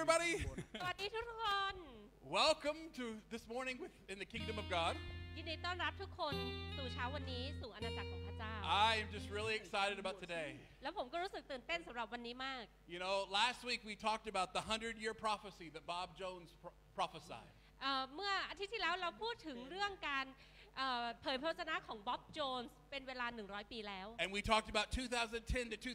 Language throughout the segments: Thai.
everybody. สวัสดีทุกคน Welcome to this morning in the kingdom of God. ยินดีต้อนรับทุกคนสู่เช้าวันนี้สู่อาณาจักรของพระเจ้า I am just really excited about today. แล้วผมก็รู้สึกตื่นเต้นสำหรับวันนี้มาก You know, last week we talked about the 100-year prophecy that Bob Jones prophesied. เมื่ออาทิตย์ที่แล้วเราพูดถึงเรื่องการเผยพระวจนะของบ๊อบโจนส์เป็นเวลา100ปีแล้ว And we talked about 2010 to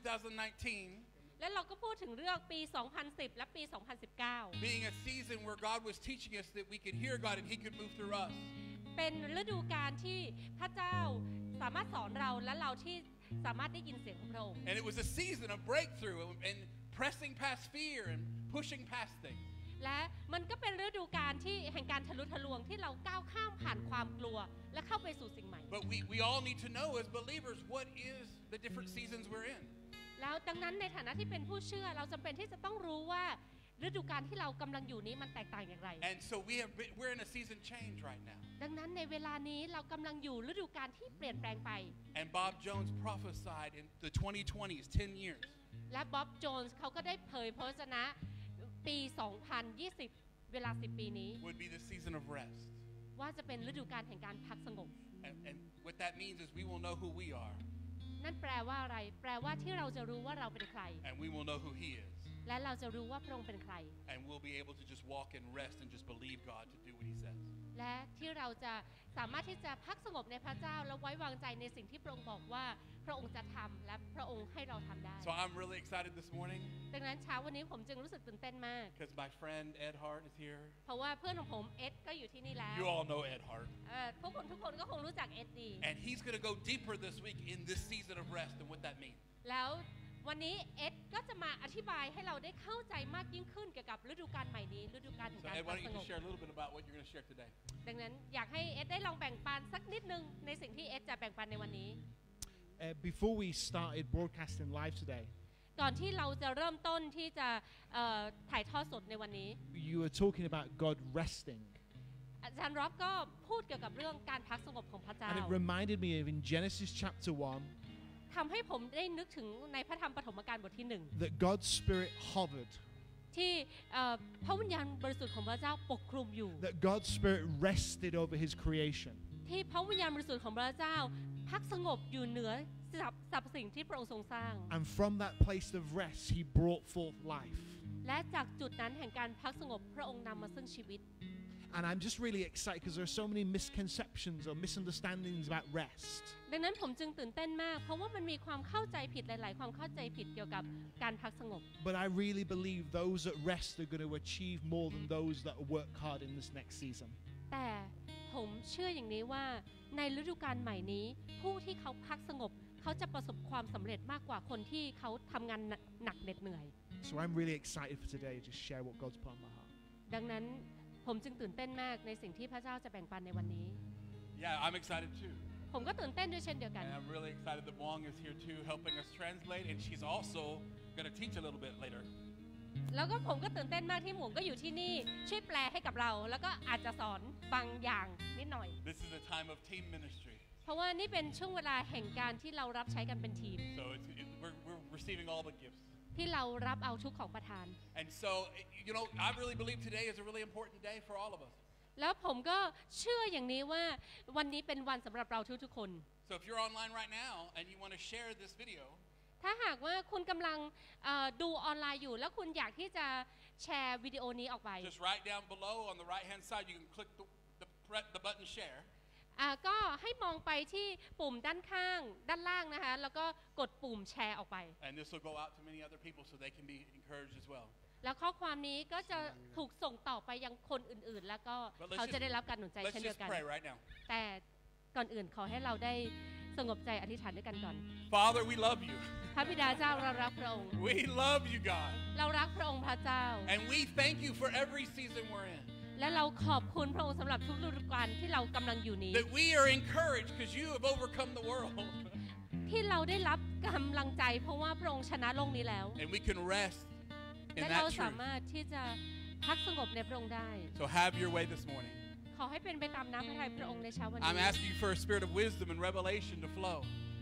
2019. และเราก็พูดถึงเรื่องปี 2010 และปี 2019 Being a season where God was teaching us that we could hear God and He could move through us. เป็นฤดูกาลที่พระเจ้าสามารถสอนเราและเราที่สามารถได้ยินเสียงของพระองค์ And it was a season of breakthrough and pressing past fear and pushing past things. และมันก็เป็นฤดูกาลที่แห่งการทะลุทะลวงที่เราก้าวข้ามผ่านความกลัวและเข้าไปสู่สิ่งใหม่ But we all need to know as believers what is the different seasons we're in. แล้วดังนั้นในฐานะที่เป็นผู้เชื่อเราจำเป็นที่จะต้องรู้ว่าฤดูกาลที่เรากำลังอยู่นี้มันแตกต่างอย่างไร And so we're in a season change right now. ดังนั้นในเวลานี้เรากำลังอยู่ฤดูกาลที่เปลี่ยนแปลงไป And Bob Jones prophesied in the 2020s, 10 years. และบ๊อบโจนส์เขาก็ได้เผยพระวจนะปี 2020 เวลา10 ปีนี้ Would be the season of rest. ว่าจะเป็นฤดูกาลแห่งการพักสงบ And what that means is we will know who we are. นั่นแปลว่าอะไรแปลว่าที่เราจะรู้ว่าเราเป็นใคร And we will know who He is. และเราจะรู้ว่าพระองค์เป็นใคร And we'll be able to just walk and rest and just believe God to do what He says. และที่เราจะสามารถที่จะพักสงบในพระเจ้าและไว้วางใจในสิ่งที่พระองค์บอกว่าพระองค์จะทำและพระองค์ให้เราทำได้ So I'm really excited this morning ดังนั้นเช้าวันนี้ผมจึงรู้สึกตื่นเต้นมาก because my friend Ed Hart is here. เพราะว่าเพื่อนของผมเอ็ดก็อยู่ที่นี่แล้ว You all know Ed Hart. ทุกคนก็คงรู้จักเอ็ดดี And he's going to go deeper this week in this season of rest and what that means. แล้ววันนี้เอ็ดก็จะมาอธิบายให้เราได้เข้าใจมากยิ่งขึ้นเกี่ยวกับฤดูกาลใหม่นี้ฤดูกาลแห่ง So การ Ed, พั why ก don't ส you ง just บ share a little bit about what you're going to share today? ดังนั้นอยากให้เอ็ดได้ลองแบ่งปันสักนิดนึงในสิ่งที่เอ็ดจะแบ่งปันในวันนี้ Before we started broadcasting live today, ก่อนที่เราจะเริ่มต้นที่จะถ่ายทอดสดในวันนี้ you were talking about God resting. อาจารย์ร็อบก็พูดเกี่ยวกับเรื่องการพักสงบของพระเจ้า And it reminded me of in Genesis chapter 1 ทำให้ผมได้นึกถึงในพระธรรมปฐมกาลบทที่1 that God's Spirit hovered, ที่พระวิญญาณบริสุทธิ์ของพระเจ้าปกคลุมอยู่ that God's Spirit rested over His creation. ที่พระวิญญาณบริสุทธิ์ของพระเจ้าพักสงบอยู่เหนือสรรพสิ่งที่พระองค์ทรงสร้าง And from that place of rest, He brought forth life. และจากจุดนั้นแห่งการพักสงบพระองค์นำมาซึ่งชีวิต And I'm just really excited because there are so many misconceptions or misunderstandings about rest. ดังนั้นผมจึงตื่นเต้นมากเพราะว่ามันมีความเข้าใจผิดหลายๆความเข้าใจผิดเกี่ยวกับการพักสงบ But I really believe those that rest are going to achieve more than those that work hard in this next season. แต่ผมเชื่ออย่างนี้ว่าในฤดูกาลใหม่นี้ผู้ที่เขาพักสงบเขาจะประสบความสำเร็จมากกว่าคนที่เขาทำงานหนักเหน็ดเหนื่อย So I'm really excited for today to just share what God's put on my heart. ดังนั้นผมจึงตื่นเต้นมากในสิ่งที่พระเจ้าจะแบ่งปันในวันนี้ Yeah, I'm excited too. ผมก็ตื่นเต้นด้วยเช่นเดียวกัน And I'm really excited that Wong is here too, helping us translate, and she's also going to teach a little bit later. แล้วก็ผมก็ตื่นเต้นมากที่หมวงก็อยู่ที่นี่ช่วยแปลให้กับเราแล้วก็อาจจะสอนบางอย่างนิดหน่อย This is a time of team ministry. เพราะว่านี่เป็นช่วงเวลาแห่งการที่เรารับใช้กันเป็นทีม So we're receiving all the gifts. ที่เรารับเอาทุกของประทาน And so, you know, I really believe today is a really important day for all of us. แล้วผมก็เชื่ออย่างนี้ว่าวันนี้เป็นวันสำหรับเราทุกๆคน So if you're online right now and you want to share this video, ถ้าหากว่าคุณกำลังดูออนไลน์อยู่แล้วคุณอยากที่จะแชร์วิดีโอนี้ออกไป just right down below on the right-hand side, you can click the button share. ก็ให้มองไปที่ปุ่มด้านข้างด้านล่างนะคะแล้วก็กดปุ่มแชร์ออกไป And this will go out to many other people so they can be encouraged as well. แล้วข้อความนี้ก็จะถูกส่งต่อไปยังคนอื่นๆแล้วก็เขาจะได้รับการหนุนใจ Let's เช่นเดีย just วกัน pray right now. แต่ก่อนอื่นขอให้เราได้สงบใจอธิษฐานด้วยกันก่อน Father, we love you. พระบิดาเจ้าเรารักพระองค์ We love you, God. เรารักพระองค์พระเจ้า And we thank you for every season we're in. และเราขอบคุณพระองค์สำหรับทุกฤดูกาลที่เรากำลังอยู่นี้ That we are encouraged because you have overcome the world. ที่เราได้รับกำลังใจเพราะว่าพระองค์ชนะโลกนี้แล้ว And we can rest in และเรา that สา truth. มารถที่จะพักสงบในพระองค์ได้ So have your way this morning. ขอให้เป็นไปตามน้ำพระทัยพระองค์ในเช้าวัน I'm นี้ asking you for a spirit of wisdom and revelation to flow.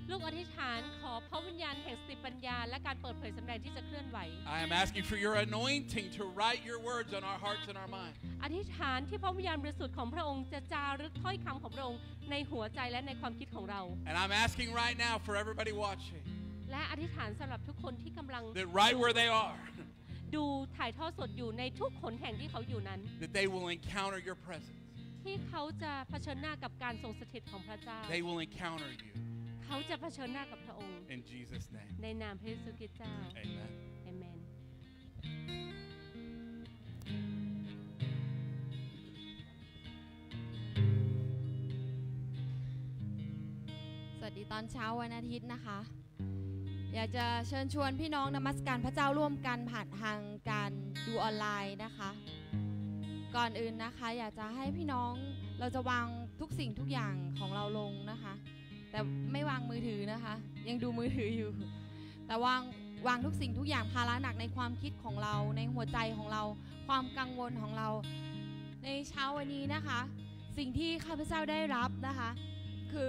ลูกอธิษฐานขอพระวิญญาณแห่งสติปัญญาและการเปิดเผยสำแดงที่จะเคลื่อนไหว I am asking for your anointing to write your words on our hearts and our minds. อธิษฐานที่พระวิญญาณบริสุทธิ์ของพระองค์จะจารึกถ้อยคำของพระองค์ในหัวใจและในความคิดของเรา And I'm asking right now for everybody watching และอธิษฐานสำหรับทุกคนที่กำลัง that right where they are, ดูถ่ายทอดสดอยู่ในทุกหนแห่งที่เขาอยู่นั้น that they will encounter your presence. ที่เขาจะเผชิญหน้ากับการทรงสถิตของพระเจ้า They will encounter you เขาจะเผชิญหน้ากับพระองค์ in Jesus' name. ในนามพระเยซูคริสต์เจ้า Amen. อาเมนสวัสดีตอนเช้าวันอาทิตย์นะคะ อยากจะเชิญชวนพี่น้องนมัสการพระเจ้าร่วมกันผ่านทางการดูออนไลน์นะคะ ก่อนอื่นนะคะอยากจะให้พี่น้องเราจะวางทุกสิ่งทุกอย่างของเราลงนะคะ แต่ไม่วางมือถือนะคะ ยังดูมือถืออยู่ แต่วางทุกสิ่งทุกอย่างภาระหนักในความคิดของเราในหัวใจของเราความกังวลของเราในเช้าวันนี้นะคะ สิ่งที่ข้าพเจ้าได้รับนะคะคือ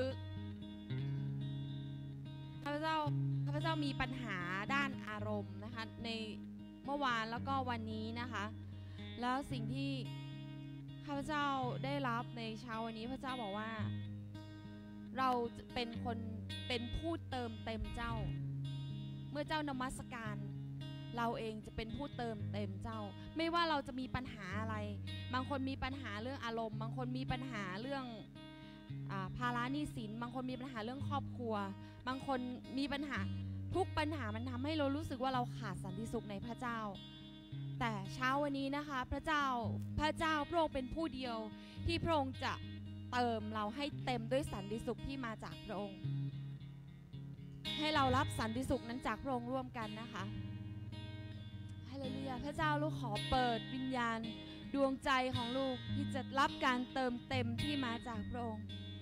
ข้าพเจ้ามีปัญหาด้านอารมณ์นะคะในเมื่อวานแล้วก็วันนี้นะคะแล้วสิ่งที่ข้าพเจ้าได้รับในเช้าวันนี้พระเจ้าบอกว่าเราเป็นผู้เติมเต็มเจ้าเมื่อเจ้านมัสการเราเองจะเป็นผู้เติมเต็มเจ้าไม่ว่าเราจะมีปัญหาอะไรบางคนมีปัญหาเรื่องอารมณ์บางคนมีปัญหาเรื่องภาระหนี้สินบางคนมีปัญหาเรื่องครอบครัวบางคนมีปัญหาทุกปัญหามันทำให้เรารู้สึกว่าเราขาดสันติสุขในพระเจ้าแต่เช้าวันนี้นะคะพระเจ้าพระองค์เป็นผู้เดียวที่พระองค์จะเติมเราให้เต็มด้วยสันติสุขที่มาจากพระองค์ให้เรารับสันติสุขนั้นจากพระองค์ร่วมกันนะคะฮาเลลูยาพระเจ้าลูกขอเปิดวิญญาณดวงใจของลูกที่จะรับการเติมเต็มที่มาจากพระองค์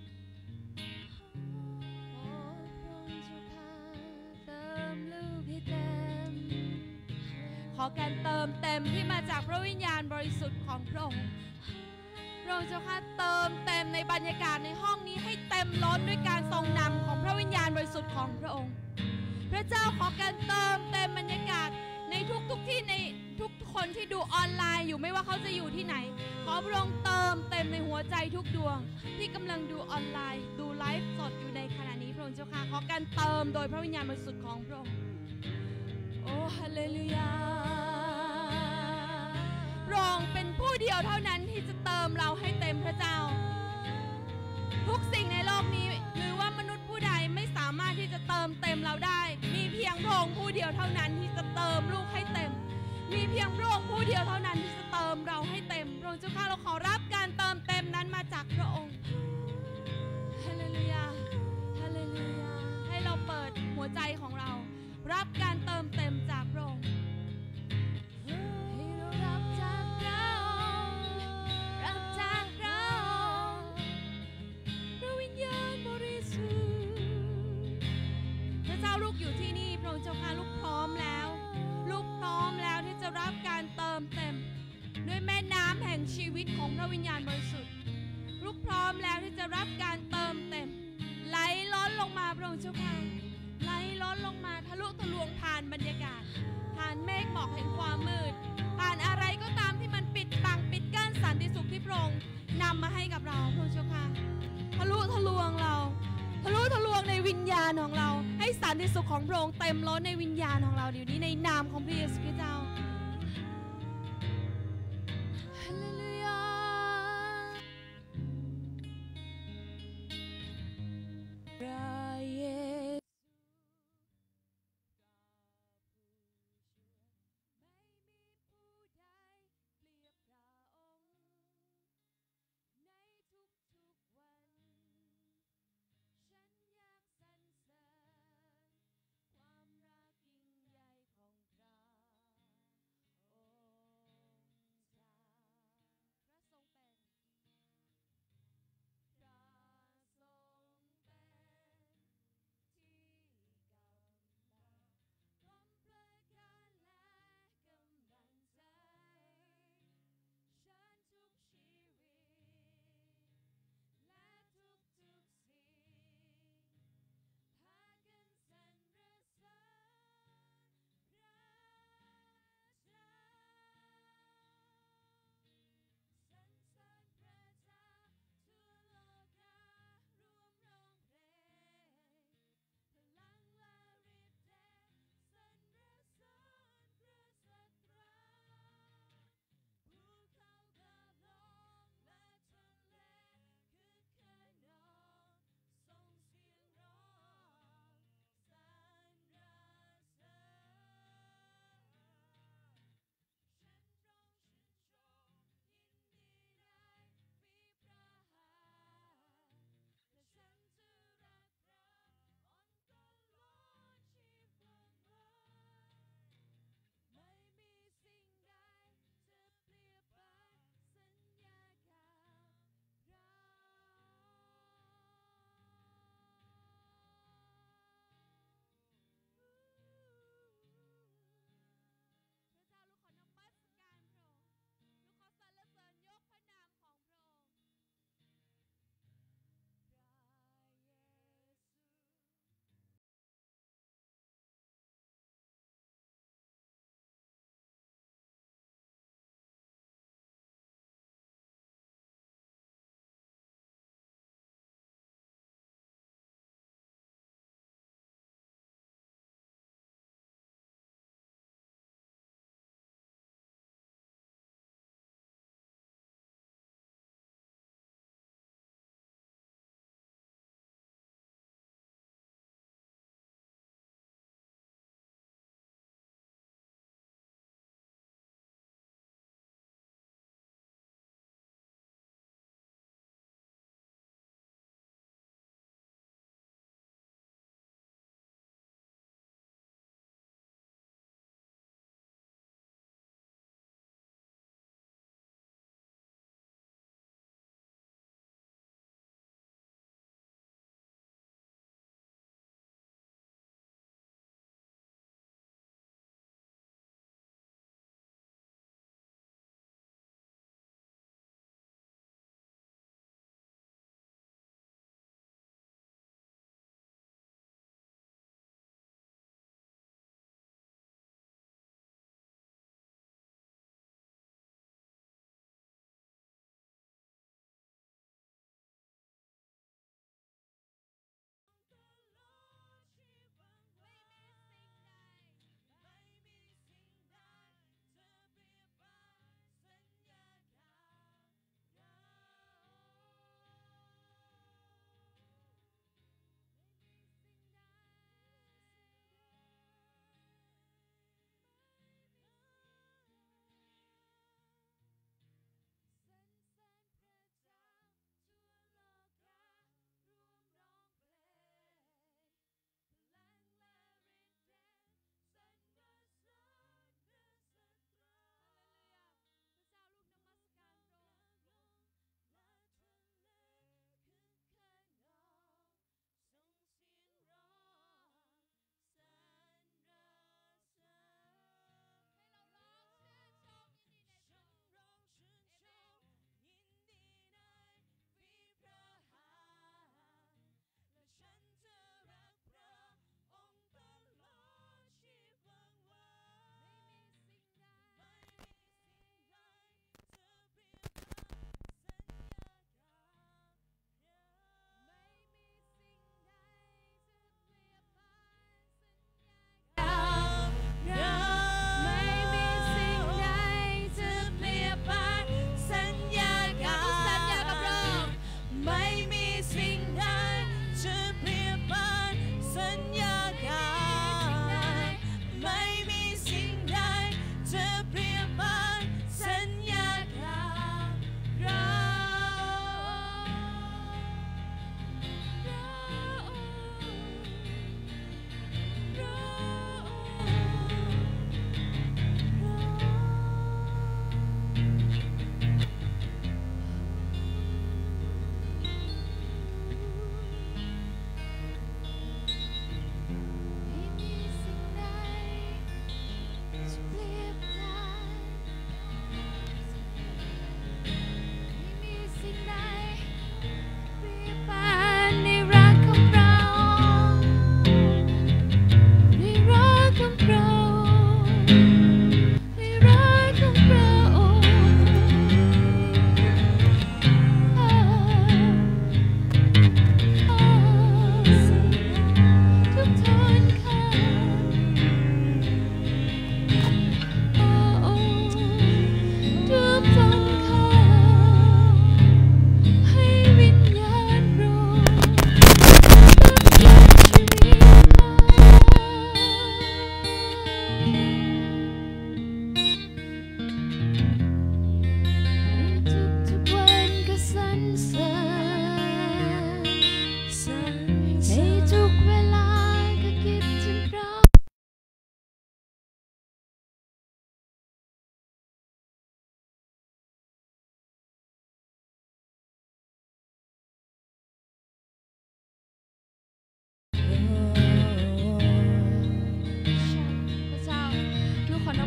ขอการเติมเต็มที่มาจากพระวิญญาณบริสุทธิ์ของพระองค์พระองค์เจ้าค่ะเติมเต็มในบรรยากาศในห้องนี้ให้เต็มล้นด้วยการทรงนำของพระวิญญาณบริสุทธิ์ของพระองค์พระเจ้าขอการเติมเต็มบรรยากาศในทุกที่ในทุกคนที่ดูออนไลน์อยู่ไม่ว่าเขาจะอยู่ที่ไหนขอพระองค์เติมเต็มในหัวใจทุกดวงที่กำลังดูออนไลน์ดูไลฟ์สดอยู่ในขณะนี้พระองค์เจ้าค่ะขอการเติมโดยพระวิญญาณบริสุทธิ์ของพระองค์โอ้ฮาเลลูยาพระองค์เป็นผู้เดียวเท่านั้นที่จะเติมเราให้เต็มพระเจ้าทุกสิ่งในโลกนี้หรือว่ามนุษย์ผู้ใดไม่สามารถที่จะเติมเต็มเราได้มีเพียงพระองค์ผู้เดียวเท่านั้นที่จะเติมลูกให้เต็มมีเพียงพระองค์ผู้เดียวเท่านั้นที่จะเติมเราให้เต็มพระองค์เจ้าข้าเราขอรับการเติมเต็มนั้นมาจากพระองค์ฮาเลลูยาฮาเลลูยาให้เราเปิดหัวใจของเรารับการเติมเต็มจากพระองค์ให้เรารับจากพระองค์รับจากพระองค์พระวิญญาณบริสุทธิ์พระเจ้าลูกอยู่ที่นี่พระองค์เจ้าค่ะลูกพร้อมแล้วลูกพร้อมแล้วที่จะรับการเติมเต็มด้วยแม่น้ำแห่งชีวิตของพระวิญญาณบริสุทธิ์ลูกพร้อมแล้วที่จะรับการเติมเต็มไหลล้นลงมาพระองค์เจ้าค่ะไหลล้นลงมาทะลุทะลวงผ่านบรรยากาศผ่านเมฆหมอกแห่งความมืดผ่านอะไรก็ตามที่มันปิดบังปิดกั้นสันติสุขที่พระองค์นำมาให้กับเราพระองค์เจ้าค่ะทะลุทะลวงเราทะลุทะลวงในวิญญาณของเราให้สันติสุขของพระองค์เต็มล้นในวิญญาณของเราเดี๋ยวนี้ในนามของพระเยซูคริสต์เจ้าฮาเลลูยาพระเยซูความรักยิ่งใหญ่ของพระ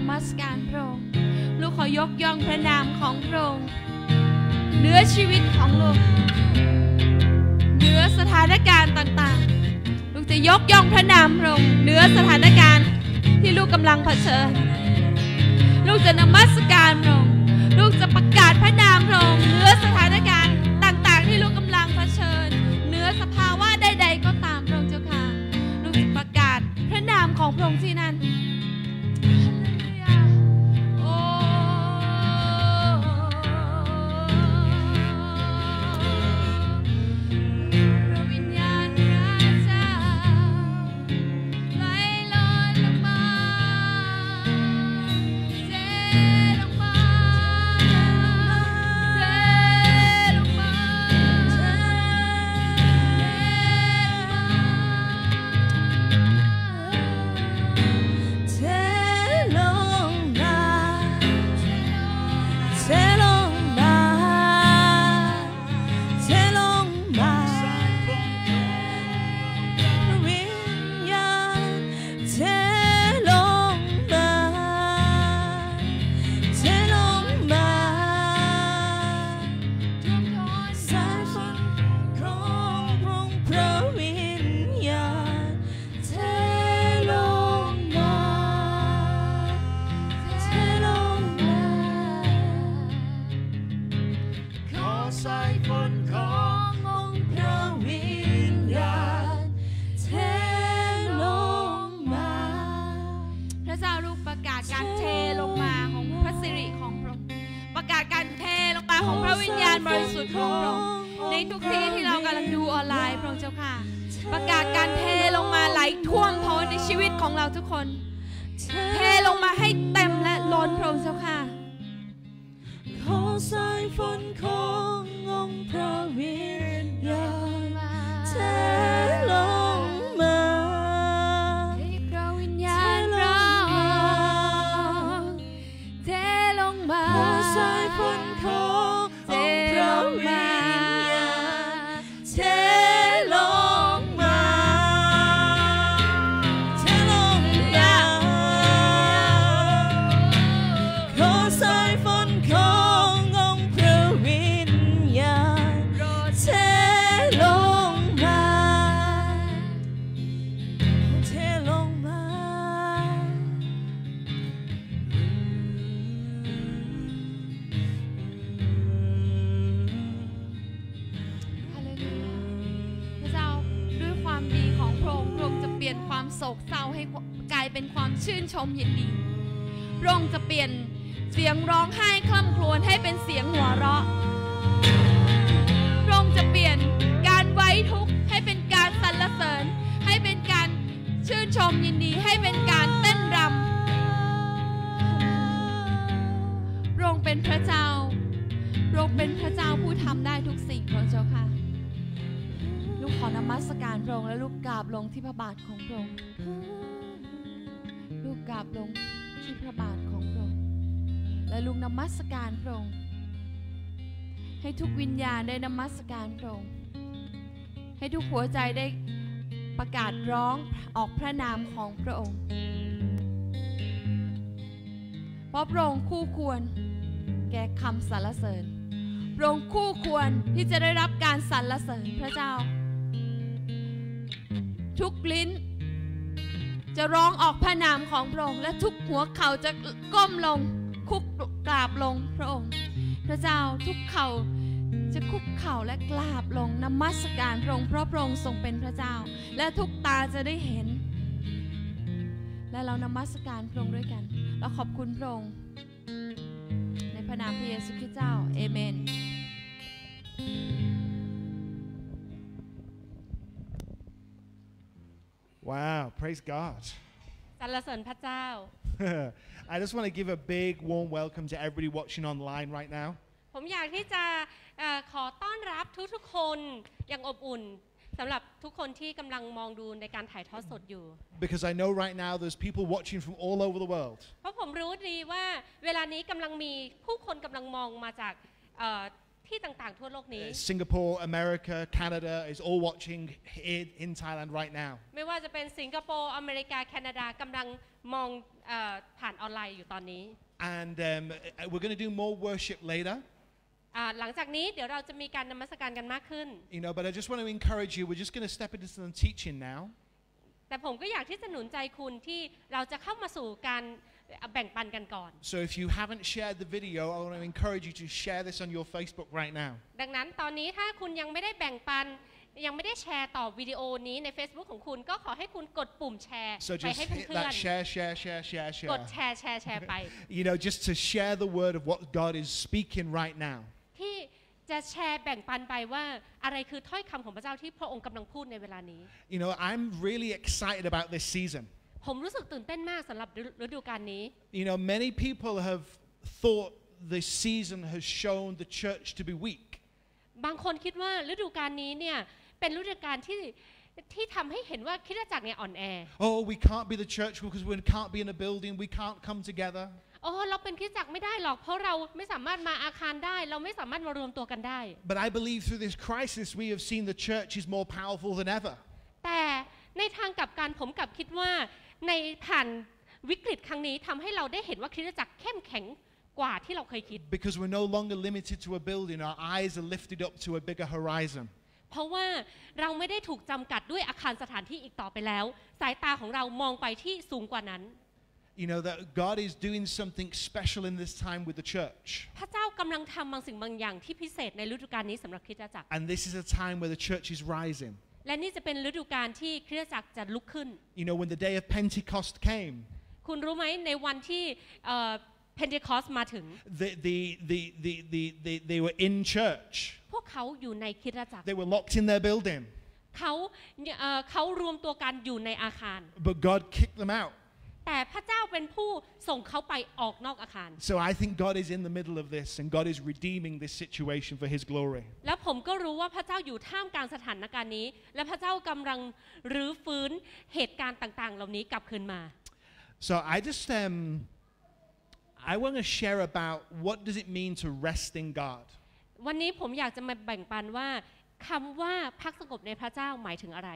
มัสการพระองค์ลูกขอยกย่องพระนามของพระองค์เหนือชีวิตของลูกเหนือสถานการณ์ต่างๆลูกจะยกย่องพระนามพระองค์เหนือสถานการณ์ที่ลูกกำลังเผชิญลูกจะนมัสการพระองค์ลูกจะประกาศพระนามพระองค์เหนือสถานการณ์ต่างๆที่ลูกกำลังเผชิญเหนือสภาวะใดๆก็ตามพระองค์เจ้าค่ะลูกจะประกาศพระนามของพระองค์ที่นั่นประกาศการเทลงมาไหลท่วมท้นในชีวิตของเราทุกคนเทลงมาให้เต็มและล้นพระองค์เจ้าค่ะขอสายฝนขององค์พระวิญญาณเทลงมาให้พระวิญญาณเราเทลงมาขอสายฝนขององค์พระวิญญาณเทลงมาเทลงมาขอสายฝนขององค์พระวิญญาณเทลงมาเทลงมาฮาเลลูยาพระเจ้าด้วยความดีของพระองค์พระองค์จะเปลี่ยนความโศกเศร้าให้กลายเป็นความชื่นชมยินดีพระองค์จะเปลี่ยนเสียงร้องไห้คร่ำครวญให้เป็นเสียงหัวเราะพระองค์จะเปลี่ยนการไว้ทุกข์ให้เป็นการสรรเสริญให้เป็นการชื่นชมยินดีให้เป็นการเต้นรำพระองค์เป็นพระเจ้าพระองค์เป็นพระเจ้าผู้ทำได้ทุกสิ่งพระเจ้าค่ะลูกขอนมัสการพระองค์และลูกกราบลงที่พระบาทของพระองค์ลูกกราบลงที่พระบาทของพระองค์และลูกนมัสการพระองค์ให้ทุกวิญญาณได้นมัสการพระองค์ให้ทุกหัวใจได้ประกาศร้องออกพระนามของพระองค์เพราะพระองค์คู่ควรแก่คำสรรเสริญพระองค์คู่ควรที่จะได้รับการสรรเสริญพระเจ้าทุกลิ้นจะร้องออกพระนามของพระองค์และทุกหัวเข่าจะก้มลงคุกกราบลงพระองค์พระเจ้าทุกเข่าจะคุกเข่าและกราบลงนมัสการพระองค์เพราะพระองค์ทรงเป็นพระเจ้าและทุกตาจะได้เห็นและเรานมัสการพระองค์ด้วยกันเราขอบคุณพระองค์ในพระนามพระเยซูคริสต์เจ้าเอเมน Wow, praise God. สรรเสริญพระเจ้า I just want to give a big warm welcome to everybody watching online right now. ผมอยากที่จะขอต้อนรับทุกๆคนอย่างอบอุ่นสำหรับทุกคนที่กำลังมองดูในการถ่ายทอดสดอยู่ Because I know right now there's people watching from all over the world. เพราะผมรู้ดีว่าเวลานี้กำลังมีผู้คนกำลังมองมาจากที่ต่างๆทั่วโลกนี้ Singapore, America, Canada is all watching here in Thailand right now. ไม่ว่าจะเป็นสิงคโปร์อเมริกาแคนาดากำลังมองผ่านออนไลน์อยู่ตอนนี้ And we're going to do more worship later. หลังจากนี้เดี๋ยวเราจะมีการนมัสการกันมากขึ้น But I just want to encourage you. We're just going to step into some teaching now. แต่ผมก็อยากที่จะหนุนใจคุณที่เราจะเข้ามาสู่การแบ่งปันกันก่อน So if you haven't shared the video, I want to encourage you to share this on your Facebook right now. ดังนั้นตอนนี้ถ้าคุณยังไม่ได้แบ่งปันยังไม่ได้แชร์ต่อวิดีโอนี้ใน Facebook ของคุณก็ขอให้คุณกดปุ่มแชร์ So ไป just ให้ hit เพื่อน that share. กดแชร์ไป Just to share the word of what God is speaking right now. ที่จะแชร์แบ่งปันไปว่าอะไรคือถ้อยคำของพระเจ้าที่พระองค์กำลังพูดในเวลานี้ I'm really excited about this season. ผมรู้สึกตื่นเต้นมากสำหรับฤดูกาลนี้ Many people have thought this season has shown the church to be weak. บางคนคิดว่าฤดูกาลนี้เนี่ยเป็นฤดูกาลที่ทำให้เห็นว่าคริสตจักรเนี่ยอ่อนแอ Oh, we can't be the church because we can't be in a building, we can't come together. เราเป็นคริสตจักรไม่ได้หรอกเพราะเราไม่สามารถมาอาคารได้เราไม่สามารถมารวมตัวกันได้ But I believe through this crisis we have seen the church is more powerful than ever. แต่ในทางกลับกันผมกลับคิดว่าในผ่านวิกฤตครั้งนี้ทำให้เราได้เห็นว่าคริสตจักรเข้มแข็งกว่าที่เราเคยคิด Because we're no longer limited to a building, our eyes are lifted up to a bigger horizon. เพราะว่าเราไม่ได้ถูกจำกัดด้วยอาคารสถานที่อีกต่อไปแล้วสายตาของเรามองไปที่สูงกว่านั้น That God is doing something special in this time with the church. พระเจ้ากำลังทำบางสิ่งบางอย่างที่พิเศษในฤดูกาลนี้สำหรับคริสตจักร And this is a time where the church is rising. และนี่จะเป็นฤดูกาลที่คริสตจักรจะลุกขึ้น When the day of Pentecost came. คุณรู้ไหมในวันที่Pentecost มาถึง They were in church. พวกเขาอยู่ในคริสตจักร They were locked in their building. เขารวมตัวกันอยู่ในอาคาร But God kicked them out. แต่พระเจ้าเป็นผู้ส่งเขาไปออกนอกอาคาร So I think God is in the middle of this and God is redeeming this situation for His glory. และผมก็รู้ว่าพระเจ้าอยู่ท่ามกลางสถานการณ์นี้และพระเจ้ากำลังรื้อฟื้นเหตุการณ์ต่างๆเหล่านี้กลับคืนมา So I want to share about what does it mean to rest in God. วันนี้ผมอยากจะมาแบ่งปันว่าคำว่าพักสงบในพระเจ้าหมายถึงอะไร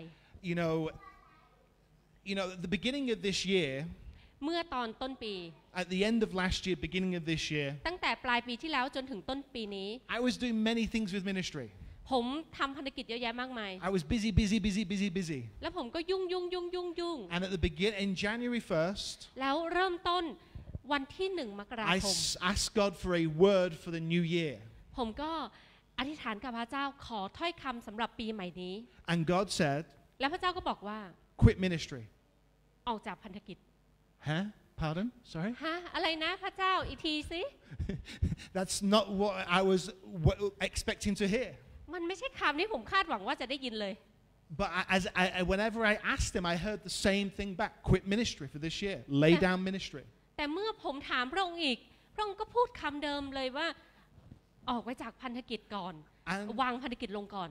At the beginning of this year, เมื่อตอนต้นปี at the end of last year, beginning of this year, ตั้งแต่ปลายปีที่แล้วจนถึงต้นปีนี้ I was doing many things with ministry. ผมทำภารกิจเยอะแยะมากมาย I was busy. แล้วผมก็ยุ่ง And at the beginning, in January 1st, แล้วเริ่มต้นวันที่1 มกรา I คม asked God for a word for the new year. ผมก็อธิษฐานกับพระเจ้าขอถ้อยคำสำหรับปีใหม่นี้ And God said, แล้วพระเจ้าก็บอกว่า quit ministry. ออกจากพันธกิจ Huh? Pardon? Sorry? ฮะอะไรนะพระเจ้าอีกทีสิ That's not what I was expecting to hear. มันไม่ใช่คำที่ผมคาดหวังว่าจะได้ยินเลย But whenever I asked him, I heard the same thing back. Quit ministry for this year. Lay down ministry. แต่เมื่อผมถามพระองค์อีกพระองค์ก็พูดคำเดิมเลยว่าออกไปจากพันธกิจก่อนวางพันธกิจลงก่อน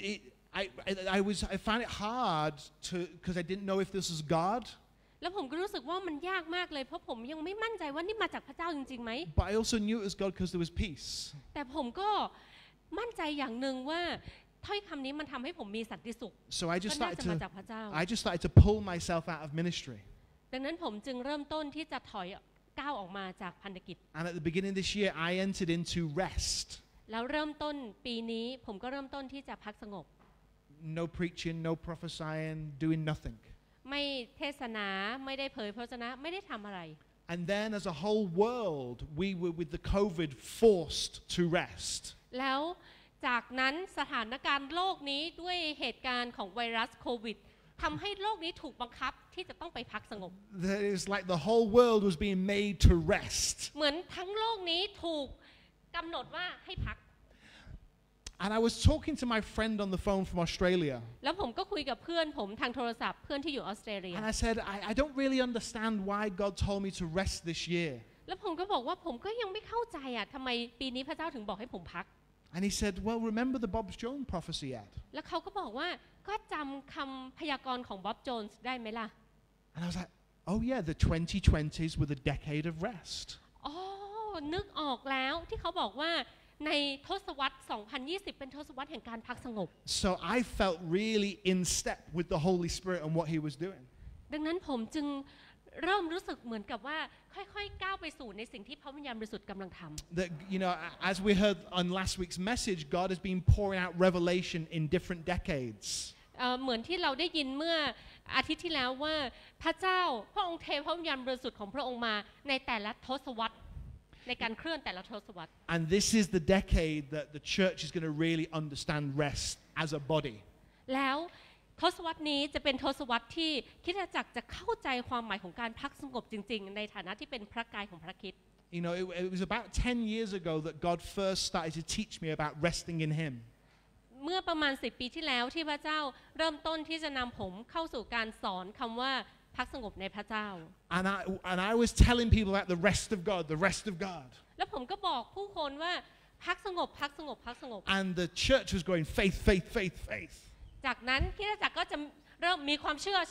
I found it hard because I didn't know if this was God. แล้วผมก็รู้สึกว่ามันยากมากเลยเพราะผมยังไม่มั่นใจว่านี่มาจากพระเจ้าจริงๆไหม But I also knew it was God because there was peace. แต่ผมก็มั่นใจอย่างหนึ่งว่าถ้อยคำนี้มันทำให้ผมมีสันติสุข So I just ก็น่าจะมาจากพระเจ้า started to pull myself out of ministry. ดังนั้นผมจึงเริ่มต้นที่จะถอยก้าวออกมาจากพันธกิจ And at the beginning of this year, I entered into rest. แล้วเริ่มต้นปีนี้ผมก็เริ่มต้นที่จะพักสงบ No preaching, no prophesying, doing nothing. ไม่เทศนาไม่ได้เผยพระวจนะไม่ได้ทำอะไร And then as a whole world, we were with the COVID forced to rest. แล้วจากนั้นสถานการณ์โลกนี้ด้วยเหตุการณ์ของไวรัสโควิดทำให้โลกนี้ถูกบังคับที่จะต้องไปพักสงบ It's like the whole world was being made to rest. เหมือนทั้งโลกนี้ถูกกำหนดว่าให้พัก And I was talking to my friend on the phone from Australia. แล้วผมก็คุยกับเพื่อนผมทางโทรศัพท์เพื่อนที่อยู่ออสเตรเลีย And I said, I don't really understand why God told me to rest this year. แล้วผมก็บอกว่าผมก็ยังไม่เข้าใจทำไมปีนี้พระเจ้าถึงบอกให้ผมพัก And he said, well, remember the Bob Jones prophecy yet? แล้วเขาก็บอกว่าก็จำคำพยากรณ์ของบ๊อบโจนส์ได้ไหมล่ะ And I was like, oh yeah, the 2020s were the decade of rest. อ๋อนึกออกแล้วที่เขาบอกว่าในทศวรรษ 2020 เป็นทศวรรษแห่งการพักสงบ So I felt really in step with the Holy Spirit and what He was doing. ดังนั้นผมจึงเริ่มรู้สึกเหมือนกับว่าค่อยๆก้าวไปสู่ในสิ่งที่พระวิญญาณบริสุทธิ์กำลังทำ That, as we heard on last week's message, God has been pouring out revelation in different decades. เหมือนที่เราได้ยินเมื่ออาทิตย์ที่แล้วว่าพระเจ้าพระองค์เทพระวิญญาณบริสุทธิ์ของพระองค์มาในแต่ละทศวรรษในการเคลื่อนแต่ละทศวรรษ And this is the decade that the church is going to really understand rest as a body. แล้วทศวรรษนี้จะเป็นทศวรรษที่คริสตจักรจะเข้าใจความหมายของการพักสงบจริงๆในฐานะที่เป็นพระกายของพระคริสต์ It was about 10 years ago that God first started to teach me about resting in Him. เมื่อประมาณ10 ปีที่แล้วที่พระเจ้าเริ่มต้นที่จะนำผมเข้าสู่การสอนคำว่าพักสงบในพระเจ้า And I was telling people about the rest of God, the rest of God. แล้วผมก็บอกผู้คนว่าพักสงบพักสงบพักสงบ And the church was going faith, faith, faith, faith. จากนั้นคริสตจักรก็จะเริ่มมีความเชื่อ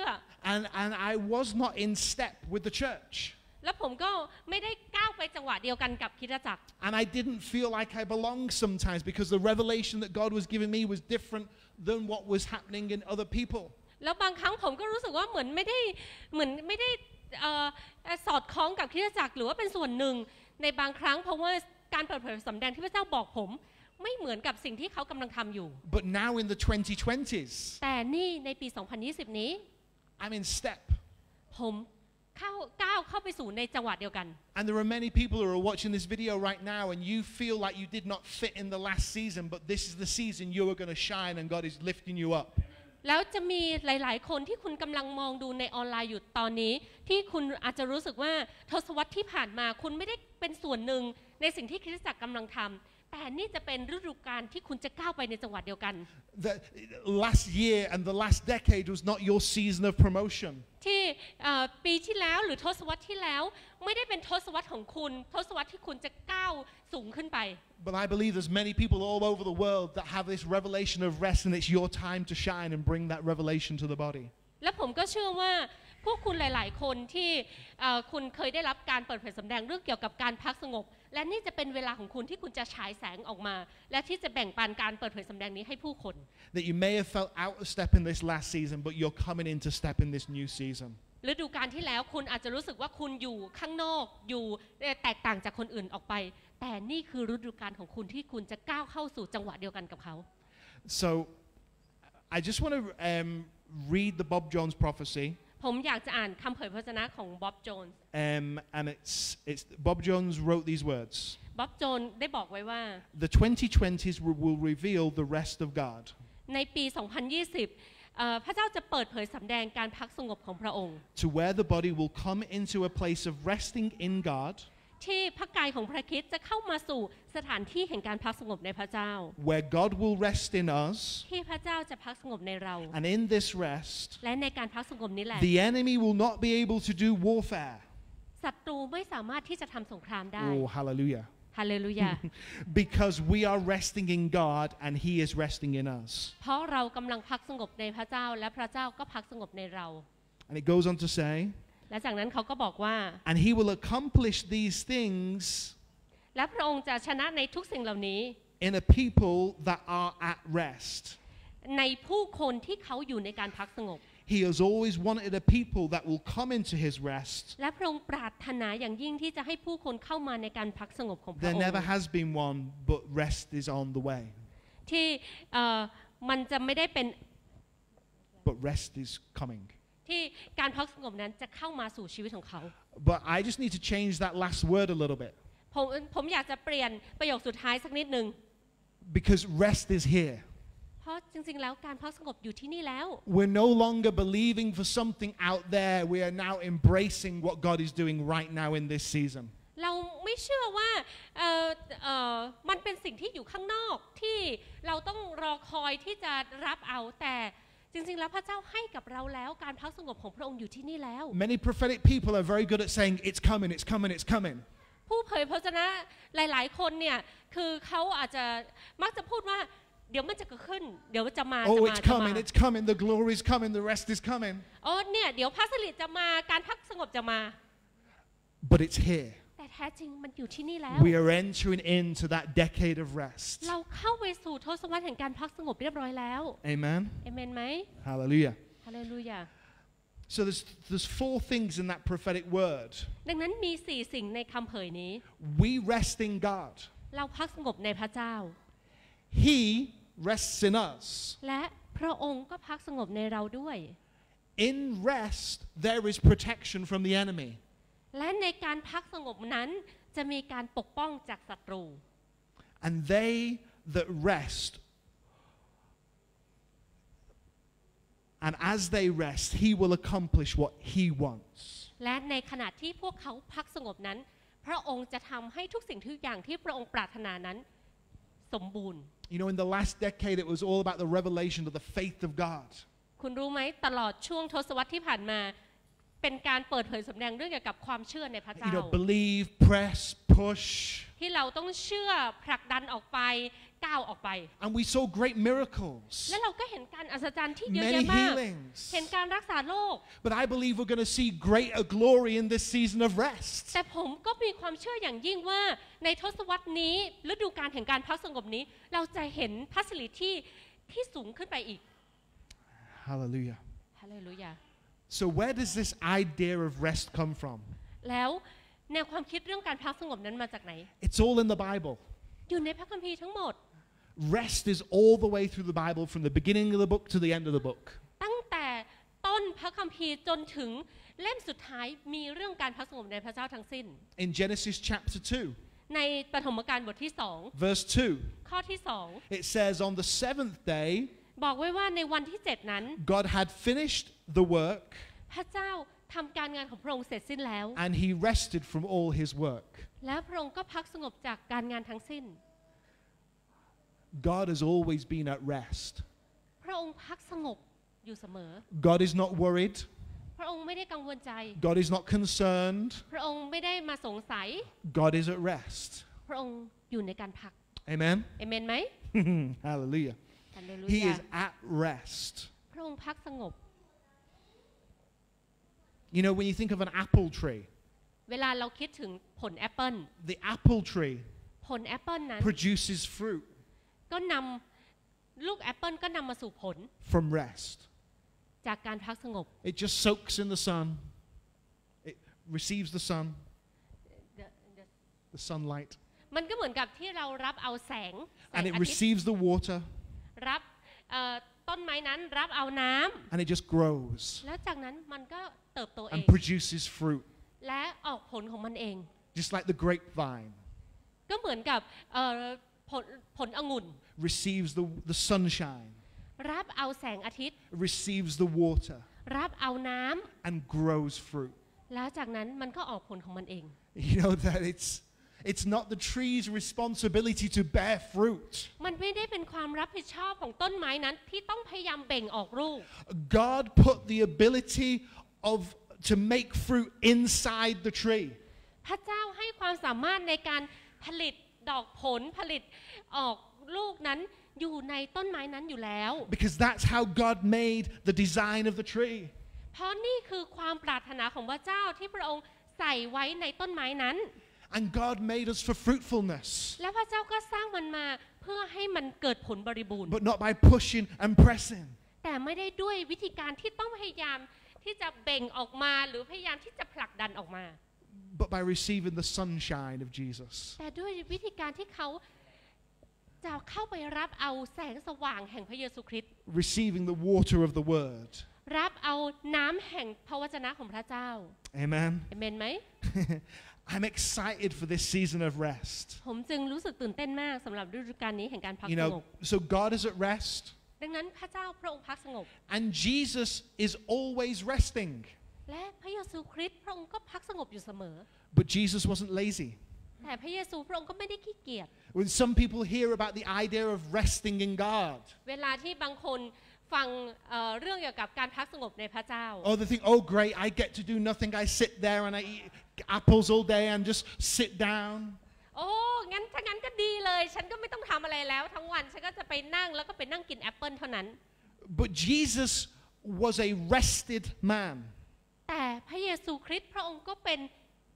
And I was not in step with the church. แล้วผมก็ไม่ได้ก้าวไปจังหวะเดียวกันกับคริสตจักร And I didn't feel like I belonged sometimes because the revelation that God was giving me was different than what was happening in other people. แล้วบางครั้งผมก็รู้สึกว่าเหมือนไม่ได้สอดคล้องกับคริสตจักรหรือว่าเป็นส่วนหนึ่งในบางครั้งเพราะว่าการเปิดเผยสำแดงที่พระเจ้าบอกผมไม่เหมือนกับสิ่งที่เขากำลังทำอยู่ But now in the 2020s, แต่นี่ในปี 2020 นี้ I'm in step. ผมก้าวเข้าไปสู่ในจังหวะเดียวกัน And there are many people who are watching this video right now and you feel like you did not fit in the last season, but this is the season you are going to shine and God is lifting you up. แล้วจะมีหลายๆคนที่คุณกำลังมองดูในออนไลน์อยู่ตอนนี้ที่คุณอาจจะรู้สึกว่าทศวรรษที่ผ่านมาคุณไม่ได้เป็นส่วนหนึ่งในสิ่งที่คริสตจักรกำลังทำแต่นี่จะเป็นฤดูกาลที่คุณจะก้าวไปในจังหวะเดียวกัน The last year and the last decade was not your season of promotion. ที่ปีที่แล้วหรือทศวรรษที่แล้วไม่ได้เป็นทศวรรษของคุณทศวรรษที่คุณจะก้าวสูงขึ้นไป But I believe there's many people all over the world that have this revelation of rest and it's your time to shine and bring that revelation to the body. และผมก็เชื่อว่าพวกคุณหลายๆคนที่คุณเคยได้รับการเปิดเผยสำแดงเรื่องเกี่ยวกับการพักสงบและนี่จะเป็นเวลาของคุณที่คุณจะฉายแสงออกมาและที่จะแบ่งปันการเปิดเผยสำแดงนี้ให้ผู้คน That you may have felt out of step in this last season, but you're coming into step in this new season. ฤดูกาลที่แล้วคุณอาจจะรู้สึกว่าคุณอยู่ข้างนอกอยู่แตกต่างจากคนอื่นออกไปแต่นี่คือฤดูกาลของคุณที่คุณจะก้าวเข้าสู่จังหวะเดียวกันกับเขา So I just want to read the Bob Jones prophecy. ผมอยากจะอ่านคำเผยพระวจนะของบ๊อบโจนส์ And it's Bob Jones wrote these words. บ๊อบโจนส์ได้บอกไว้ว่า The 2020s will reveal the rest of God. ในปี 2020 พระเจ้าจะเปิดเผยสำแดงการพักสงบของพระองค์ To where the body will come into a place of resting in God. ที่พระกายของพระคริสต์จะเข้ามาสู่สถานที่แห่งการพักสงบในพระเจ้า Where God will rest in us. ที่พระเจ้าจะพักสงบในเรา And in this rest, และในการพักสงบนี้แหละ the enemy will not be able to do warfare. ศัตรูไม่สามารถที่จะทำสงครามได้ Oh, hallelujah. ฮาเลลูยา Because we are resting in God and He is resting in us. เพราะเรากำลังพักสงบในพระเจ้าและพระเจ้าก็พักสงบในเรา And it goes on to say, และจากนั้นเขาก็บอกว่า and He will accomplish these things และพระองค์จะชนะในทุกสิ่งเหล่านี้ in a people that are at rest. ในผู้คนที่เขาอยู่ในการพักสงบ He has always wanted a people that will come into His rest. และพระองค์ปรารถนาอย่างยิ่งที่จะให้ผู้คนเข้ามาในการพักสงบของพระ There องค์ never has been one, but rest is on the way. ที่มันจะไม่ได้เป็น But rest is coming. ที่การพักสงบนั้นจะเข้ามาสู่ชีวิตของเขา But I just need to change that last word a little bit. ผมอยากจะเปลี่ยนประโยคสุดท้ายสักนิดหนึ่ง Because rest is here. เพราะจริงๆแล้วการพักสงบอยู่ที่นี่แล้ว We're no longer believing for something out there. We are now embracing what God is doing right now in this season. เราไม่เชื่อว่ามันเป็นสิ่งที่อยู่ข้างนอกที่เราต้องรอคอยที่จะรับเอาแต่จริงๆแล้วพระเจ้าให้กับเราแล้วการพักสงบของพระองค์อยู่ที่นี่แล้ว Many prophetic people are very good at saying, it's coming, it's coming, it's coming. ผู้เผยพระวจนะหลายๆคนเนี่ยคือเขาอาจจะมักจะพูดว่าเดี๋ยวมันจะเกิดขึ้นเดี๋ยวจะมา Oh, it's coming, it's coming, the glory is coming, the rest is coming. อ๋อเนี่ยเดี๋ยวพระสิริจะมาการพักสงบจะมา But it's here. แต่แท้ท้จริงมันอยู่ที่นี่แล้ว We are entering into that decade of rest. เราเข้าไปสู่ทศวรรษแห่งการพักสงบเรียบร้อยแล้ว Amen. เอเมนไหม Hallelujah. ฮาเลลูยา So there's 4 things in that prophetic word. ดังนั้นมี4สิ่งในคำเผยนี้ We rest in God. เราพักสงบในพระเจ้า He rests in us. และพระองค์ก็พักสงบในเราด้วย In rest, there is protection from the enemy. และในการพักสงบนั้นจะมีการปกป้องจากศัตรู And they that rest, and as they rest, he will accomplish what he wants. และในขณะที่พวกเขาพักสงบนั้น พระองค์จะทำให้ทุกสิ่งทุกอย่างที่พระองค์ปรารถนานั้นสมบูรณ์ You know, in the last decade, it was all about the revelation of the faith of God. คุณรู้ไหมตลอดช่วงทศวรรษที่ผ่านมาเป็นการเปิดเผยสำแดงเรื่องเกี่ยวกับความเชื่อในพระเจ้า You know, believe, press, push. ที่เราต้องเชื่อผลักดันออกไปก้าวออกไป And we saw great miracles, และเราก็เห็นการอัศจรรย์ที่เยอะ many แยะมาก healings. เห็นการรักษาโรค But I believe we're going to see greater glory in this season of rest. แต่ผมก็มีความเชื่ออย่างยิ่งว่าในทศวรรษนี้ฤดูกาลแห่งการพักสงบนี้ เราจะเห็นพระสิริที่สูงขึ้นไปอีก Hallelujah. ฮาเลลูยา So where does this idea of rest come from? แล้วแนวความคิดเรื่องการพักสงบนั้นมาจากไหน It's all in the Bible. อยู่ในพระคัมภีร์ทั้งหมด Rest is all the way through the Bible, from the beginning of the book to the end of the book. ตั้งแต่ต้นพระคัมภีร์จนถึงเล่มสุดท้ายมีเรื่องการพักสงบในพระเจ้าทั้งสิ้น In Genesis chapter 2, ในปฐมกาลบทที่ verse 2, 2 ข้อที่ it says, on the 7th day, 2 บอกไว้ว่าในวันที่ 7 นั้น God had finished the work พระเจ้าทำการงานของพระองค์เสร็จสิ้นแล้ว and he rested from all his work. แล้วพระองค์ก็พักสงบจากการงานทั้งสิ้น God has always been at rest. พระองค์พักสงบอยู่เสมอ God is not worried. พระองค์ไม่ได้กังวลใจ God is not concerned. พระองค์ไม่ได้มาสงสัย God is at rest. พระองค์อยู่ในการพัก Amen. เอเมนไหม Hallelujah. ฮาเลลู He ยา is at rest. พระองค์พักสงบ You know, when you think of an apple tree, เวลาเราคิดถึงผลแอปเปิล the apple tree ผลแอปเปิลนั้น produces fruit ก็นำลูกแอปเปิลก็นำมาสู่ผล from rest. จากการพักสงบ It just soaks in the sun. It receives the sun, the sunlight, มันก็เหมือนกับที่เรารับเอาแสง and it อาทิตย์ receives the water, รับต้นไม้นั้นรับเอาน้ำ and it just grows แล้วจากนั้นมันก็เติบโตเอ and ง produces fruit, และออกผลของมันเอง just like the grapevine ก็เหมือนกับผลองุ่น receives the sunshine, รับเอาแสงอาทิตย์ receives the water, รับเอาน้ำ and grows fruit. แล้วจากนั้นมันก็ออกผลของมันเอง You know that it's not the tree's responsibility to bear fruit. มันไม่ได้เป็นความรับผิดชอบของต้นไม้นั้นที่ต้องพยายามเบ่งออกลูก God put the ability to make fruit inside the tree. พระเจ้าให้ความสามารถในการผลิตดอกผลผลิตออกลูกนั้นอยู่ในต้นไม้นั้นอยู่แล้ว Because that's how God made the design of the tree. เพราะนี่คือความปรารถนาของพระเจ้าที่พระองค์ใส่ไว้ในต้นไม้นั้น And God made us for fruitfulness, และพระเจ้าก็สร้างมันมาเพื่อให้มันเกิดผลบริบูรณ์ but not by pushing and pressing. แต่ไม่ได้ด้วยวิธีการที่ต้องพยายามที่จะเบ่งออกมาหรือพยายามที่จะผลักดันออกมา But by receiving the sunshine of Jesus. แต่ด้วยวิธีการที่เขาจะเข้าไปรับเอาแสงสว่างแห่งพระเยซูคริสต์ Receiving the water of the word. รับเอาน้ำแห่งพระวจนะของพระเจ้า Amen. เอเมนไหม I'm excited for this season of rest. ผมจึงรู้สึกตื่นเต้นมากสำหรับฤดูกาลนี้แห่งการพัก You สงบ know, so God is at rest, ดังนั้นพระเจ้าพระองค์พักสงบ and Jesus is always resting. และพระเยซูคริสต์พระองค์ก็พักสงบอยู่เสมอ But Jesus wasn't lazy. แต่พระเยซูพระองค์ก็ไม่ได้ขี้เกียจ When some people hear about the idea of resting in God, เวลาที่บางคนฟังเรื่องเกี่ยวกับการพักสงบในพระเจ้า oh, they think, oh, great, I get to do nothing. I sit there and I eat apples all day and just sit down. โอ้งั้นถ้างั้นก็ดีเลยฉันก็ไม่ต้องทำอะไรแล้วทั้งวันฉันก็จะไปนั่งแล้วก็ไปนั่งกินแอปเปิลเท่านั้น But Jesus was a rested man. แต่พระเยซูคริสต์พระองค์ก็เป็น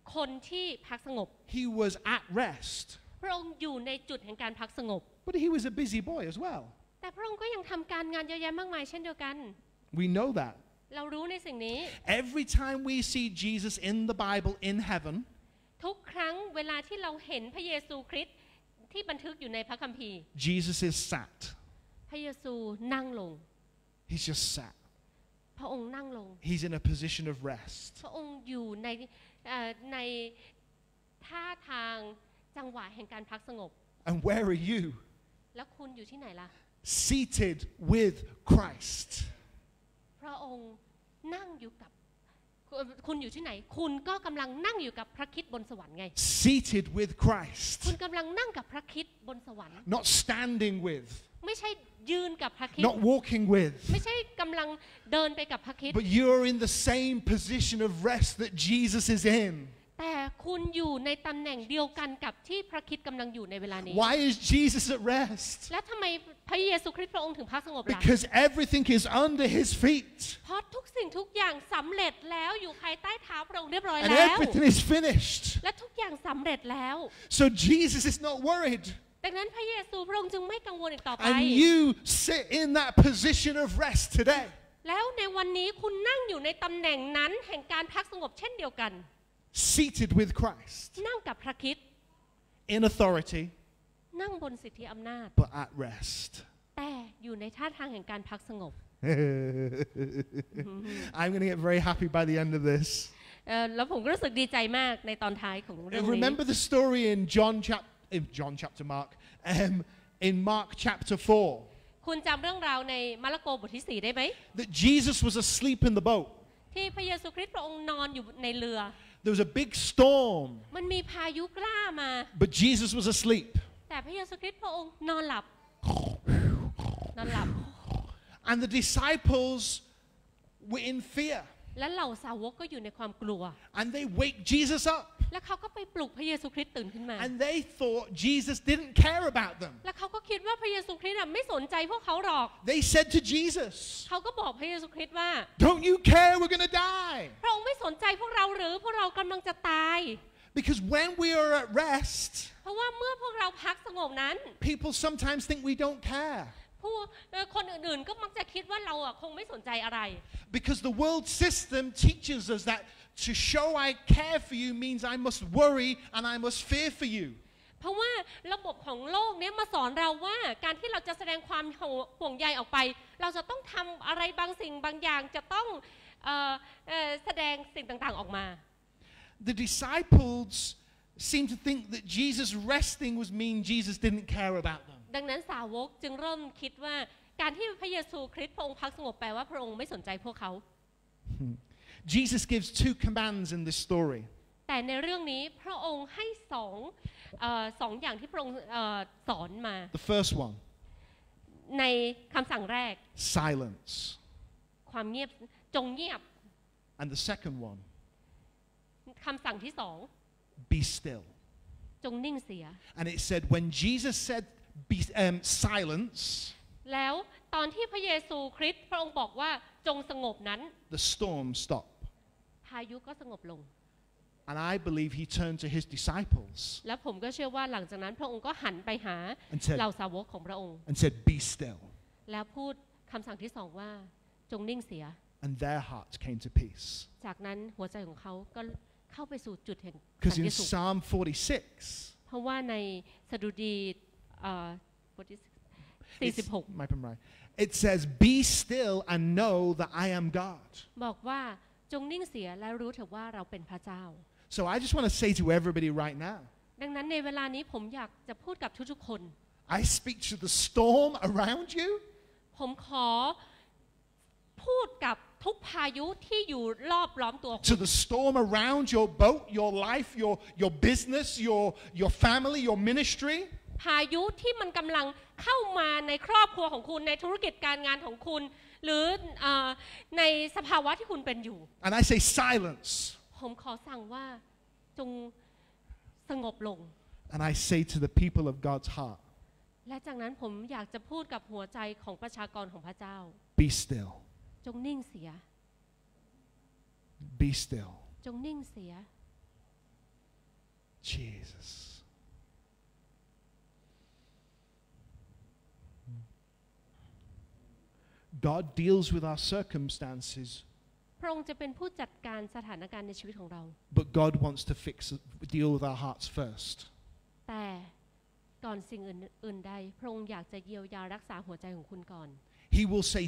คนที่พักสงบ He was at rest. พระองค์อยู่ในจุดแห่งการพักสงบ But he was a busy boy as well. แต่พระองค์ก็ยังทำการงานเยอะแยะมากมายเช่นเดียวกัน We know that. เรารู้ในสิ่งนี้ Every time we see Jesus in the Bible in heaven, ทุกครั้งเวลาที่เราเห็นพระเยซูคริสต์ที่บันทึกอยู่ในพระคัมภีร์ Jesus is sat. พระเยซูนั่งลง He's just sat. พระองค์นั่งลง He's in a position of rest. พระองค์อยู่ในท่าทางจังหวะแห่งการพักสงบ And where are you? แล้วคุณอยู่ที่ไหนล่ะ Seated with Christ. พระองค์นั่งอยู่กับคุณอยู่ที่ไหนคุณก็กำลังนั่งอยู่กับพระคริสต์บนสวรรค์ไง Seated with Christ. คุณกำลังนั่งกับพระคริสต์บนสวรรค์ Not standing with. ไม่ใช่ยืนกับพระคริสต์ Not walking with. ไม่ใช่กำลังเดินไปกับพระคริสต์ But you're in the same position of rest that Jesus is in. แต่คุณอยู่ในตำแหน่งเดียวกันกับที่พระคริสต์กำลังอยู่ในเวลานี้ Why is Jesus at rest? และทำไมพระเยซูคริสต์พระองค์ถึงพักสงบล่ะ Because everything is under his feet. เพราะทุกสิ่งทุกอย่างสำเร็จแล้วอยู่ภายใต้เท้าพระองค์เรียบร้อย And แล้ว everything is finished. และทุกอย่างสำเร็จแล้ว So Jesus is not worried. ดังนั้นพระเยซูพระองค์จึงไม่กังวลอีกต่อไป And you sit in that position of rest today. แล้วในวันนี้คุณนั่งอยู่ในตำแหน่งนั้นแห่งการพักสงบเช่นเดียวกัน Seated with Christ. นั่งกับพระคริสต์ In authority, นั่งบนสิทธิอำนาจ but at rest. แต่อยู่ในท่าทางแห่งการพักสงบ I'm going to get very happy by the end of this. แล้วผมก็รู้สึกดีใจมากในตอนท้ายของเรื่องนี้ Remember the story in John chapter Mark, in Mark chapter 4, คุณจำเรื่องราวในมาระโกบทที่ 4 ได้ไหม that Jesus was asleep in the boat. ที่พระเยซูคริสต์พระองค์นอนอยู่ในเรือ There was a big storm, มันมีพายุกล้ามา but Jesus was asleep. แต่พระเยซูคริสต์พระองค์นอนหลับ นอนหลับ And the disciples were in fear. และเหล่าสาวกก็อยู่ในความกลัว And they wake Jesus up. และเขาก็ไปปลุกพระเยซูคริสต์ตื่นขึ้นมา And they thought Jesus didn't care about them. และเขาก็คิดว่าพระเยซูคริสต์ไม่สนใจพวกเขาหรอก They said to Jesus, เขาก็บอกพระเยซูคริสต์ว่า don't you care we're going to die? พระองค์ไม่สนใจพวกเราหรือพวกเรากำลังจะตาย Because when we are at rest, เพราะว่าเมื่อพวกเราพักสงบนั้น people sometimes think we don't care. คนอื่นๆก็มักจะคิดว่าเราคงไม่สนใจอะไร Because the world system teaches us that to show I care for you means I must worry and I must fear for you. เพราะว่าระบบของโลกนี้มาสอนเราว่าการที่เราจะแสดงความห่วงใยออกไป เราจะต้องทำอะไรบางสิ่งบางอย่างจะต้องแสดงสิ่งต่างๆออกมา The disciples seem to think that Jesus resting was mean Jesus didn't care about them. ดังนั้นสาวกจึงเริ่มคิดว่าการที่พระเยซูคริสต์พระองค์พักสงบแปลว่าพระองค์ไม่สนใจพวกเขา Jesus gives two commands in this story. แต่ในเรื่องนี้พระองค์ให้สองอย่างที่พระองค์สอนมา The first one, ในคำสั่งแรก silence. ความเงียบจงเงียบ And the second one, คำสั่งที่สอง be still. จงนิ่งเสีย And it said when Jesus said silence, แล้วตอนที่พระเยซูคริสต์พระองค์บอกว่าจงสงบนั้น the storm stopped. พายุก็สงบลง And I believe he turned to his disciples และผมก็เชื่อว่าหลังจากนั้นพระองค์ก็หันไปหา and said, เหล่าสาวกของพระองค์ and said, be still. แล้วพูดคำสั่งที่สองว่าจงนิ่งเสีย And their hearts came to peace. จากนั้นหัวใจของเขาก็เข้าไปสู่จุดแห่งสั Because น in ติสุข Psalm 46, เพราะว่าในสดุดี46 it says, be still and know that I am God. บอกว่าจงนิ่งเสียและรู้เถอะว่าเราเป็นพระเจ้า So I just want to say to everybody right now, ดังนั้นในเวลานี้ผมอยากจะพูดกับทุกๆคน I speak to the storm around you. ผมขอพูดกับทุกพายุที่อยู่รอบล้อมตัวคุ To ณ the storm around your boat, your life, your business, your family, your ministry. พายุที่มันกำลังเข้ามาในครอบครัวของคุณในธุรกิจการงานของคุณ หรือในสภาวะที่คุณเป็นอยู่ And I say silence. ผมขอสั่งว่าจงสงบลง And I say to the people of God's heart, และจากนั้นผมอยากจะพูดกับหัวใจของประชากรของพระเจ้า be still. จงนิ่งเสีย Be still. จงนิ่งเสีย Jesus. God deals with our circumstances, พระองค์จะเป็นผู้จัดการสถานการณ์ในชีวิตของเรา but God wants to deal with our hearts first. แต่ก่อนสิ่งอื่นใดพระองค์อยากจะเยียวยารักษาหัวใจของคุณก่อน He will say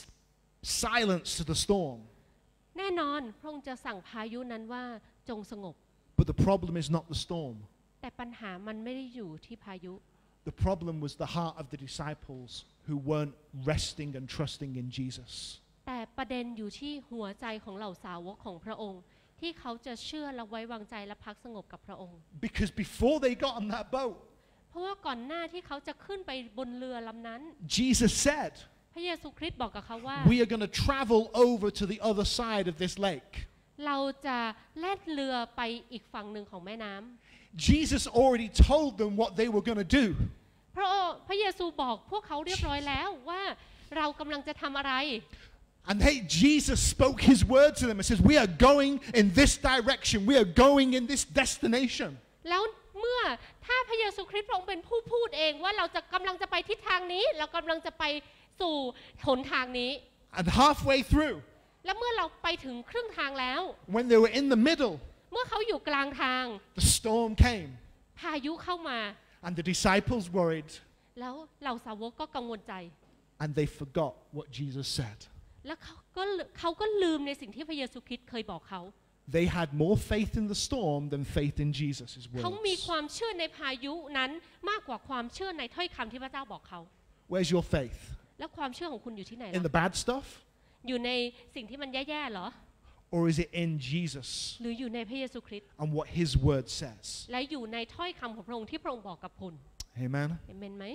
silence to the storm. แน่นอนพระองค์จะสั่งพายุนั้นว่าจงสงบ But the problem is not the storm. แต่ปัญหามันไม่ได้อยู่ที่พายุ The problem was the heart of the disciples who weren't resting and trusting in Jesus. แต่ประเด็นอยู่ที่หัวใจของเหล่าสาวกของพระองค์ที่เขาจะเชื่อและไว้วางใจและพักสงบกับพระองค์ Because before they got on that boat, เพราะว่าก่อนหน้าที่เขาจะขึ้นไปบนเรือลำนั้น Jesus said, พระเยซูคริสต์บอกกับเขาว่า we are going to travel over to the other side of this lake. เราจะแล่นเรือไปอีกฝั่งหนึ่งของแม่น้ำ Jesus already told them what they were going to do. พระเยซูบอกพวกเขาเรียบร้อยแล้วว่าเรากำลังจะทำอะไร And hey, Jesus spoke his word to them and says, we are going in this direction. We are going in this destination. แล้วเมื่อถ้าพระเยซูคริสต์พระองค์เป็นผู้พูดเองว่าเราจะกำลังจะไปทิศทางนี้เรากำลังจะไปสู่หนทางนี้ And halfway through, และเมื่อเราไปถึงครึ่งทางแล้ว when they were in the middle, เมื่อเขาอยู่กลางทาง the storm came. พายุเข้ามา And the disciples worried. แล้วเหล่าสาวกก็กังวลใจ And they forgot what Jesus said. แล้วเขาก็ลืมในสิ่งที่พระเยซูคริสต์เคยบอกเขา They had more faith in the storm than faith in Jesus' เขามี words. ความเชื่อในพายุนั้นมากกว่าความเชื่อในถ้อยคำที่พระเจ้าบอกเขา Where's your faith? แล้วความเชื่อของคุณอยู่ที่ไหน In ล่ะ the bad stuff? อยู่ในสิ่งที่มันแย่ๆเหรอ Or is it in Jesus หรืออยู่ในพระเยซูคริสต์ and what his word says? และอยู่ในถ้อยคำของพระองค์ที่พระองค์บอกกับคุณ Amen. เอเมนไหม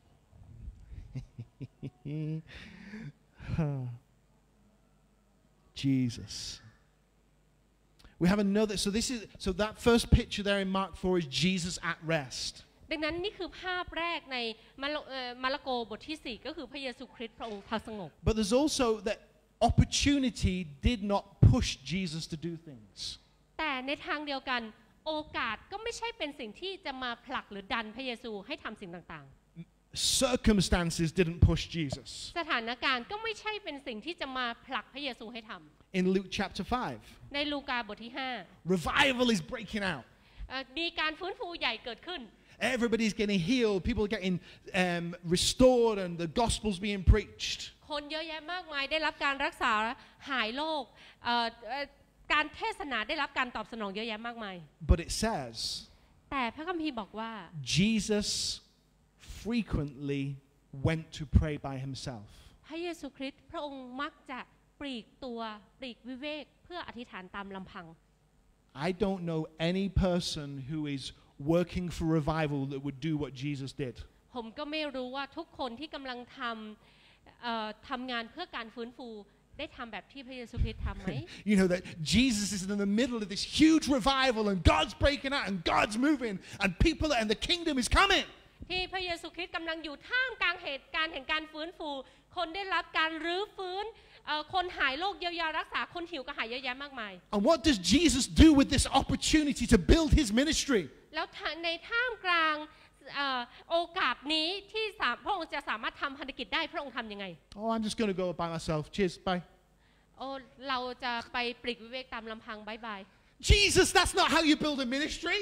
Jesus. We have another, so that first picture there in Mark 4 is Jesus at rest. ดังนั้นนี่คือภาพแรกในมาระโกบทที่ 4 ก็คือพระเยซูคริสต์พระองค์พักสงบ But there's also that opportunity did not push Jesus to do things. แต่ในทางเดียวกันโอกาสก็ไม่ใช่เป็นสิ่งที่จะมาผลักหรือดันพระเยซูให้ทำสิ่งต่างๆ Circumstances didn't push Jesus. สถานการณ์ก็ไม่ใช่เป็นสิ่งที่จะมาผลักพระเยซูให้ทำ In Luke chapter 5, ในลูกาบทที่ revival is breaking out. 5มีการฟื้นฟูใหญ่เกิดขึ้น Everybody's getting healed. People are getting restored and the gospel's being preached. คนเยอะแยะมากมายได้รับการรักษาหายโรคการเทศนาได้รับการตอบสนองเยอะแยะมากมาย But it says, แต่พระคัมภีร์บอกว่า Jesus frequently went to pray by himself. พระเยซูคริสต์พระองค์มักจะปลีกวิเวกเพื่ออธิษฐานตามลำพัง I don't know any person who is working for revival that would do what Jesus did. ผมก็ไม่รู้ว่าทุกคนที่กำลังทำงานเพื่อการฟื้นฟูได้ทำแบบที่พระเยซูคริสต์ทำไหม You know that Jesus is in the middle of this huge revival and God's breaking out and God's moving and people and the kingdom is coming. ที่พระเยซูคริสต์กำลังอยู่ท่ามกลางเหตุการณ์แห่งการฟื้นฟูคนได้รับการรื้อฟื้นคนหายโรคเยียวยารักษาคนหิวกระหายเยอะแยะมากมาย And what does Jesus do with this opportunity to build his ministry? แล้วในท่ามกลางโอกาสนี้ที่พระองค์จะสามารถทำภารกิจได้พระองค์ทำยังไง Oh, I'm just going to go by myself. Cheers, bye. โอ้เราจะไปปลีกวิเวกตามลำพังบายบาย Jesus, that's not how you build a ministry.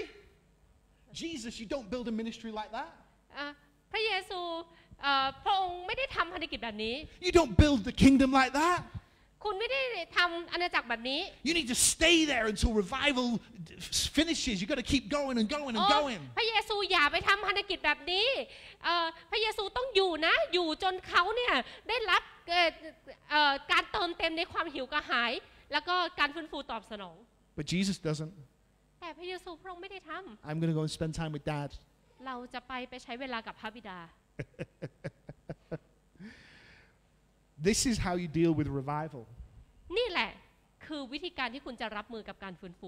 Jesus, you don't build a ministry like that. พระเยซูพระองค์ไม่ได้ทำภารกิจแบบนี้ You don't build the kingdom like that. คุณไม่ได้ทำอาณาจักรแบบนี้ You need to stay there until revival finishes. You've got to keep going and going and going. พระเยซูอย่าไปทำภารกิจแบบนี้พระเยซูต้องอยู่นะอยู่จนเขาเนี่ยได้รับการเติมเต็มในความหิวกระหายแล้วก็การฟื้นฟูตอบสนอง But Jesus doesn't. แต่พระเยซูพระองค์ไม่ได้ทำ I'm going to go and spend time with Dad. เราจะไปใช้เวลากับพระบิดา This is how you deal with revival. นี่แหละคือวิธีการที่คุณจะรับมือกับการฟื้นฟู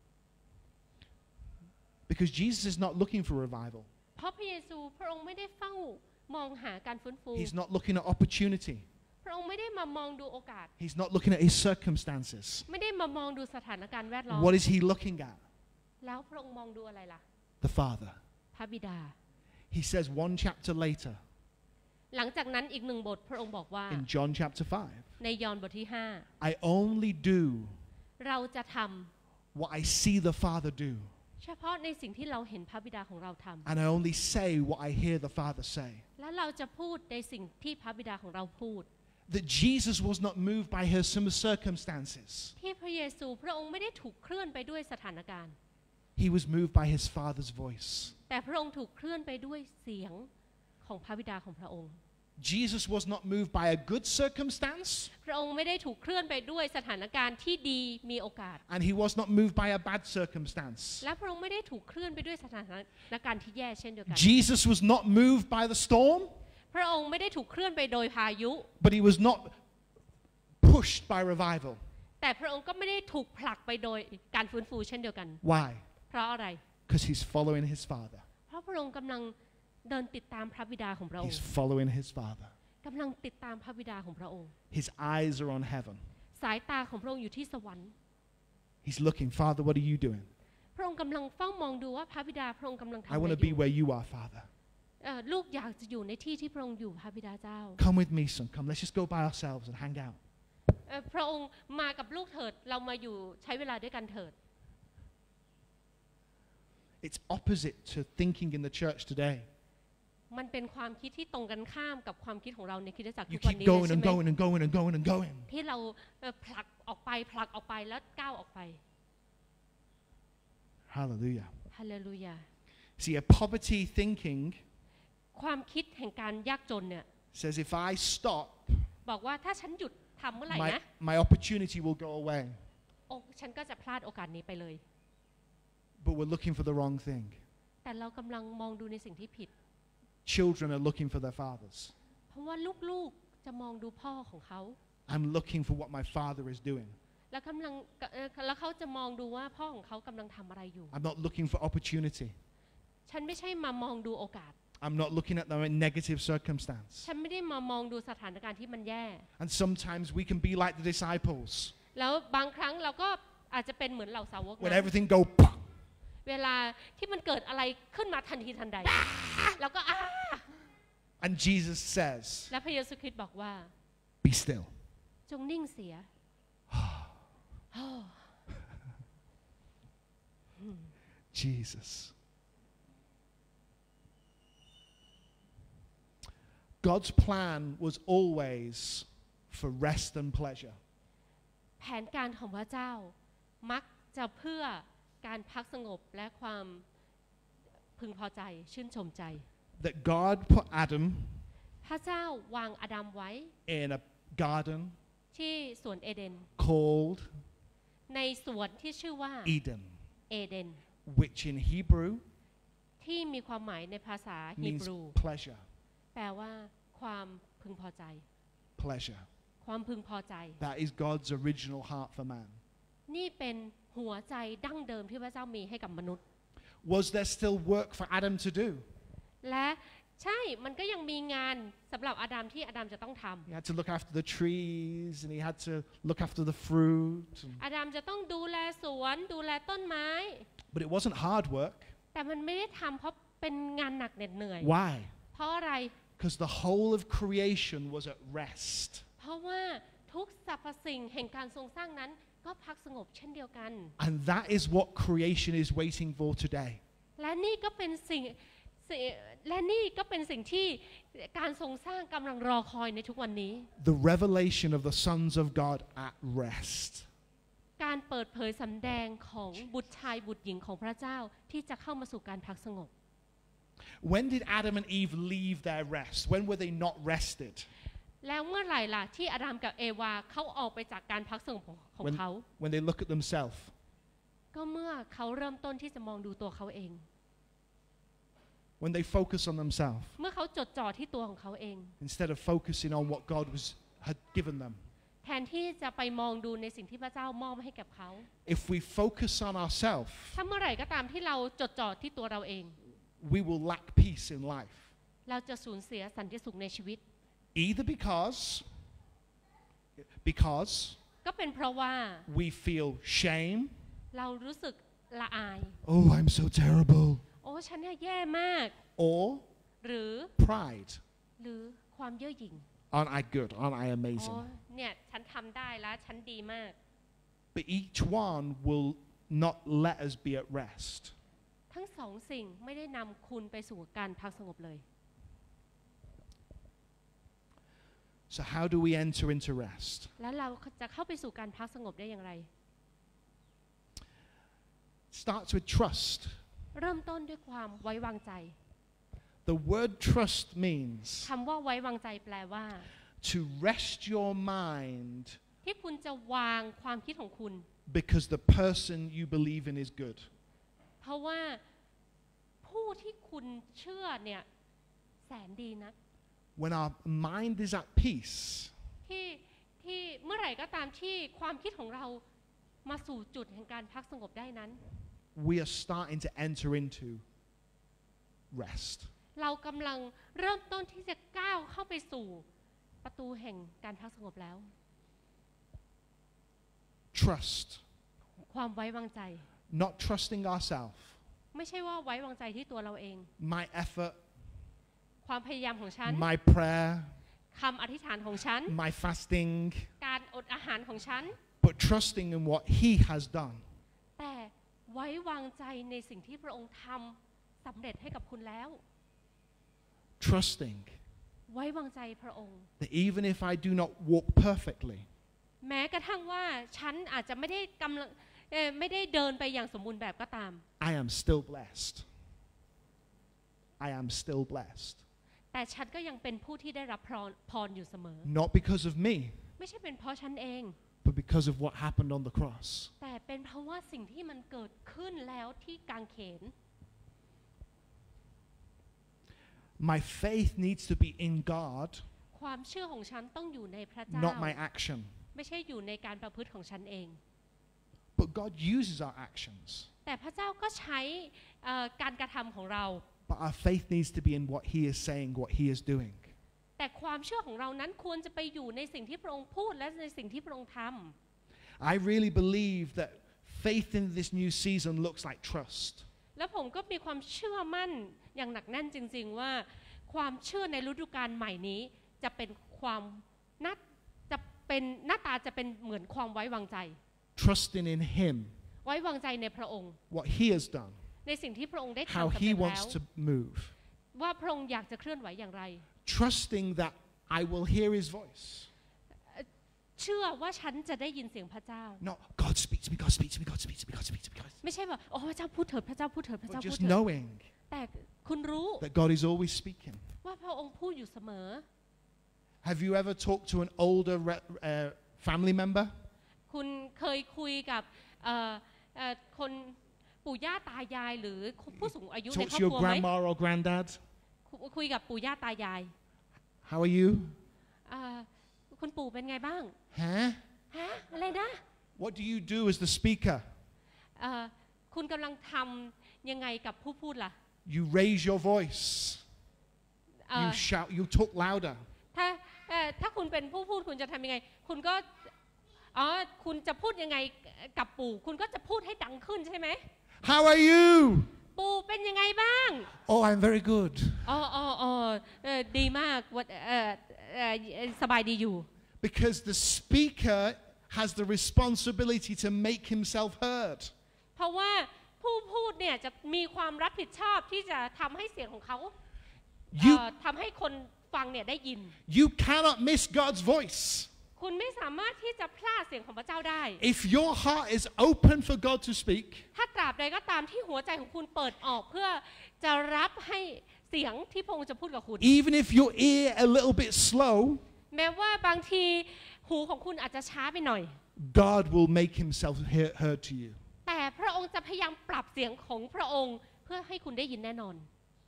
Because Jesus is not looking for revival. เพราะพระเยซูพระองค์ไม่ได้เฝ้ามองหาการฟื้นฟู He's not looking at opportunity. พระองค์ไม่ได้มามองดูโอกาส He's not looking at his circumstances. ไม่ได้มามองดูสถานการณ์แวดล้อม What is he looking at? แล้วพระองค์มองดูอะไรล่ะ the Father. พระบิดา He says one chapter later หลังจากนั้นอีกหนึ่งบทพระองค์บอกว่า in John chapter 5, ในยอห์นบทที่ I only do 5 เราจะท what I see the Father do, ำเฉพาะในสิ่งที่เราเห็นพระบิดาของเราท and I only say what I hear the Father say. ำและเราจะพูดในสิ่งที่พระบิดาของเราพูด That Jesus was not moved by some circumstances. ที่พระเยซูพระองค์ไม่ได้ถูกเคลื่อนไปด้วยสถานการณ์ He was moved by his Father's voice. แต่พระองค์ถูกเคลื่อนไปด้วยเสียงของพระบิดาของพระองค์ Jesus was not moved by a good circumstance, พระองค์ไม่ได้ถูกเคลื่อนไปด้วยสถานการณ์ที่ดีมีโอกาส and he was not moved by a bad circumstance. และพระองค์ไม่ได้ถูกเคลื่อนไปด้วยสถานการณ์ที่แย่เช่นเดียวกัน Jesus was not moved by the storm, พระองค์ไม่ได้ถูกเคลื่อนไปโดยพายุ but he was not pushed by revival. แต่พระองค์ก็ไม่ได้ถูกผลักไปโดยการฟื้นฟูเช่นเดียวกัน Why? เพราะอะไร Because he's following his Father. เพราะพระองค์กำลังเดินติดตามพระบิดาของพระอง He's ค์ following his Father. กำลังติดตามพระบิดาของพระองค์ His eyes are on heaven. สายตาของพระองค์อยู่ที่สวรรค์ He's looking, Father, what are you doing? พระองค์กำลังเฝ้ามองดูว่าพระบิดาพระองค์กำลังทำ I อะไร want อ to be ยู่ where you are, Father. ลูกอยากจะอยู่ในที่ที่พระองค์อยู่พระบิดาเจ้า Come with me, son. Come, let's just go by ourselves and hang out. พระองค์มากับลูกเถิดเรามาอยู่ใช้เวลาด้วยกันเถิด It's opposite to thinking in the church today. มันเป็นความคิดที่ตรงกันข้ามกับความคิดของเราในคริสตจักร You ทุกวัน keep นี้เลย going ใช่ and ไหม going and going and going and going. ที่เราผลักออกไปแล้วก้าวออกไป Hallelujah. ฮาเลลูยา See, a poverty thinking ความคิดแห่งการยากจนเนี่ย says if I stop, บอกว่าถ้าฉันหยุดทำเมื่อไหร่นะ my opportunity will go away. ฉันก็จะพลาดโอกาสนี้ไปเลย But we're looking for the wrong thing. แต่เรากำลังมองดูในสิ่งที่ผิด Children are looking for their fathers. เพราะว่าลูกๆจะมองดูพ่อของเขา I'm looking for what my father is doing. แล้วเขาจะมองดูว่าพ่อของเขากำลังทำอะไรอยู่ I'm not looking for opportunity. ฉันไม่ใช่มามองดูโอกาส I'm not looking at the negative circumstance. ฉันไม่ได้มามองดูสถานการณ์ที่มันแย่ And sometimes we can be like the disciples. แล้วบางครั้งเราก็อาจจะเป็นเหมือนเหล่าสาวก When นะ everything go pop, เวลาที่มันเกิดอะไรขึ้นมาทันทีทันใด แล้วก็ and Jesus says, และพระเยซูคริสต์บอกว่า be still. จงนิ่งเสีย Jesus. God's plan was always for rest and pleasure. แผนการของพระเจ้ามักจะเพื่อการพักสงบและความพึงพอใจชื่นชมใจ That God put Adam พระเจ้าวางอาดัมไว้ in a garden ที่สวนเอเดน called ในสวนที่ชื่อว่า Eden, เอเดน which in Hebrew ที่มีความหมายในภาษาฮี means บรู pleasure. แปลว่าความพึงพอใจ Pleasure. ความพึงพอใจ That is God's original heart for man. นี่เป็นหัวใจดั้งเดิมที่พระเจ้ามีให้กับมนุษย์ Was there still work for Adam to do? และใช่มันก็ยังมีงานสำหรับอาดัมที่อาดัมจะต้องทำ He had to look after the trees and he had to look after the fruit. อาดัมจะต้องดูแลสวนดูแลต้นไม้ But it wasn't hard work. แต่มันไม่ได้ทำเพราะเป็นงานหนักเหน็ดเหนื่อย Why? เพราะอะไร Because the whole of creation was at rest. เพราะว่าทุกสรรพสิ่งแห่งการทรงสร้างนั้นก็พักสงบเช่นเดียวกัน And that is what creation is waiting for today. และนี่ก็เป็นสิ่งที่การทรงสร้างกำลังรอคอยในทุกวันนี้ The revelation of the sons of God at rest. การเปิดเผยสำแดงของบุตรชายบุตรหญิงของพระเจ้าที่จะเข้ามาสู่การพักสงบ When did Adam and Eve leave their rest? When were they not rested? แล้วเมื่อไหร่ล่ะที่อาดัมกับเอวาเขาออกไปจากการพักสงบของเขา When they look at themselves. ก็เมื่อเขาเริ่มต้นที่จะมองดูตัวเขาเอง When they focus on themselves เมื่อเขาจดจ่อที่ตัวของเขาเอง instead of focusing on what God had given them. แทนที่จะไปมองดูในสิ่งที่พระเจ้ามอบให้กับเขา If we focus on ourselves, ถ้าเมื่อไหร่ก็ตามที่เราจดจ่อที่ตัวเราเอง we will lack peace in life. เราจะสูญเสียสันติสุขในชีวิต Either because ก็เป็นเพราะว่า we feel shame. เรารู้สึกละอาย Oh, I'm so terrible. โอ้ฉันเนี่ยแย่มาก or หรือ pride. หรือความเย่อหยิ่ง Aren't I good? Aren't I อ๋อ amazing? เนี่ยฉันทำได้แล้วฉันดีมาก But each one will not let us be at rest. ทั้งสองสิ่งไม่ได้นำคุณไปสู่การพักสงบเลย So how do we enter into rest? แล้วเราจะเข้าไปสู่การพักสงบได้อย่างไร Starts with trust. เริ่มต้นด้วยความไว้วางใจ The word trust means คำว่าไว้วางใจแปลว่า to rest your mind ที่คุณจะวางความคิดของคุณ because the person you believe in is good. เพราะว่าผู้ที่คุณเชื่อเนี่ยแสนดีนะ When our mind is at peace, ที่เมื่อไหร่ก็ตามที่ความคิดของเรามาสู่จุดแห่งการพักสงบได้นั้น we are starting to enter into rest. เรากำลังเริ่มต้นที่จะก้าวเข้าไปสู่ประตูแห่งการพักสงบแล้ว Trust, ความไว้วางใจ not trusting ourselves, ไม่ใช่ว่าไว้วางใจที่ตัวเราเอง my effort, ความพยายามของฉัน my prayer, คำอธิษฐานของฉัน my fasting, การอดอาหารของฉัน but trusting in what He has done. แต่ไว้วางใจในสิ่งที่พระองค์ทำสำเร็จให้กับคุณแล้ว Trusting ไว้วางใจพระองค์ that even if I do not walk perfectly, แม้กระทั่งว่าฉันอาจจะไม่ได้เดินไปอย่างสมบูรณ์แบบก็ตาม I am still blessed. I am still blessed. แต่ฉันก็ยังเป็นผู้ที่ได้รับพรอยู่เสมอ Not because of me, ไม่ใช่เป็นเพราะฉันเอง but because of what happened on the cross. แต่เป็นเพราะว่าสิ่งที่มันเกิดขึ้นแล้วที่กางเขน My faith needs to be in God, ความเชื่อของฉันต้องอยู่ในพระเจ้า not my action. ไม่ใช่อยู่ในการประพฤติของฉันเอง But God uses our actions. แต่พระเจ้าก็ใช้การกระทำของเรา But our faith needs to be in what He is saying, what He is doing. แต่ความเชื่อของเรานั้นควรจะไปอยู่ในสิ่งที่พระองค์พูดและในสิ่งที่พระองค์ทำ I really believe that faith in this new season looks like trust. แล้วผมก็มีความเชื่อมั่นอย่างหนักแน่นจริงๆว่าความเชื่อในฤดูกาลใหม่นี้จะเป็นความหน้าตาจะเป็นเหมือนความไว้วางใจ Trusting in Him, ไว้วางใจในพระองค์ what He has done, ในสิ่งที่พระองค์ได้ทำ how สำเร็จ He แล้ว wants to move. ว่าพระองค์อยากจะเคลื่อนไหวอย่างไร Trusting that I will hear His voice. เชื่อว่าฉันจะได้ยินเสียงพระเจ้า Not God speak to me, God speak to me, God speak to me, God speak to me. God. ไม่ใช่ว่าโอ้พระเจ้าพูดเถิดพระเจ้าพูดเถิดพระเจ้า But พูด just เถิด knowing แต่คุณรู้ that God is always speaking. ว่าพระองค์พูดอยู่เสมอ Have you ever talked to an older family member? คุณเคยคุยกับคนปู่ย่าตายายหรือผู้สูงอายุใน Talk ครอ to บค your รัวไหม grandma or granddad? คุยกับปู่ย่าตายาย How are you? คุณปู่เป็นไงบ้าง Huh? ฮะอะไรนะ What do you do as the speaker? คุณกำลังทำยังไงกับผู้พูดล่ะ You raise your voice. You shout. You talk louder. ถ้าคุณเป็นผู้พูดคุณจะทำยังไงคุณก็คุณจะพูดยังไงกับปู่คุณก็จะพูดให้ดังขึ้นใช่ไหม How are you? ปู่เป็นยังไงบ้าง Oh, I'm very good. ดีมากสบายดีอยู่ Because the speaker has the responsibility to make himself heard. เพราะว่าผู้พูดเนี่ยจะมีความรับผิดชอบที่จะทำให้เสียงของเขาทำให้คนฟังเนี่ยได้ยิน You cannot miss God's voice. คุณไม่สามารถที่จะพลาดเสียงของพระเจ้าได้ If your heart is open for God to speak, ถ้าตราบใดก็ตามที่หัวใจของคุณเปิดออกเพื่อจะรับให้เสียงที่พระองค์จะพูดกับคุณ even if your ear a little bit slow, แม้ว่าบางทีหูของคุณอาจจะช้าไปหน่อย God will make Himself heard to you. แต่พระองค์จะพยายามปรับเสียงของพระองค์เพื่อให้คุณได้ยินแน่นอน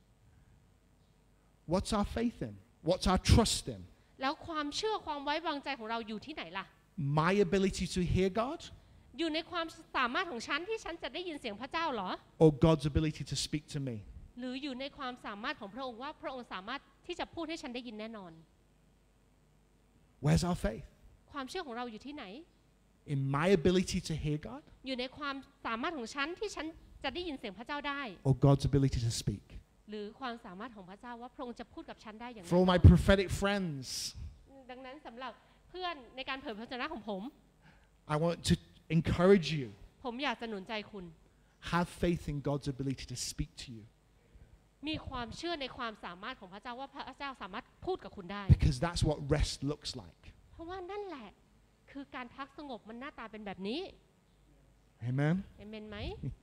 What's our faith in? What's our trust in? แล้วความเชื่อความไว้วางใจของเราอยู่ที่ไหนล่ะ My ability to hear God อยู่ในความสามารถของฉันที่ฉันจะได้ยินเสียงพระเจ้าเหรอ or God's ability to speak to me? หรืออยู่ในความสามารถของพระองค์ว่าพระองค์สามารถที่จะพูดให้ฉันได้ยินแน่นอน Where's our faith? ความเชื่อของเราอยู่ที่ไหน In my ability to hear God? อยู่ในความสามารถของฉันที่ฉันจะได้ยินเสียงพระเจ้าได้ or God's ability to speak. หรือความสามารถของพระเจ้าว่าพระองค์จะพูดกับฉันได้อย่าง For all ไร my prophetic friends, ดังนั้นสำหรับเพื่อนในการเผยพระชนะของผม I want to encourage you. ผมอยากจะหนุนใจคุณ Have faith in God's ability to speak to you, มีความเชื่อในความสามารถของพระเจ้าว่าพระเจ้าสามารถพูดกับคุณได้ because that's what rest looks like. เพราะว่านั่นแหละคือการพักสงบมันหน้าตาเป็นแบบนี้ Amen. เอเมนไหม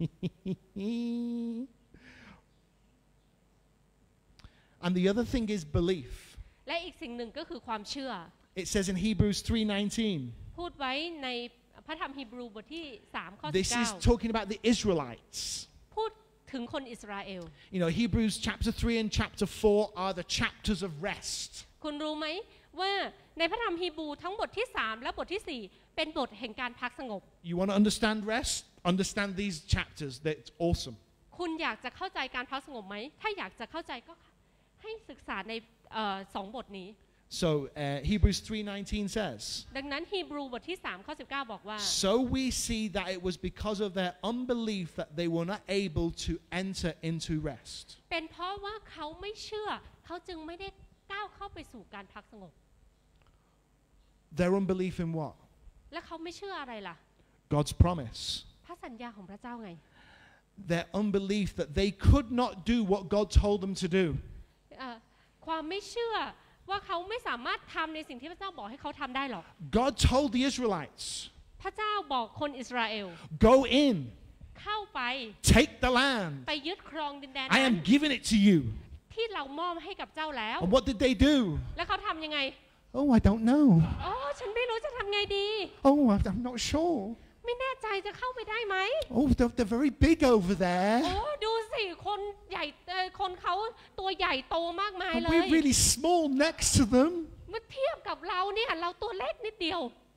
And the other thing is belief. และอีกสิ่งหนึ่งก็คือความเชื่อ It says in Hebrews 3:19. พูดไว้ในพระธรรมฮีบรูบทที่3ข้อ This is talking about the Israelites. 19พูดถึงคนอิสราเอล You know, Hebrews chapter 3 and chapter 4 are the chapters of rest. คุณรู้ไหมว่าในพระธรรมฮีบรูทั้งบทที่3และบทที่4เป็นบทแห่งการพักสงบ You want to understand rest? Understand these chapters. That's awesome. คุณอยากจะเข้าใจการพักสงบไหมถ้าอยากจะเข้าใจก็ให้ศึกษาใน2บทนี้ So Hebrews 3:19 says, ดังนั้นฮีบรูบทที่3ข้อ19บอกว่า So we see that it was because of their unbelief that they were not able to enter into rest. เป็นเพราะว่าเขาไม่เชื่อเขาจึงไม่ได้ก้าวเข้าไปสู่การพักสงบ Their unbelief in what? และเขาไม่เชื่ออะไรล่ะ God's promise. พระสัญญาของพระเจ้าไง Their unbelief that they could not do what God told them to do. ความไม่เชื่อว่าเขาไม่สามารถทำในสิ่งที่พระเจ้าบอกให้เขาทำได้หรอก God told the Israelites, พระเจ้าบอกคนอิสราเอล Go in, เข้าไป take the land. ไปยึดครองดินแดน I นั้น am giving it to you. ที่เรามอบให้กับเจ้าแล้ว And what did they do? แล้วเขาทำยังไง Oh, I don't know. อ๋อฉันไม่รู้จะทำไงดี Oh, I'm not sure. ไม่แน่ใจจะเข้าไปได้ไหม Oh, they're very big over โอ้ there. ดูสิคนใหญ่คนเขาตัวใหญ่โตมากมาย And เล we're ย really small next to them. เมื่อเทียบกับเราเนี่ยเราตัวเล็กนิดเดียว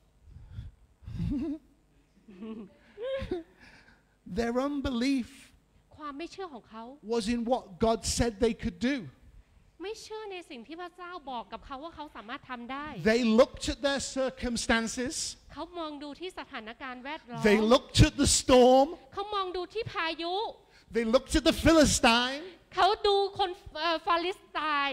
Their unbelief ความไม่เชื่อของเขา was in what God said they could do. ไม่เชื่อในสิ่งที่พระเจ้าบอกกับเขาว่าเขาสามารถทำได้ They looked at their circumstances. เขามองดูที่สถานการณ์แวดล้อม They looked at the storm. เขามองดูที่พายุ They looked at the Philistine. เขาดูคนฟาลิสไตน์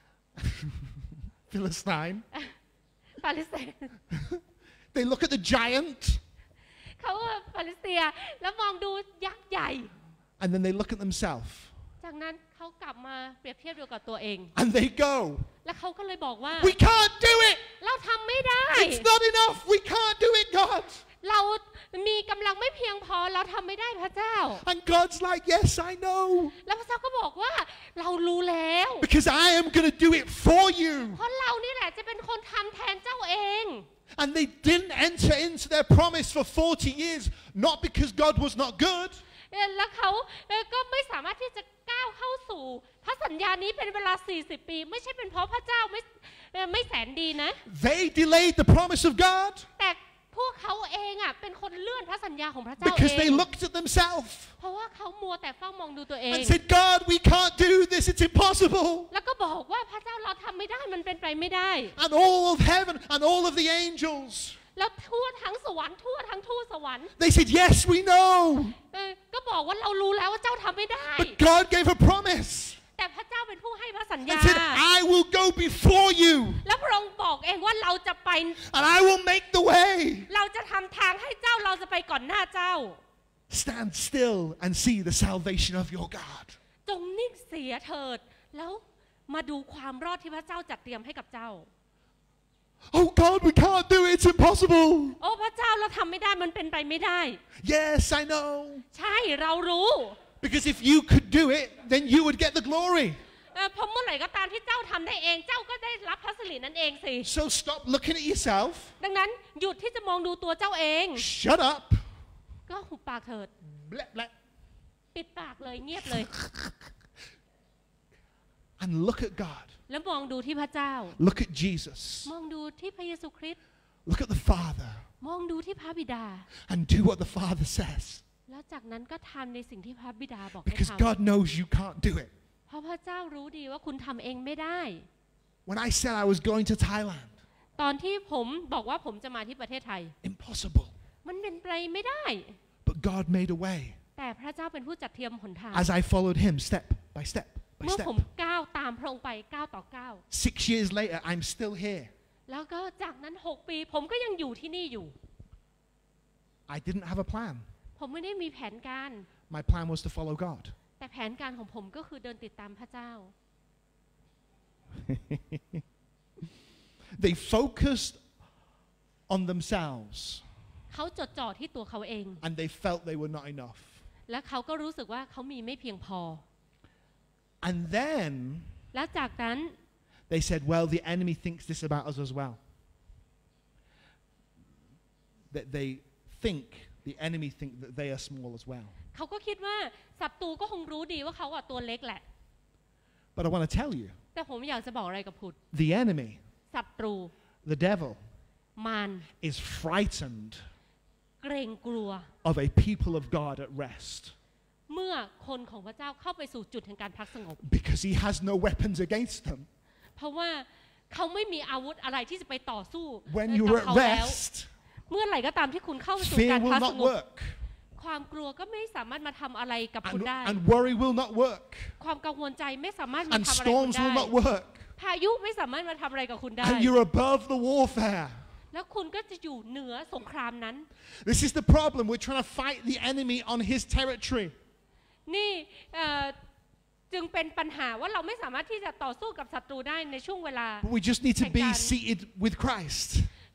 Philistine. ฟาลิสไตน์ They look at the giant. เขาฟาลิสเตียแล้วมองดูยักษ์ใหญ่ And then they look at themselves. จากนั้นเขากลับมาเปรียบเทียบดูกับตัวเอง And they go, แล้วเขาก็เลยบอกว่า We can't do it. เราทำไม่ได้ It's not enough. We can't do it, God. เรามีกำลังไม่เพียงพอเราทำไม่ได้พระเจ้า And God's like, Yes, I know. แล้วพระเจ้าก็บอกว่าเรารู้แล้ว Because I am going to do it for you. เพราะเรานี่แหละจะเป็นคนทำแทนเจ้าเอง And they didn't enter into their promise for 40 years, not because God was not good, แล้วเขาก็ไม่สามารถที่จะก้าวเข้าสู่พระสัญญานี้เป็นเวลา40 ปี ไม่ใช่เป็นเพราะพระเจ้าไม่แสนดีนะ they delayed the promise of God แต่พวกเขาเองอ่ะเป็นคนเลื่อนพระสัญญาของพระเจ้า because เอ they ง looked at themselves เพราะว่าเขามัวแต่เฝ้ามองดูตัวเอง and said, God, we can't do this. It's impossible. แล้วก็บอกว่าพระเจ้าเราทำไม่ได้มันเป็นไปไม่ได้ And all of heaven and all of the angels, แล้วทั่วทั้งสวรรค์ทั่วทั้งทูตสวรรค์ they said, Yes, we know. ก็บอกว่าเรารู้แล้วว่าเจ้าทำไม่ได้ But God gave a promise แต่พระเจ้าเป็นผู้ให้พระสัญ and ญา said, I will go before you แล้วพระองค์บอกเองว่าเราจะไป and I will make the way. เราจะทำทางให้เจ้าเราจะไปก่อนหน้าเจ้า Stand still and see the salvation of your God. จงนิ่งเสียเถิดแล้วมาดูความรอดที่พระเจ้าจัดเตรียมให้กับเจ้า Oh God, we can't do it. It's impossible. โอ้พระเจ้าเราทำไม่ได้มันเป็นไปไม่ได้ Yes, I know. ใช่เรารู้ Because if you could do it, then you would get the glory. เพราะเมื่อไหร่ก็ตามที่เจ้าทำได้เองเจ้าก็ได้รับพระสิรินั้นเองสิ So stop looking at yourself. ดังนั้นหยุดที่จะมองดูตัวเจ้าเอง Shut up. ก็หุบปากเถิด Bleh, bleh. ปิดปากเลยเงียบเลย And look at God. แล้วมองดูที่พระเจ้า Look at Jesus. มองดูที่พระเยซูคริสต์ Look at the Father. มองดูที่พระบิดา And do what the Father says. แล้วจากนั้นก็ทำในสิ่งที่พระบิดาบอกให้ Because ทำ God knows you can't do it. เพราะพระเจ้ารู้ดีว่าคุณทำเองไม่ได้ When I said I was going to Thailand, ตอนที่ผมบอกว่าผมจะมาที่ประเทศไทย impossible. มันเป็นไปไม่ได้ But God made a way. แต่พระเจ้าเป็นผู้จัดเตรียมหนทาง as I followed him step by step by เมื่อ step. ผมก้าวตามพระองค์ไปก้าวต่อก้าว 6 years later, I'm still here. แล้วก็จากนั้น6 ปีผมก็ยังอยู่ที่นี่อยู่ I didn't have a plan. ผมไม่ได้มีแผนการ My plan was to follow God. แต่แผนการของผมก็คือเดินติดตามพระเจ้า They focused on themselves เขาจดจ่อที่ตัวเขาเอง and they felt they were not enough. และเขาก็รู้สึกว่าเขามีไม่เพียงพอ And then แล้วจากนั้น they said, well, the enemy thinks this about us as well. That they think, the enemy think that they are small as well. เขาก็คิดว่าศัตรูก็คงรู้ดีว่าเขาอะตัวเล็กแหละ But I want to tell you, แต่ผมอยากจะบอกอะไรกับคุณ the enemy, ศัตรู the devil, มาร is frightened เกรงกลัว of a people of God at rest เมื่อคนของพระเจ้าเข้าไปสู่จุดแห่งการพักสงบ because he has no weapons against them. เพราะว่าเขาไม่มีอาวุธอะไรที่จะไปต่อสู้ When กับ you're เขา at แล้ว rest, เมื่อไหร่ก็ตามที่คุณเข้าไปสู่ fear การ will พักส not งบ work ความกลัวก็ไม่สามารถมาทำอะไรกับคุณได้ and worry will not work ความกังวลใจไม่สามารถมา and ทำอะไรกับคุณ storms ได้ will not work พายุไม่สามารถมาทำอะไรกับคุณได้ and you're above the warfare. แล้วคุณก็จะอยู่เหนือสงครามนั้น This is the problem. We're trying to fight the enemy on his territory. นี่จึงเป็นปัญหาว่าเราไม่สามารถที่จะต่อสู้กับศัตรูได้ในช่วงเวลา But we just need to be seated with Christ.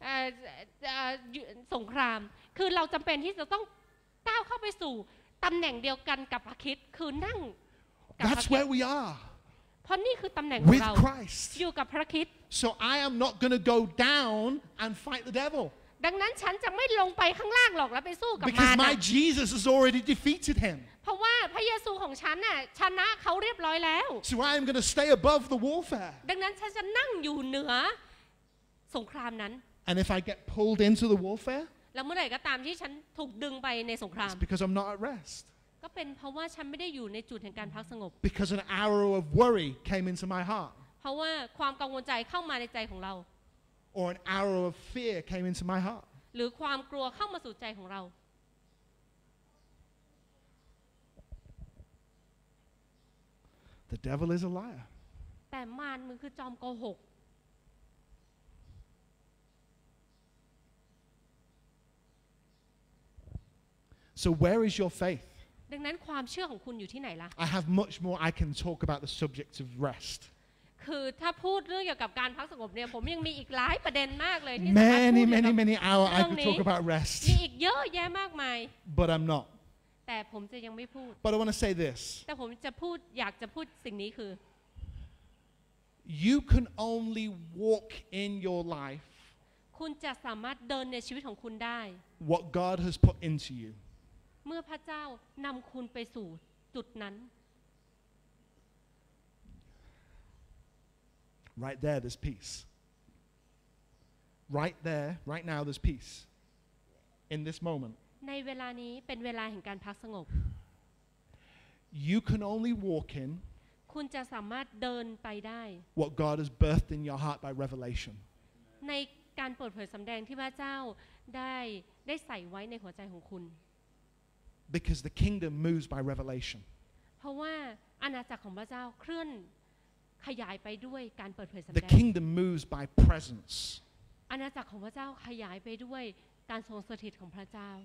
สงครามคือเราจำเป็นที่จะต้องก้าวเข้าไปสู่ตำแหน่งเดียวกันกับพระคริสต์คือนั่งกับพระ That's คริ where สต์ we are เพราะนี่คือตำแหน่งของ with เรา Christ. อยู่กับพระคริสต์ So I am not going to go down and fight the devil ดังนั้นฉันจะไม่ลงไปข้างล่างหรอกแล้วไปสู้กับ because มาร my Jesus has already defeated him. เพราะว่าพระเยซูของฉันน่ะชนะเขาเรียบร้อยแล้ว So I am going to stay above the warfare. ดังนั้นฉันจะนั่งอยู่เหนือสงครามนั้น And if I get pulled into the warfare, แล้วเมื่อไหร่ก็ตามที่ฉันถูกดึงไปในสงคราม it's because I'm not at rest. ก็เป็นเพราะว่าฉันไม่ได้อยู่ในจุดแห่งการพักสงบ Because an arrow of worry came into my heart. เพราะว่าความกังวลใจเข้ามาในใจของเรา Or an arrow of fear came into my heart. หรือความกลัวเข้ามาสู่ใจของเรา The devil is a liar. แต่มารมันคือจอมโกหก So where is your faith? ดังนั้นความเชื่อของคุณอยู่ที่ไหนล่ะ I have much more I can talk about the subject of rest. คือถ้าพูดเรื่องเกี่ยวกับการพักสงบเนี่ยผมยังมีอีกหลายประเด็นมากเลยที่สามารถพูด Many, เกี่ยวกับ many hours I could เรื่องนี้ talk about rest. มีอีกเยอะแยะมากมาย But I'm not. แต่ผมจะยังไม่พูด But I want to say this. แต่ผมจะพูดอยากจะพูดสิ่งนี้คือ You can only walk in your life คุณจะสามารถเดินในชีวิตของคุณได้ what God has put into you. เมื่อพระเจ้านำคุณไปสู่จุดนั้น Right there, there's peace. Right there, right now, there's peace. In this moment. ในเวลานี้เป็นเวลาแห่งการพักสงบ You can only walk in คุณจะสามารถเดินไปได้ what God has birthed in your heart by revelation. ในการเปิดเผยสำแดงที่พระเจ้าได้ใส่ไว้ในหัวใจของคุณ Because the kingdom moves by revelation. เพราะว่าอาณาจักรของพระเจ้าเคลื่อนขยายไปด้วยการเปิดเผยสำ The แดง kingdom moves by presence. อาณาจักรของพระเจ้าขยายไปด้วยการทรงสถิตของพระเจ้า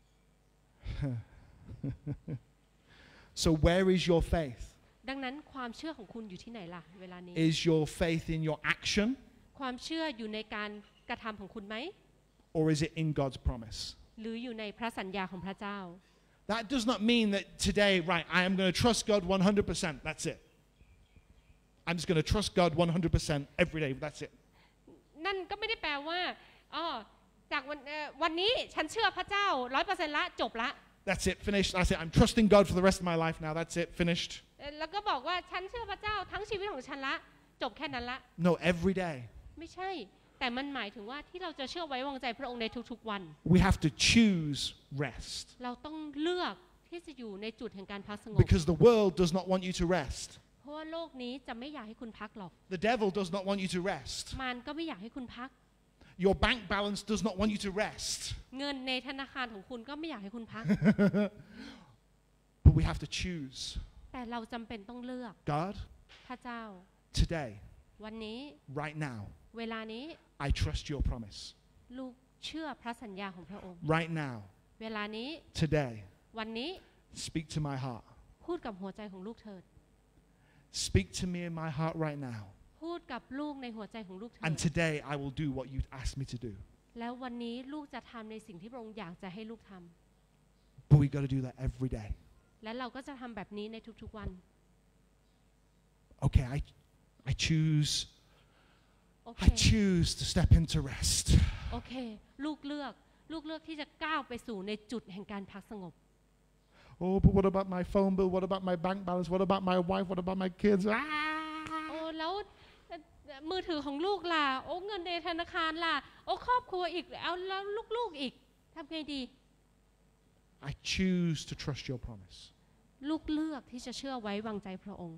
So where is your faith? ดังนั้นความเชื่อของคุณอยู่ที่ไหนล่ะเวลานี้ Is your faith in your action ความเชื่ออยู่ในการกระทำของคุณไหม or is it in God's promise? หรืออยู่ในพระสัญญาของพระเจ้า That does not mean that today, right, I am going to trust God 100%. That's it. I'm just going to trust God 100% every day. That's it. นั่นก็ไม่ได้แปลว่าจากวันนี้ฉันเชื่อพระเจ้า 100% ละจบละ That's it. Finished. That's it. I'm trusting God for the rest of my life now. That's it. Finished. แล้วก็บอกว่าฉันเชื่อพระเจ้าทั้งชีวิตของฉันละจบแค่นั้นละ No, every day. ไม่ใช่ แต่มันหมายถึงว่าที่เราจะเชื่อไว้วางใจพระองค์ในทุกๆวัน We have to choose rest. เราต้องเลือกที่จะอยู่ในจุดแห่งการพักสงบ Because the world does not want you to rest. เพราะว่าโลกนี้จะไม่อยากให้คุณพักหรอก The devil does not want you to rest. มันก็ไม่อยากให้คุณพัก Your bank balance does not want you to rest. เงินในธนาคารของคุณก็ไม่อยากให้คุณพัก we have to choose. แต่เราจำเป็นต้องเลือก God, พระเจ้า today, วันนี้ right now, เวลานี้ I trust your promise. ลูกเชื่อพระสัญญาของพระองค์ Right now, เวลานี้ today, วันนี้ speak to my heart. พูดกับหัวใจของลูกเถิด Speak to me in my heart right now. พูดกับลูกในหัวใจของลูกเถิด And today, I will do what you asked me to do. แล้ววันนี้ลูกจะทำในสิ่งที่พระองค์อยากจะให้ลูกทำ But we got to do that every day. และเราก็จะทำแบบนี้ในทุกๆวัน Okay, I choose โอเค I choose to step into rest. โอเคลูกเลือกที่จะก้าวไปสู่ในจุดแห่งการพักสงบ Oh, but what about my phone bill? What about my bank balance? What about my wife? What about my kids? โอ้แล้วมือถือของลูกล่ะโอ้เงินในธนาคารล่ะโอ้ครอบครัวอีกเอาแล้วลูกๆอีกทำไงดี I choose to trust your promise. ลูกเลือกที่จะเชื่อไว้วางใจพระองค์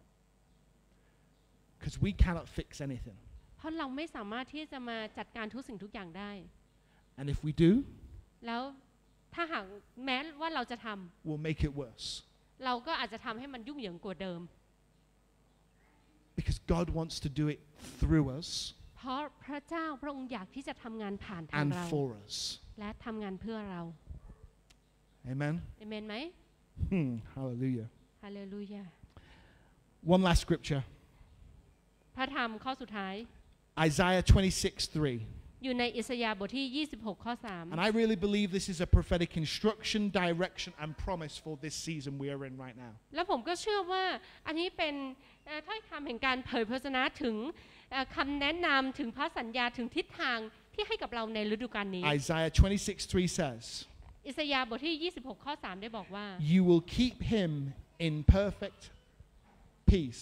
Because we cannot fix anything. เพราะเราไม่สามารถที่จะมาจัดการทุกสิ่งทุกอย่างได้ And if we do, แล้วถ้าหากแม้ว่าเราจะทำ we'll make it worse. เราก็อาจจะทำให้มันยุ่งเหยิงกว่าเดิม Because God wants to do it through us เพราะพระเจ้าพระองค์อยากที่จะทำงานผ่านทาง and เรา for us. และทำงานเพื่อเรา Amen? เอเมนไหม Hallelujah. ฮาเลลูยา One last scripture. พระธรรมข้อสุดท้าย Isaiah 26:3. อยู่ในอิสยาห์บทที่26ข้อ3 And I really believe this is a prophetic instruction, direction, and promise for this season we are in right now. แล้วผมก็เชื่อว่าอันนี้เป็นถ้อยคำแห่งการเผยพระวจนะถึงคำแนะนำถึงพระสัญญาถึงทิศทางที่ให้กับเราในฤดูกาลนี้ Isaiah 26:3 says, อิสยาห์บทที่26ข้อ3ได้บอกว่า You will keep him in perfect peace.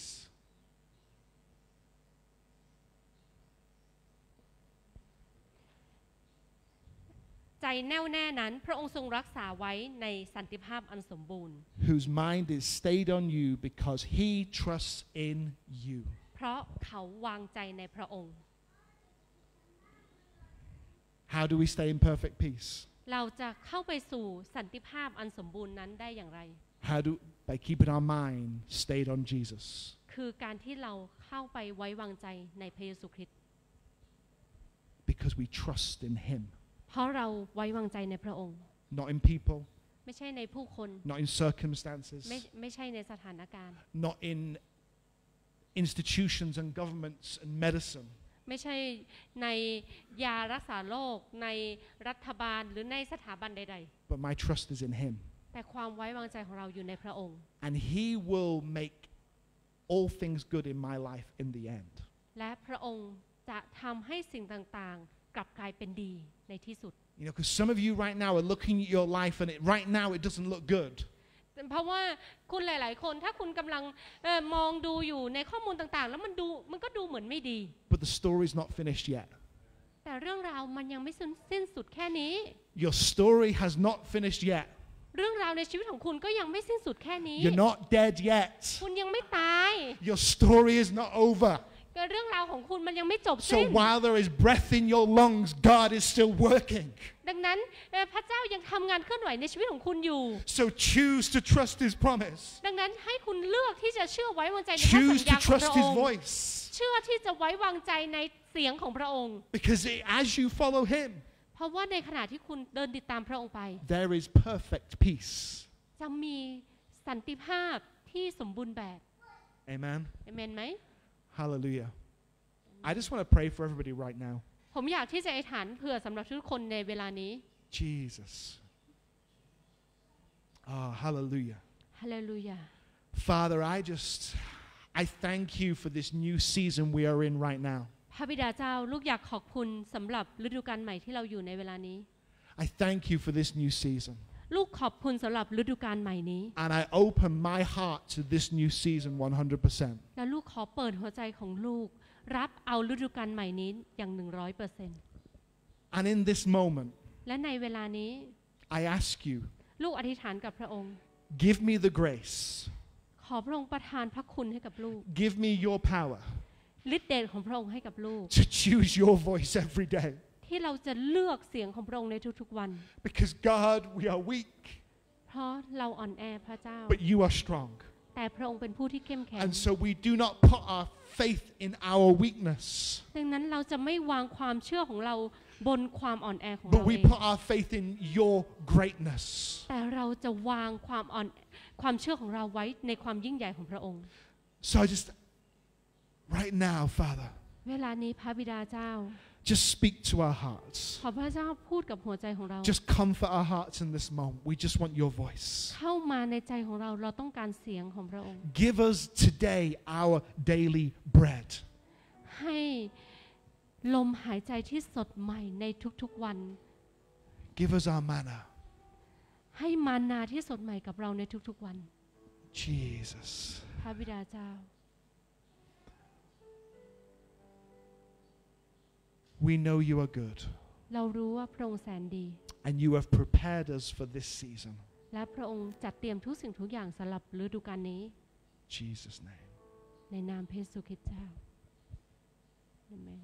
ใจแน่วแน่นั้นพระองค์ทรงรักษาไว้ในสันติภาพอันสมบูรณ์ Whose mind is stayed on you because he trusts in you. เพราะเขาวางใจในพระองค์ How do we stay in perfect peace? เราจะเข้าไปสู่สันติภาพอันสมบูรณ์นั้นได้อย่างไร By keeping our mind stayed on Jesus. คือการที่เราเข้าไปไว้วางใจในพระเยซูคริสต์ Because we trust in him. เพราะเราไว้วางใจในพระองค์ Not in people, ไม่ใช่ในผู้คน not in circumstances, ไม่ใช่ในสถานการณ์ not in institutions and governments and medicine. ไม่ใช่ในยารักษาโรคในรัฐบาลหรือในสถาบันใด But my trust is in him. ๆ แต่ความไว้วางใจของเราอยู่ในพระองค์ And he will make all things good in my life in the end. และพระองค์จะทำให้สิ่งต่างๆกลับกลายเป็นดีในที่สุด You know, because some of you right now are looking at your life and right now it doesn't look good. เพราะว่าคุณหลายๆคนถ้าคุณกำลังมองดูอยู่ในข้อมูลต่างๆแล้วมันก็ดูเหมือนไม่ดี But the story's not finished yet. แต่เรื่องราวมันยังไม่สิ้นสุดแค่นี้ Your story has not finished yet. เรื่องราวในชีวิตของคุณก็ยังไม่สิ้นสุดแค่นี้ You're not dead yet. คุณยังไม่ตาย Your story is not over. เรื่องราวของคุณมันยังไม่จบ So สิ้น while there is breath in your lungs, God is still working. ดังนั้นพระเจ้ายังทำงานเคลื่อนไหวในชีวิตของคุณอยู่ So choose to trust his promise. ดังนั้นให้คุณเลือกที่จะเชื่อไว้วางใจในพระสัญ Choose ญา to ของพ trust ระอ his งค์ voice. เชื่อที่จะไว้วางใจในเสียงของพระองค์ Because as you follow him, เพราะว่าในขณะที่คุณเดินติดตามพระองค์ไป there is perfect peace. จะมีสันติภาพที่สมบูรณ์แบบ Amen. เอเมนไหม Hallelujah. I just want to pray for everybody right now. ผมอยากที่จะอธิษฐานเผื่อสำหรับทุกคนในเวลานี้ Jesus. Oh, hallelujah. ฮาเลลูยา Father, I thank you for this new season we are in right now. พระบิดาเจ้าลูกอยากขอบคุณสำหรับฤดูกาลใหม่ที่เราอยู่ในเวลานี้ I thank you for this new season. ลูกขอบคุณสำหรับฤดูกาลใหม่นี้ And I open my heart to this new season 100%. และลูกขอเปิดหัวใจของลูกรับเอาฤดูกาลใหม่นี้อย่าง 100% And in this moment, และในเวลานี้ I ask you, ลูกอธิษฐานกับพระองค์ give me the grace, ขอพระองค์ประทานพระคุณให้กับลูก give me your power ฤทธิ์เดชของพระองค์ให้กับลูก to choose your voice every day. ที่เราจะเลือกเสียงของพระองค์ในทุกๆวัน Because God, we are weak. เพราะเราอ่อนแอพระเจ้า but you are strong. แต่พระองค์เป็นผู้ที่เข้มแข็ง And so we do not put our faith in our weakness, ดังนั้นเราจะไม่วางความเชื่อของเราบนความอ่อนแอของ but เรา we เอง put our faith in your greatness. แต่เราจะวางความเชื่อของเราไว้ในความยิ่งใหญ่ของพระองค์ So I just, right now, Father, เวลานี้พระบิดาเจ้า just speak to our hearts. ขอพระเจ้าพูดกับหัวใจของเรา Just comfort our hearts in this moment. We just want your voice. เข้ามาในใจของเราเราต้องการเสียงของพระองค์ Give us today our daily bread. ให้ลมหายใจที่สดใหม่ในทุกๆวัน Give us our manna. ให้มานาที่สดใหม่กับเราในทุกๆวัน Jesus. พระบิดาเจ้า We know you are good, เรารู้ว่าพระองค์แสนดี and you have prepared us for this season. และพระองค์จัดเตรียมทุกสิ่งทุกอย่างสำหรับฤดูกาลนี้ Jesus' name. ในนามพระเยซูคริสต์เจ้าอาเมน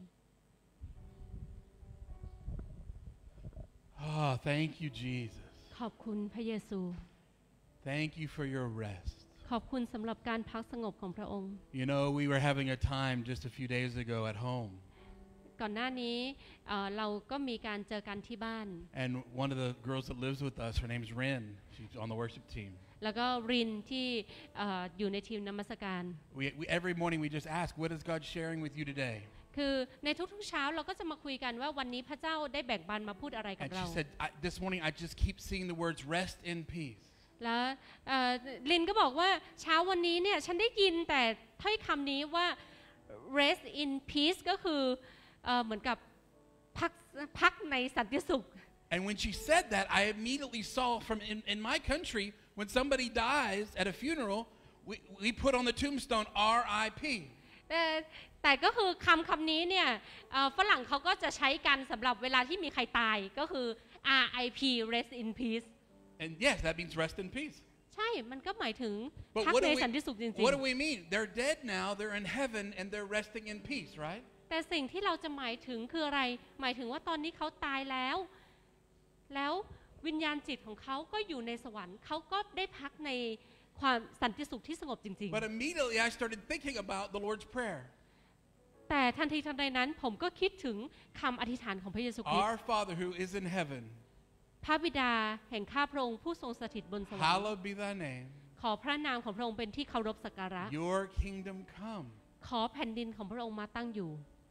Oh, thank you, Jesus. ขอบคุณพระเยซู Thank you for your rest. ขอบคุณสำหรับการพักสงบของพระองค์ You know, we were having a time just a few days ago at home, ก่อนหน้านี้เราก็มีการเจอกันที่บ้าน and one of the girls that lives with us, her name's Rin. She's on the worship team. แล้วก็รินที่อยู่ในทีมนมัสการ Every morning we just ask, what is God sharing with you today? คือในทุกๆเช้าเราก็จะมาคุยกันว่าวันนี้พระเจ้าได้แบ่งปันมาพูดอะไรกับ And เรา she said, this morning I just keep seeing the words rest in peace. แล้วลินก็บอกว่าเช้าวันนี้เนี่ยฉันได้ยินแต่ถ้อยคำนี้ว่า rest in peace ก็คือเหมือนกับพักในสันติสุข And when she said that, I immediately saw from in my country, when somebody dies at a funeral, we put on the tombstone R.I.P. แต่ก็คือคำนี้เนี่ยฝรั่งเขาก็จะใช้กันสำหรับเวลาที่มีใครตายก็คือ RIP rest in peace And yes, that means rest in peace. ใช่มันก็หมายถึง But พักในสันติสุขจริง what do we mean? They're dead now, they're in heaven, and they're resting in peace, right? ๆแต่สิ่งที่เราจะหมายถึงคืออะไรหมายถึงว่าตอนนี้เขาตายแล้ววิญญาณจิตของเขาก็อยู่ในสวรรค์เขาก็ได้พักในความสันติสุขที่สงบจริง But immediately I started thinking about the Lord's Prayer. ๆแต่ทันทีทันใดนั้นผมก็คิดถึงคำอธิษฐานของพระเยซูคริสต์ Our Father who is in heaven, พระบิดาแห่งข้าพระองค์ผู้ทรงสถิตบนสวรรค์ hallowed be thy name. ขอพระนามของพระองค์เป็นที่เคารพสักการะ Your kingdom come. ขอแผ่นดินของพระองค์มาตั้งอยู่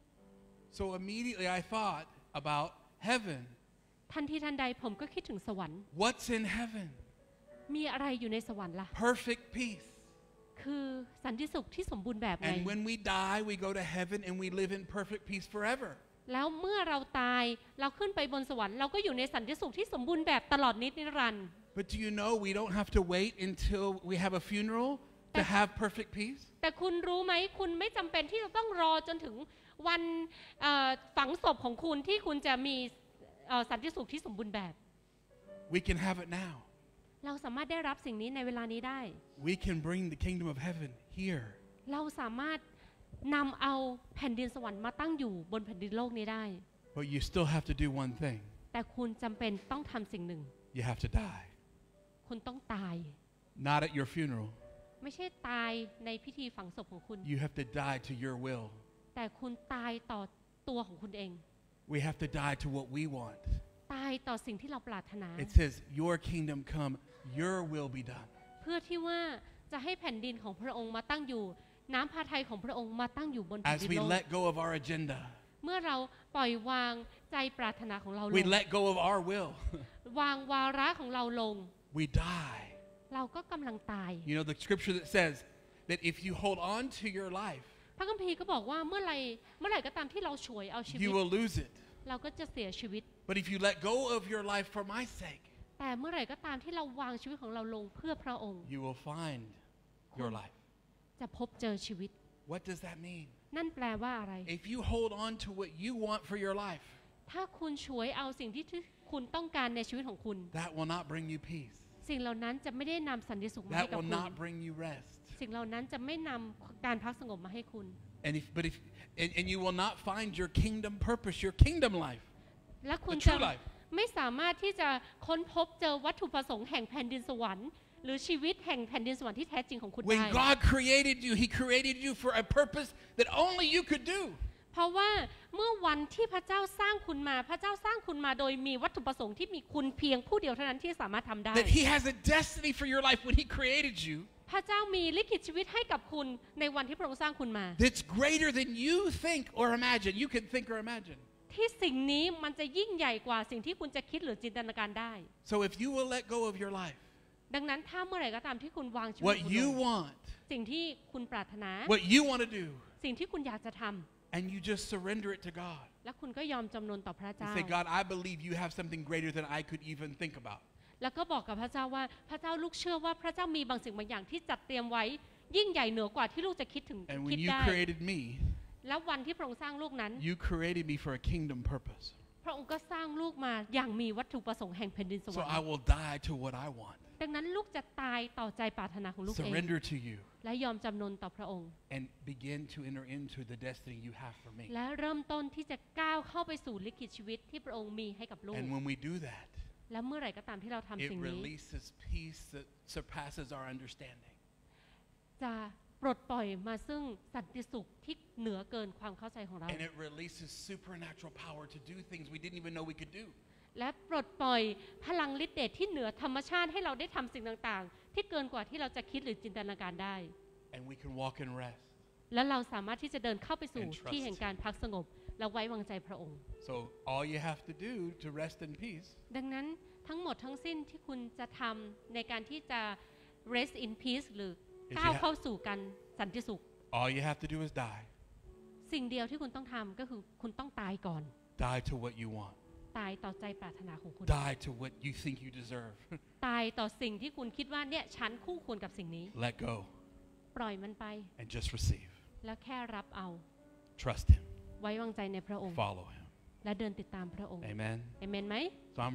So immediately I thought about heaven. ทันทีทันใดผมก็คิดถึงสวรรค์ What's in heaven? มีอะไรอยู่ในสวรรค์ล่ะ Perfect peace. คือสันติสุขที่สมบูรณ์แบบไง And when we die, we go to heaven and we live in perfect peace forever. แล้วเมื่อเราตายเราขึ้นไปบนสวรรค์เราก็อยู่ในสันติสุขที่สมบูรณ์แบบตลอดนิรันดร์ But do you know we don't have to wait until we have a funeral to have perfect peace? แต่คุณรู้ไหมคุณไม่จำเป็นที่จะต้องรอจนถึงวันฝังศพของคุณที่คุณจะมีสันติสุขที่สมบูรณ์แบบ We can have it now. เราสามารถได้รับสิ่งนี้ในเวลานี้ได้ We can bring the kingdom of heaven here. เราสามารถนำเอาแผ่นดินสวรรค์มาตั้งอยู่บนแผ่นดินโลกนี้ได้ But you still have to do one thing. แต่คุณจำเป็นต้องทำสิ่งหนึ่ง You have to die. คุณต้องตาย Not at your funeral. ไม่ใช่ตายในพิธีฝังศพของคุณ You have to die to your will. แต่คุณตายต่อตัวของคุณเอง We have to die to what we want. ตายต่อสิ่งที่เราปรารถนา It says, your kingdom come, your will be done. เพื่อที่ว่าจะให้แผ่นดินของพระองค์มาตั้งอยู่น้ำพระทัยของพระองค์มาตั้งอยู่บนแผ่น As ดิน we โลก let go of our agenda, เมื่อเราปล่อยวางใจปรารถนาของเราล we ง let go of our will. วางวาระของเราลง We die. เราก็กำลังตาย You know the scripture that says that if you hold on to your life, พระคัมภีร์ก็บอกว่าเมื่อไหร่ก็ตามที่เราฉวยเอาชีวิ you ต will lose it. เราก็จะเสียชีวิต But if you let go of your life for my sake, แต่เมื่อไหร่ก็ตามที่เราวางชีวิตของเราลงเพื่อพระองค์ you will find your life. จะพบเจอชีวิต What does that mean? นั่นแปลว่าอะไร If you hold on to what you want for your life, ถ้าคุณฉวยเอาสิ่งที่คุณต้องการในชีวิตของคุณ that will not bring you peace. สิ่งเหล่านั้นจะไม่ได้นำสันติสุขมาให้ That กับ will คุณ not bring you rest. สิ่งเหล่านั้นจะไม่นำการพักสงบมาให้คุณ And you will not find your kingdom purpose, your kingdom life, และคุณ the จะ true life. ไม่สามารถที่จะค้นพบเจอวัตถุประสงค์แห่งแผ่นดินสวรรค์หรือชีวิตแห่งแผ่นดินสวรรค์ที่แท้จริงของคุณได้ When God created you, He created you for a purpose that only you could do. เพราะว่าเมื่อวันที่พระเจ้าสร้างคุณมาพระเจ้าสร้างคุณมาโดยมีวัตถุประสงค์ที่มีคุณเพียงผู้เดียวเท่านั้นที่สามารถทำได้ That He has a destiny for your life when He created you. พระเจ้ามีลิขิตชีวิตให้กับคุณในวันที่พระองค์สร้างคุณมา That's greater than you think or imagine. You can think or imagine. ที่สิ่งนี้มันจะยิ่งใหญ่กว่าสิ่งที่คุณจะคิดหรือจินตนาการได้ So if you will let go of your life, ดังนั้นถ้าเมื่อไหร่ก็ตามที่คุณวางชีวิต what คุณ you ลง want, สิ่งที่คุณปรารถนา what you want to do, สิ่งที่คุณอยากจะทำ and you just surrender it to God. และคุณก็ยอมจำนนต่อพระ You เจ้า say, God, I believe you have something greater than I could even think about. แล้วก็บอกกับพระเจ้าว่าพระเจ้าลูกเชื่อว่าพระเจ้ามีบางสิ่งบางอย่างที่จัดเตรียมไว้ยิ่งใหญ่เหนือกว่าที่ลูกจะคิดถึง And คิด when you ได้ created me, แล้ววันที่พระองค์สร้างลูกนั้น you created me for a kingdom purpose. พระองค์ก็สร้างลูกมาอย่างมีวัตถุประสงค์แห่งแผ่นดินสว So รร I ค์ will die to what I want. ดังนั้นลูกจะตายต่อใจปรารถนาของลูกเอง Surrender to you และยอมจำนนต่อพระองค์ and begin to enter into the destiny you have for me. และเริ่มต้นที่จะก้าวเข้าไปสู่ลิขิตชีวิตที่พระองค์มีให้กับลูก And when we do that, และเมื่อไหร่ก็ตามที่เราทำ it สิ่งนี้ releases peace that surpasses our understanding. จะปลดปล่อยมาซึ่งสันติสุขที่เหนือเกินความเข้าใจของเรา And it releases supernatural power to do things we didn't even know we could do. และปลดปล่อยพลังฤทธิ์เดชที่เหนือธรรมชาติให้เราได้ทำสิ่งต่างๆที่เกินกว่าที่เราจะคิดหรือจินตนาการได้ And we can walk in rest. และเราสามารถที่จะเดินเข้าไปสู่ And trust ที่แห่งการพักสงบและไว้วางใจพระองค์ So all you have to do to rest in peace ดังนั้นทั้งหมดทั้งสิ้นที่คุณจะทำในการที่จะ rest in peace หรือก้าวเข้าสู่การสันติสุข all you have to do is die. สิ่งเดียวที่คุณต้องทำก็คือคุณต้องตายก่อน Die to what you want. ตายต่อใจปรารถนาของคุณ Die to what you think you deserve. ตายต่อสิ่งที่คุณคิดว่าเนี่ยฉันคู่ควรกับสิ่งนี้ Let go ปล่อยมันไป and just receive. แล้วแค่รับเอา Trust Him. ไว้วางใจในพระองค์ Follow Him. และเดินติดตามพระองค์ Amen. เอเมนไหม So I'm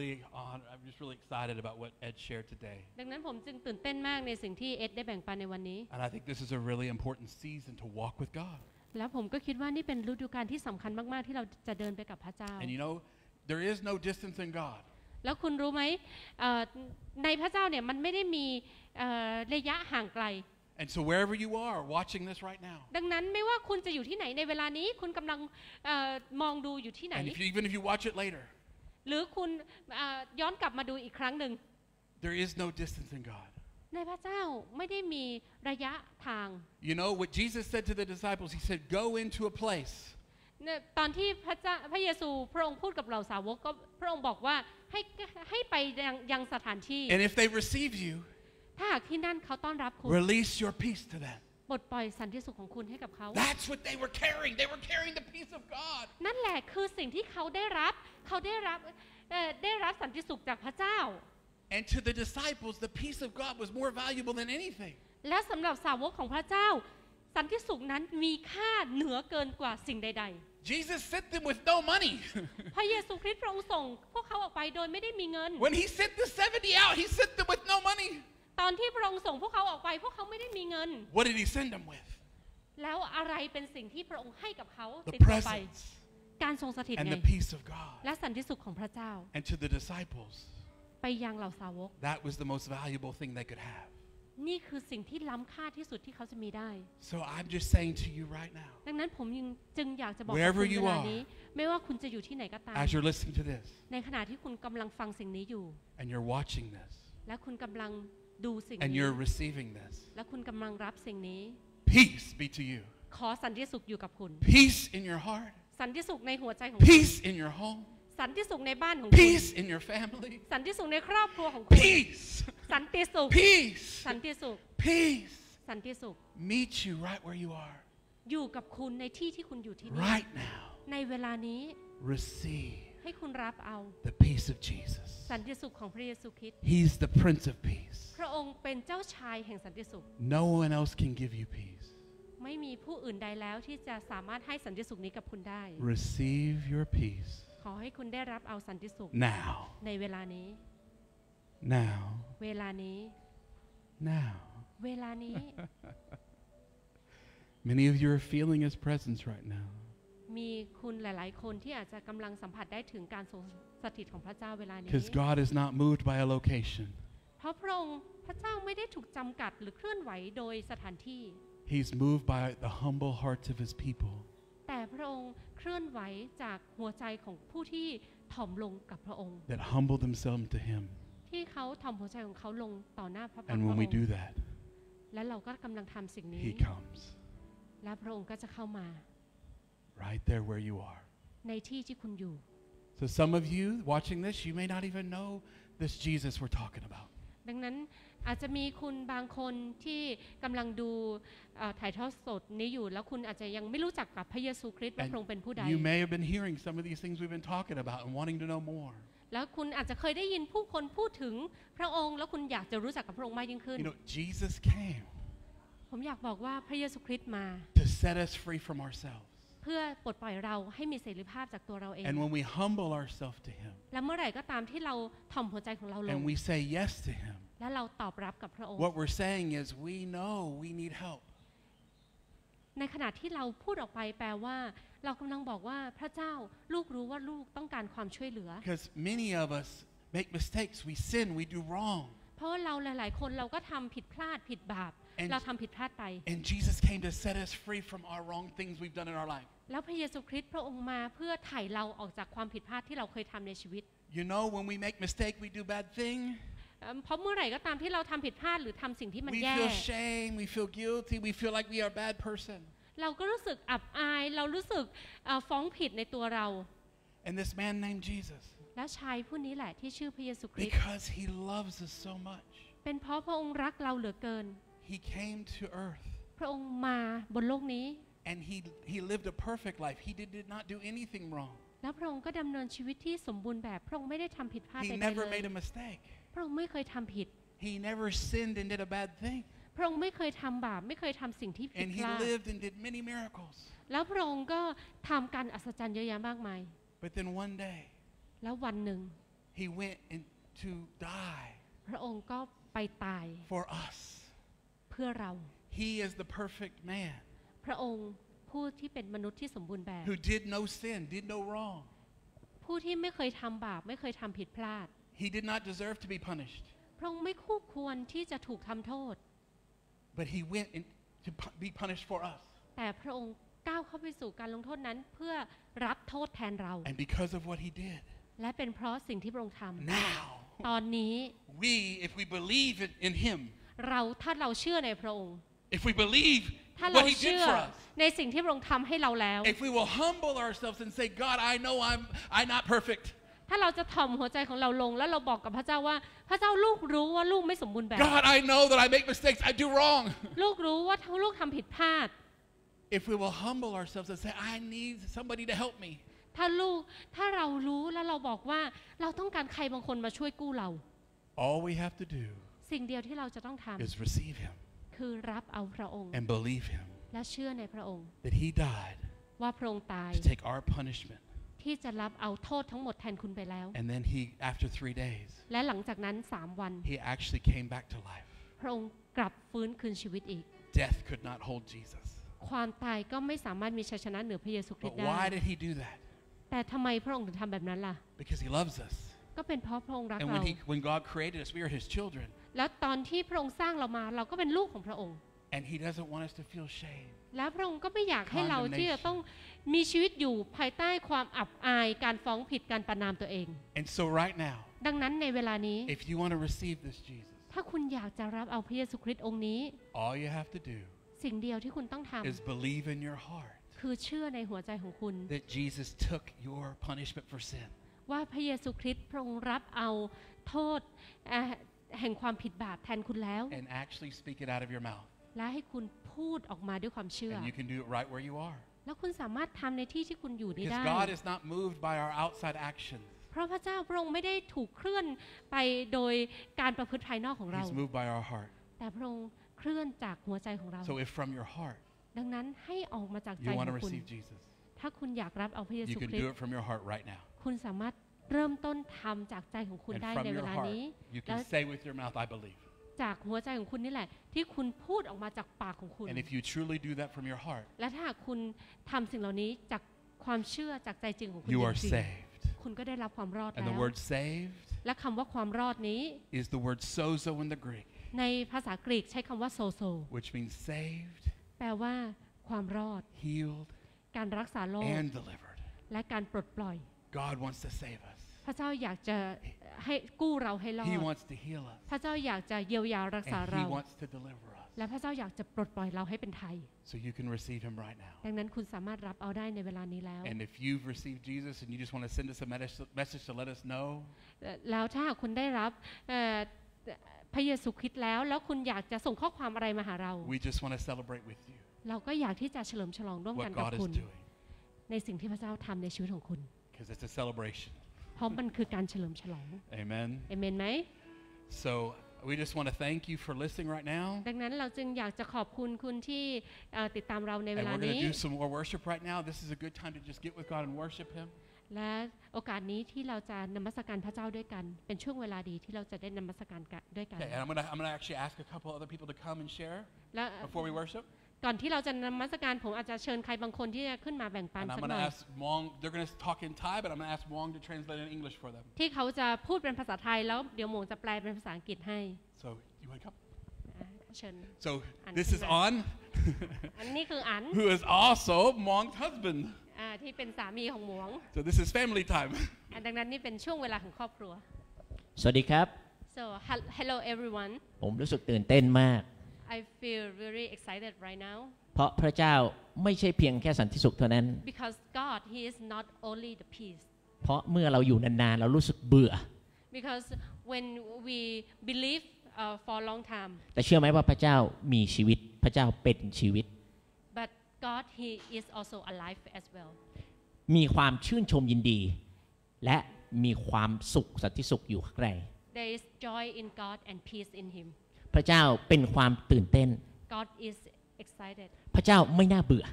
just really excited about what Ed shared today. ดังนั้นผมจึงตื่นเต้นมากในสิ่งที่เอ็ดได้แบ่งปันในวันนี้ And I think this is a really important season to walk with God. แล้วผมก็คิดว่านี่เป็นฤดูกาลที่สำคัญมากๆที่เราจะเดินไปกับพระเจ้า And you know, there is no distance in God. แล้วคุณรู้ไหมในพระเจ้าเนี่ยมันไม่ได้มีระยะห่างไกล And so wherever you are watching this right now, ดังนั้นไม่ว่าคุณจะอยู่ที่ไหนในเวลานี้คุณกำลังมองดูอยู่ที่ไหน and even if you watch it later, หรือคุณย้อนกลับมาดูอีกครั้งหนึ่ง there is no distance in God. ในพระเจ้าไม่ได้มีระยะทาง You know what Jesus said to the disciples? He said, "Go into a place." ตอนที่พระเยซูพระองค์พูดกับเหล่าสาวกก็พระองค์บอกว่าให้ไปยังสถานที่ And if they receive you, ถ้าหากที่นั่นเขาต้อนรับคุณ release your peace to them. ปลดปล่อยสันติสุขของคุณให้กับเขา That's what they were carrying. They were carrying the peace of God. นั่นแหละคือสิ่งที่เขาได้รับสันติสุขจากพระเจ้า And to the disciples, the peace of God was more valuable than anything. และสำหรับสาวกของพระเจ้าสันติสุขนั้นมีค่าเหนือเกินกว่าสิ่งใด Jesus sent them with no money. ๆ พระเยซูคริสต์พระองค์ส่งพวกเขาออกไปโดยไม่ได้มีเงิน When He sent the 70 out, He sent them with no money. ตอนที่พระองค์ส่งพวกเขาออกไปพวกเขาไม่ได้มีเงิน What did He send them with? แล้วอะไรเป็นสิ่งที่พระองค์ให้กับเขา The ติดตัวไป presence การทรงสถิต and ไง the peace of God. และสันติสุขของพระเจ้า And to the disciples, ไปยังเหล่าสาวก that was the most valuable thing they could have. นี่คือสิ่งที่ล้ำค่าที่สุดที่เขาจะมีได้ So I'm just saying to you right now, ดังนั้นผมจึงอยากจะบอกกับ Wherever คุณ you เวลา are นี้ ไม่ว่าคุณจะอยู่ที่ไหนก็ตาม as you're listening to this ในขณะที่คุณกำลังฟังสิ่งนี้อยู่ and you're watching this และคุณกำลังดูสิ่ง and นี้ you're receiving this, และคุณกำลังรับสิ่งนี้ peace be to you. ขอสันติสุขอยู่กับคุณ Peace in your heart, สันติสุขในหัวใจของคุณ peace in your home, สันติสุขในบ้านของคุณ peace in your family, สันติสุขในครอบครัวของคุณ peace, สันติสุข peace, สันติสุข peace. สันติสุข Meet you right where you are อยู่กับคุณในที่ที่คุณอยู่ที่นี่ right now. ในเวลานี้ Receive ให้คุณรับเอา the peace of Jesus. สันติสุขของพระเยซูคริสต์ He's the Prince of Peace. พระองค์เป็นเจ้าชายแห่งสันติสุข No one else can give you peace. ไม่มีผู้อื่นใดแล้วที่จะสามารถให้สันติสุขนี้กับคุณได้ Receive your peace ขอให้คุณได้รับเอาสันติสุข now. ในเวลานี้ Now. เวลานี้ Now. เวลานี้ Many of you are feeling His presence right now. มีคคุณหลายๆคนที่อาจจะกำลังสัมผัสได้ถึงการทรงสถิตของพระเจ้าเวลานี้ Because God is not moved by a location. เพราะพระองค์พระเจ้าไม่ได้ถูกจำกัดหรือเคลื่อนไหวโดยสถานที่ He's moved by the humble hearts of His people. แต่พระองค์เคลื่อนไหวจากหัวใจของผู้ที่ถ่อมลงกับพระองค์ That humble themselves to Him. ที่เขาถ่อมหัวใจของเขาลงต่อหน้าพระพักตร์ And พ when ระอ we งค์ do that, และเราก็กำลังทำสิ่งนี้ He comes และพระองค์ก็จะเข้ามา right there where you are. ในที่ที่คุณอยู่ So some of you watching this, you may not even know this Jesus we're talking about. ดังนั้นอาจจะมีคุณบางคนที่กำลังดูถ่ายทอดสดนี้อยู่แล้วคุณอาจจะยังไม่รู้จักกับพระเยซูคริสต์ว่าพระองค์เป็นผู้ใด You may have been hearing some of these things we've been talking about and wanting to know more. แล้วคุณอาจจะเคยได้ยินผู้คนพูดถึงพระองค์แล้วคุณอยากจะรู้จักกับพระองค์มากยิ่งขึ้น You know, Jesus came ผมอยากบอกว่าพระเยซูคริสต์มา to set us free from ourselves. เพื่อปลดปล่อยเราให้มีเสรีภาพจากตัวเราเอง And when we humble ourselves to Him และเมื่อไหร่ก็ตามที่เราถ่อมหัวใจของเราลง and we say yes to Him, และเราตอบรับกับพระองค์ what we're saying is we know we need help. ในขณะที่เราพูดออกไปแปลว่าเรากำลังบอกว่าพระเจ้าลูกรู้ว่าลูกต้องการความช่วยเหลือ Because many of us make mistakes, we sin, we do wrong. เพราะว่าเราหลายๆคนเราก็ทำผิดพลาดผิดบาป เราทำผิดพลาดไป And Jesus came to set us free from our wrong things we've done in our life. แล้วพระเยซูคริสต์พระองค์มาเพื่อไถ่เราออกจากความผิดพลาดที่เราเคยทำในชีวิต You know, when we make mistake, we do bad thing. เพราะเมื่อไหร่ก็ตามที่เราทำผิดพลาดหรือทำสิ่งที่มัน We แย่ feel shame, we feel guilty, we feel like we are a bad person. เราก็รู้สึกอับอายเรารู้สึกฟ้องผิดในตัวเรา And this man named Jesus, แล้วชายผู้นี้แหละที่ชื่อพระเยซูคริสต์ because he loves us so much, เป็นเพราะพระองค์รักเราเหลือเกิน he came to earth พระองค์มาบนโลกนี้ and he lived a perfect life. He did not do anything wrong. แล้วพระองค์ก็ดำเนินชีวิตที่สมบูรณ์แบบพระองค์ไม่ได้ทำผิดพลาด He ใดๆ never เลย made a mistake. พระองค์ไม่เคยทำผิด He never sinned and did a bad thing. พระองค์ไม่เคยทำบาปไม่เคยทำสิ่งที่ผิด And พ he ลาด lived and did many miracles. แล้วพระองค์ก็ทำการอัศจรรย์เยอะแยะมากมาย But then one day, แล้ววันหนึ่ง he went to die พระองค์ก็ไปตาย for us. เพื่อเรา He is the perfect man พระองค์ผู้ที่เป็นมนุษย์ที่สมบูรณ์แบบ who did no sin, did no wrong. ผู้ที่ไม่เคยทำบาปไม่เคยทำผิดพลาด He did not deserve to be punished. พระองค์ไม่คู่ควรที่จะถูกทำโทษ But he went to be punished for us. แต่พระองค์ก้าวเข้าไปสู่การลงโทษนั้นเพื่อรับโทษแทนเรา And because of what he did, และเป็นเพราะสิ่งที่พระองค์ท now ำตอนนี้ if we believe in him, ถ้าเราเชื่อในพระองค์ if we believe ถ้าเรา what he did เชื่อ for us, ในสิ่งที่พระองค์ทำให้เราแล้ว if we will humble ourselves and say, God, I know I'm not perfect. ถ้าเราจะถ่อมหัวใจของเราลงแล้วเราบอกกับพระเจ้าว่าพระเจ้าลูกรู้ว่าลูกไม่สมบูรณ์แบบ God, I know that I make mistakes. I do wrong. ลูกรู้ว่าลูกทำผิดพลาด If we will humble ourselves and say, I need somebody to help me, ถ้าเรารู้แล้วเราบอกว่าเราต้องการใครบางคนมาช่วยกู้เรา all we have to do สิ่งเดียวที่เราจะต้องท is receive him ำคือรับเอาพระองค์ and believe him และเชื่อในพระองค์ that he died ว่าพระองค์ตาย to take our punishment. ที่จะรับเอาโทษทั้งหมดแทนคุณไปแล้ว And then after 3 days, และหลังจากนั้น3 วัน he actually came back to life. พระองค์กลับฟื้นคืนชีวิตอีก Death could not hold Jesus. ความตายก็ไม่สามารถมีชัยชนะเหนือพระเยซูคริส But ต์ได้ why did he do that? แต่ทำไมพระองค์ถึงทำแบบนั้นล่ะ Because he loves us. ก็เป็นเพราะพระองค์รัก And เรา when God created us, we are his children. แล้วตอนที่พระองค์สร้างเรามาเราก็เป็นลูกของพระองค์ And he doesn't want us to feel shame. แล้วพระองค์ก็ไม่อยากให้เราที่จะต้องมีชีวิตอยู่ภายใต้ความอับอายการฟ้องผิดการประณามตัวเอง And so right now, ดังนั้นในเวลานี้ if you want to receive this Jesus, ถ้าคุณอยากจะรับเอาพระเยซูคริสต์องค์นี้ all you have to do สิ่งเดียวที่คุณต้องท is believe in your heart ำคือเชื่อในหัวใจของคุณ that Jesus took your punishment for sin. ว่าพระเยซูคริสต์พระองค์รับเอาโทษแห่งความผิดบาปแทนคุณแล้ว And actually speak it out of your mouth. และให้คุณพูดออกมาด้วยความเชื่อ And you can do it right where you are. แล้วคุณสามารถทำในที่ที่คุณอยู่นี้ Because ได้ God is not moved by our outside actions. เพราะพระเจ้าพระองค์ไม่ได้ถูกเคลื่อนไปโดยการประพฤติภายนอกของเรา He's moved by our heart. แต่พระองค์เคลื่อนจากหัวใจของเรา So if from your heart ดังนั้นให้ออกมาจากใจ you ข want อ to งคุณ receive Jesus, ถ้าคุณอยากรับเอาพระเย you ซู can คริส do ต์ it from your heart right now. คุณสามารถเริ่มต้นทำจากใจของคุณ And ได้ from ในเว your ลา heart, นี้ you และ can say with your mouth, I believe. จากหัวใจของคุณนี่แหละ ที่คุณพูดออกมาจากปากของคุณ And if you truly do that from your heart, และถ้าหากคุณทำสิ่งเหล่านี้จากความเชื่อจากใจจริงของคุณ you จ are ริง saved. ๆคุณก็ได้รับความรอด And แล้ the ว word saved และคำว่าความรอดนี้ is the word sozo in the Greek, ในภาษากรีกใช้คำว่าโซโซ which means saved, แปลว่าความรอด healed, การรักษาโรค and delivered. และการปลดปล่อย God wants to save us. พระเจ้าอยากจะให้กู้เราให้รอ He ด wants to heal us. พระเจ้าอยากจะเยียวยารักษา And เรา He wants to deliver us. และพระเจ้าอยากจะปลดปล่อยเราให้เป็นไทย So you can receive Him right now. ดังนั้นคุณสามารถรับเอาได้ในเวลานี้แล้ว And if you've received Jesus and you just want to send us a message to let us know, แล้วถ้าหากคุณได้รับพระเยซูคริสต์แล้วคุณอยากจะส่งข้อความอะไรมาหาเรา we just want to celebrate with you เราก็อยากที่จะเฉลิมฉลองร่วมกัน what กับ God คุ is ณ doing. ในสิ่งที่พระเจ้าทำในชีวิตของคุณ Because it's a celebration. เพราะมันคือการเฉลิมฉลอง Amen. เอเมนไหม So we just want to thank you for listening right now. ดังนั้นเราจึงอยากจะขอบคุณคุณที่ติดตามเราในเว And ลา we're going นี้ to do some more worship right now. This is a good time to just get with God and worship Him. และโอกาสนี้ที่เราจะนมัสการพระเจ้าด้วยกันเป็นช่วงเวลาดีที่เราจะได้นมัสการด้วยกัน Okay, and I'm going to actually ask a couple other people to come and share และ before we worship. ก่อนที่เราจะนมัสการผมอาจจะเชิญใครบางคนที่จะขึ้นมาแบ่งปัน And สั I'm ก going หน่ to อย ask Wong, they're going to talk in Thai, but I'm going to ask Wong to translate in English for them. ที่เขาจะพูดเป็นภาษาไทยแล้วเดี๋ยวหมงจะแปลเป็นภาษาอังกฤษให้ So you want to come? เชิญ So And this is Congrats. On, อันนี้คืออัน who is also Wong's husband. ที่เป็นสามีของหมวง So this is family time. ดังนั้นนี่เป็นช่วงเวลาของครอบครัวสวัสดีครับ so hello everyone ผมรู้สึกตื่นเต้นมาก I feel very excited right now เพราะพระเจ้าไม่ใช่เพียงแค่สันติสุขเท่านั้น because God He is not only the peace เพราะเมื่อเราอยู่นานๆเรารู้สึกเบื่อ because when we believe for a long time แต่เชื่อไหมว่าพระเจ้ามีชีวิตพระเจ้าเป็นชีวิต but God He is also alive as well มีความชื่นชมยินดี และมีความสุขสันติสุขอยู่ข้างใน there is joy in God and peace in Him พระเจ้าเป็นความตื่นเต้น God is excited พระเจ้าไม่น่าเบื่อ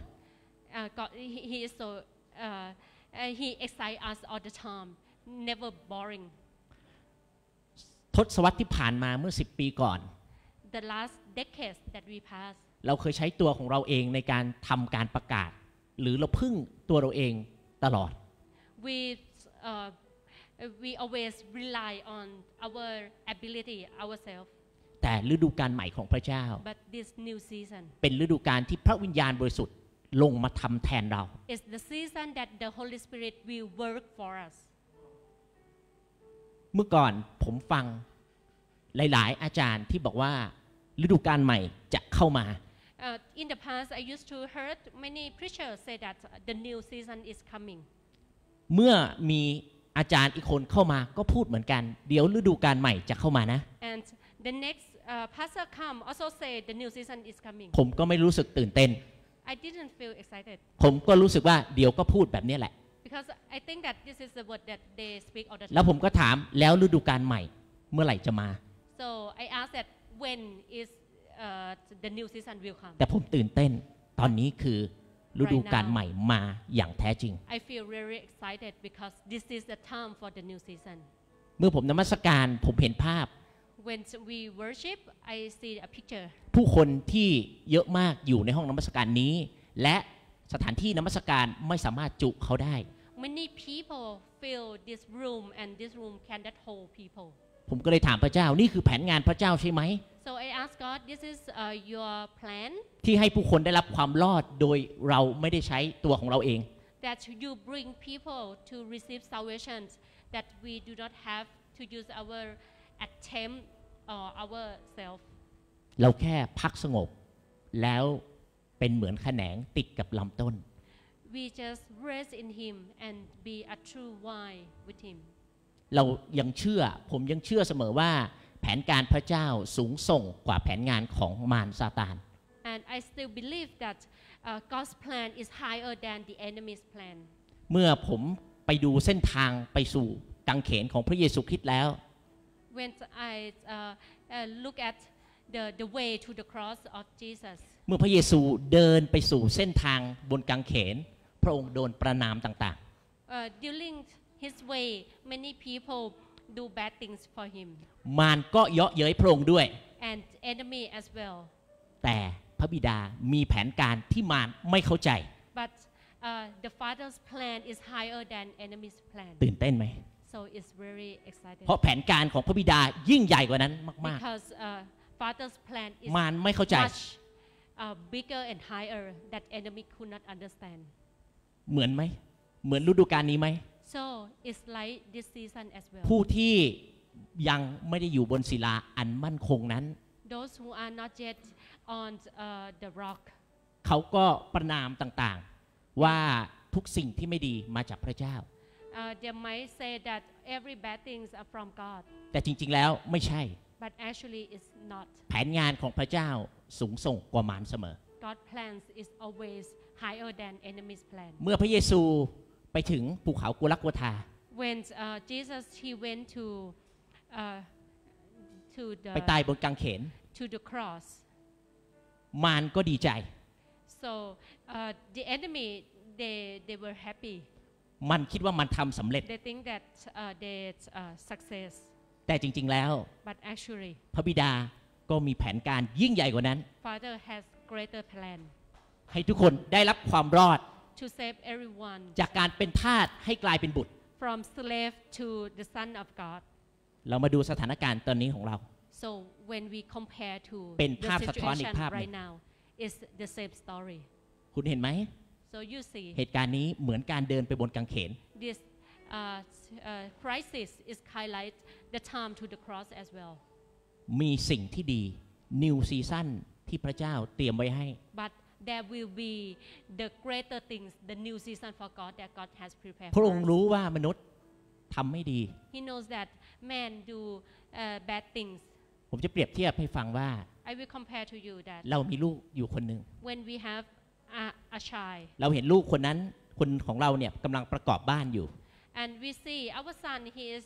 God He is so He excites us all the time never boring ทศวรรษที่ผ่านมาเมื่อ10 ปีก่อน the last decades that we passed เราเคยใช้ตัวของเราเองในการทำการประกาศ หรือเราพึ่งตัวเราเองตลอด we always rely on our ability ourselves แต่ฤดูกาลใหม่ของพระเจ้า but this new season เป็นฤดูกาลที่พระวิญญาณบริสุทธิ์ลงมาทำแทนเรา is the season that the Holy Spirit will work for us เมื่อก่อนผมฟังหลายๆ อาจารย์ที่บอกว่าฤดูกาลใหม่จะเข้ามา in the past I used to heard many preachers say that the new season is coming เมื่อมีอาจารย์อีกคนเข้ามาก็พูดเหมือนกันเดี๋ยวฤดูกาลใหม่จะเข้ามานะ and the next pastor come also say the new season is coming ผมก็ไม่รู้สึกตื่นเต้น I didn't feel excited ผมก็รู้สึกว่าเดี๋ยวก็พูดแบบนี้แหละ because I think that this is the word that they speak all the แล้ว time ผมก็ถามแล้วฤดูกาลใหม่เมื่อไหร่จะมา so I asked that when is the new season will come แต่ผมตื่นเต้นตอนนี้คือฤดูกาลใหม่มาอย่างแท้จริง I feel very excited because this is the time for the new season เมื่อผมนมัสการผมเห็นภาพ when we worship I see a picture ผู้คนที่เยอะมากอยู่ในห้องนมัสการนี้ และสถานที่นมัสการไม่สามารถจุเขาได้ many people fill this room and this room cannot hold people ผมก็เลยถามพระเจ้านี่คือแผนงานพระเจ้าใช่ไหม so I asked God this is your plan ที่ให้ผู้คนได้รับความรอดโดยเราไม่ได้ใช้ตัวของเราเอง that you bring people to receive salvation that we do not have to use our attempt or ourselves เราแค่พักสงบแล้วเป็นเหมือนแขนงติดกับลำต้น we just rest in Him and be a true vine with Him เรายังเชื่อผมยังเชื่อเสมอว่าแผนการพระเจ้าสูงส่งกว่าแผนงานของมารซาตาน and I still believe that God's plan is higher than the enemy's plan เมื่อผมไปดูเส้นทางไปสู่กางเขนของพระเยซูคริสต์แล้ว when I look at the way to the cross of Jesus เมื่อพระเยซูเดินไปสู่เส้นทางบนกางเขนพระองค์โดนประณามต่าง during His way many people do bad things for Him ๆมารก็เยาะเย้ยพระองค์ด้วย and enemy as well แต่พระบิดามีแผนการที่มารไม่เข้าใจ but the Father's plan is higher than enemy's plan. ตื่นเต้นไหม So it's very exciting. เพราะแผนการของพระบิดายิ่งใหญ่กว่านั้นมาก Because Father's plan is ๆ มารไม่เข้าใจ much bigger and higher that enemy could not understand. เหมือนไหม เหมือนฤดูกาลนี้ไหม So it's like this season as well. ผู้ที่ยังไม่ได้อยู่บนศิลาอันมั่นคงนั้น Those who are not yet on the rock, เขาก็ประนามต่างๆ ว่าทุกสิ่งที่ไม่ดีมาจากพระเจ้า they might say that every bad things are from God, แต่จริงๆแล้วไม่ใช่ but actually it's not. แผนงานของพระเจ้าสูงส่งกว่ามารเสมอ God's plans is always higher than enemy's plan. เมื่อพระเยซูไปถึงภูเขากุลักวทา When Jesus he went to ไปตาย the บนกางเขน to the cross, มารก็ดีใจ so the enemy they were happy. มันคิดว่ามันทำสำเร็จ They think that they success, แต่จริงๆแล้ว but actually พระบิดาก็มีแผนการยิ่งใหญ่กว่านั้น Father has greater plan ให้ทุกคนได้รับความรอด to save everyone จากการเป็นทาสให้กลายเป็นบุตร from slave to the Son of God. เรามาดูสถานการณ์ตอนนี้ของเรา So when we compare to เป็น the ภาพสะท้อนอีก situation ภาพหนึ่ง right now, it's the same story. คุณเห็นไหม So you see, เหตุการณ์นี้เหมือนการเดินไปบนกางเขน this crisis is highlight the time to the cross as well. มีสิ่งที่ดี New Season ที่พระเจ้าเตรียมไว้ให้ But there will be the greater things, the new season for God that God has prepared พระ for องค์ us. รู้ว่ามนุษย์ทำไม่ดี He knows that men do bad things. ผมจะเปรียบเทียบให้ฟังว่า I will compare to you that เรามีลูกอยู่คนหนึ่ง when we have a child เราเห็นลูกคนนั้นคนของเราเนี่ยกำลังประกอบบ้านอยู่ and we see our son, he is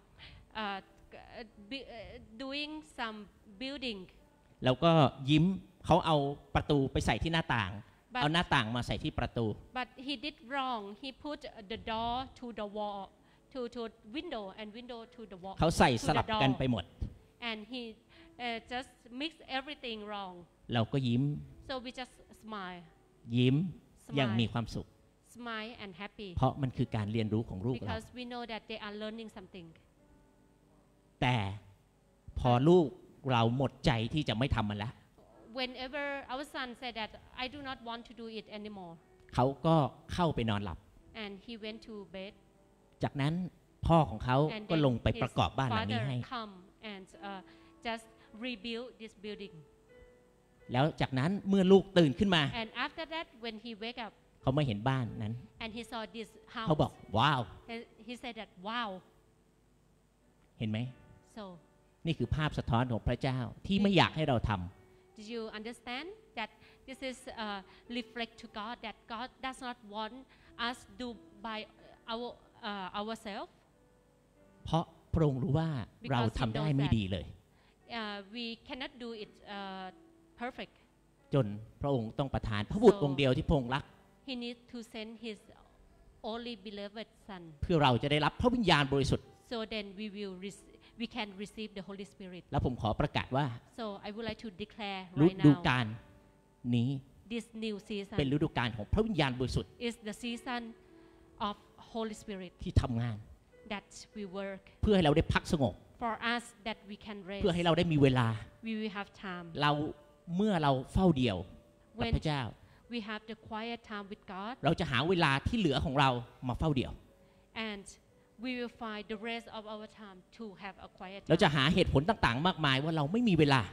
doing some building, แล้วก็ยิ้มเขาเอาประตูไปใส่ที่หน้าต่าง But- เอาหน้าต่างมาใส่ที่ประตู but he did wrong. He put the door to the wall, to window and window to the wall. เขาใส่ to ส the ลับกัน door. ไปหมด And he just mixed everything wrong. เราก็ยิ้ม So we just smile, ยิ้ม Smile อย่างมีความสุข smile and happy เพราะมันคือการเรียนรู้ของลูกเรา because we know that they are learning something. แต่พอลูกเราหมดใจที่จะไม่ทำมันแล้ว Whenever our son said that I do not want to do it anymore, เขาก็เข้าไปนอนหลับ and he went to bed, จากนั้นพ่อของเขา and ก็ then ลงไป his ประกอบบ้านหลังนี้ father ให้ come and just rebuild this building. แล้วจากนั้นเมื่อลูกตื่นขึ้นมา And after that, when he wake up เขาไม่เห็นบ้านนั้น and he saw this เขาบอก house, ว้าว he said that wow. เห็นไหม So นี่คือภาพสะท้อนของพระเจ้าที่ไม่อยากให้เราทำ did you understand that this is reflect to God that God does not want us do by ourselves? เพราะพระองค์รู้ว่า Because เรา he ทำได้ knows ไม่ that ดีเลย We cannot do it perfect. จนพระองค์ต้องประทานพระบุตร So องค์เดียวที่พระองค์รัก He needs to send His only beloved Son, เพื่อเราจะได้รับพระวิญญาณบริสุทธิ์ so then we can receive the Holy Spirit. แล้วผมขอประกาศว่า So I would like to declare ฤ right ดู now, กาลนี้ this new เป็น season ฤดูกาลของพระวิญญาณบริสุทธิ์ is the season of Holy Spirit ที่ทำงาน that we work เพื่อให้เราได้พักสงบ for us, that we can เพื่อ rest. ให้เราได้มีเวลา We will have time. เราเมื่อเราเฝ้าเดี่ยวกับ When พระเจ้า we have the quiet time with God, เราจะหาเวลาที่เหลือของเรามาเฝ้าเดี่ยว and we will find the rest of our time to have a quiet เราจะ time. หาเหตุผลต่างๆ มากมายว่าเราไม่มีเวลา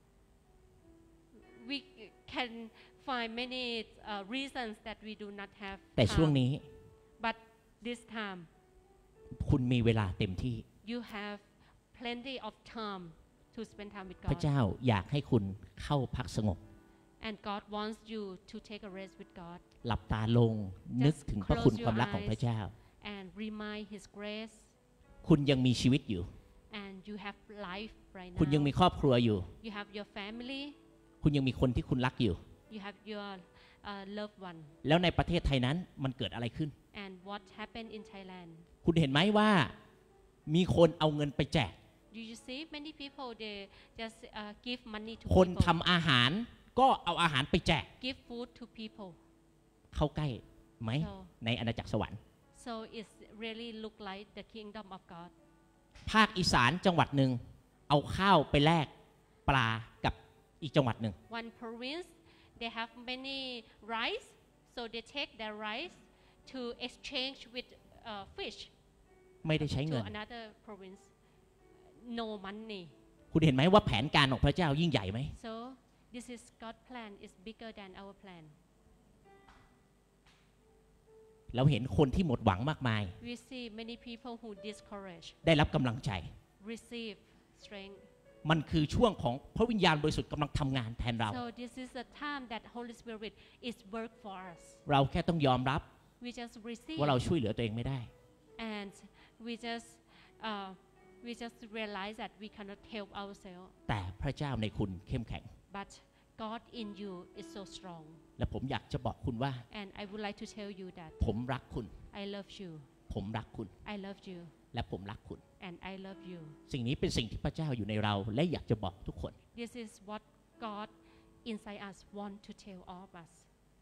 We can find many reasons that we do not have แต่ช่วง time. นี้ But this time, คุณมีเวลาเต็มที่ you have plenty of time to spend time with พระ God. เจ้าอยากให้คุณเข้าพักสงบ And God wants you to take a rest with God หลับตาลงนึกถึงพระคุณความรักของพระเจ้า and remind His grace. คุณยังมีชีวิตอยู่ And you have life right คุณยังมี now. ครอบครัวอยู่ You have your family. คุณยังมีคนที่คุณรักอยู่ You have your loved one. แล้วในประเทศไทยนั้นมันเกิดอะไรขึ้น And what happened in Thailand? คุณเห็นไหมว่ามีคนเอาเงินไปแจก Do you see many people they just give money to คน people, ทำอาหารก็เอาอาหารไปแจก give food to people. เข้าใกล้ไหม ในอาณาจักรสวรรค์ So it really look like the kingdom of God. ภาคอีสานจังหวัดหนึ่งเอาข้าวไปแลกปลากับอีกจังหวัดหนึ่ง One province, they have many rice, so they take their rice to exchange with fish ไม่ได้ใช้เงิ to น another province. No money. คุณเห็นไหมว่าแผนการของพระเจ้ายิ่งใหญ่ไหม So this is God's plan is bigger than our plan. เราเห็นคนที่หมดหวังมากมาย We see many people who discouraged, ได้รับกำลังใจ receive strength. มันคือช่วงของพระวิญญาณบริสุทธิ์กำลังทำงานแทนเรา So this is the time that Holy Spirit is work for us. เราแค่ต้องยอมรับ We just receive ว่าเราช่วยเหลือตัวเองไม่ได้ and we just realize that we cannot help ourselves. แต่พระเจ้าในคุณเข้มแข็ง But God in you is so strong. และผมอยากจะบอกคุณว่า And I would like to tell you that ผมรักคุณ I love you. ผมรักคุณ I love you. และผมรักคุณ And I love you. สิ่งนี้เป็นสิ่งที่พระเจ้าอยู่ในเรา และอยากจะบอกทุกคน This is what God inside us want to tell all of us.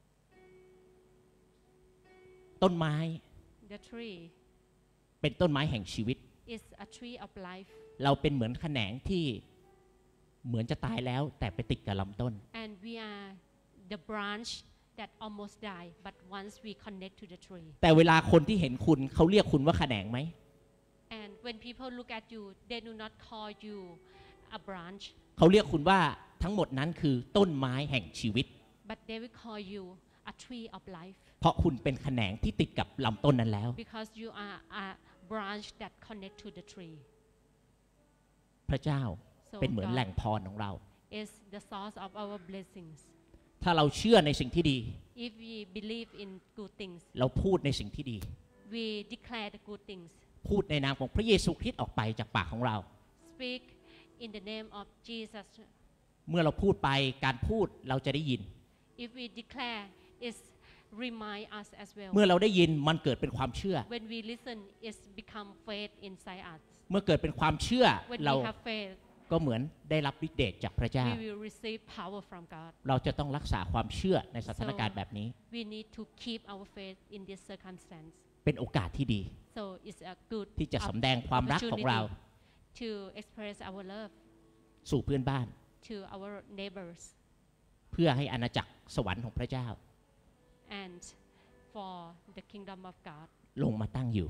ต้นไม้ The tree เป็นต้นไม้แห่งชีวิต is a tree of life. เราเป็นเหมือนแขนงที่เหมือนจะตายแล้ว แต่ไปติดกับลำต้น And we are the branch that almost die, but once we connect to the tree. แต่เวลาคนที่เห็นคุณเขาเรียกคุณว่าแขนงไหม And when people look at you, they do not call you a branch, เขาเรียกคุณว่าทั้งหมดนั้นคือต้นไม้แห่งชีวิต but they will call you a tree of life เพราะคุณเป็นแขนงที่ติดกับลำต้นนั้นแล้ว because you are a branch that connect to the tree. พระเจ้า So เป็นเหมือนแหล่ง God พรของเรา is the source of our blessings. ถ้าเราเชื่อในสิ่งที่ดี If we believe in good things, เราพูดในสิ่งที่ดี we declare the good things. พูดในนามของพระเยซูคริสต์ออกไปจากปากของเรา Speak in the name of Jesus. เมื่อเราพูดไปการพูดเราจะได้ยิน If we declare, it remind us as well. เมื่อเราได้ยินมันเกิดเป็นความเชื่อ When we listen, it become faith inside us. เมื่อเกิดเป็นความเชื่อ When เรา we have faith, ก็เหมือนได้รับฤทธิ์เดชจากพระเจ้า we will receive power from God. เราจะต้องรักษาความเชื่อในสถานการณ์แบบนี้ We need to keep our faith in this circumstance. เป็นโอกาสที่ดี So it's a good ที่จะสำแดงความรักของเรา opportunity to express our love สู่เพื่อนบ้าน to our neighbors เพื่อให้อาณาจักรสวรรค์ของพระเจ้า and for the kingdom of God ลงมาตั้งอยู่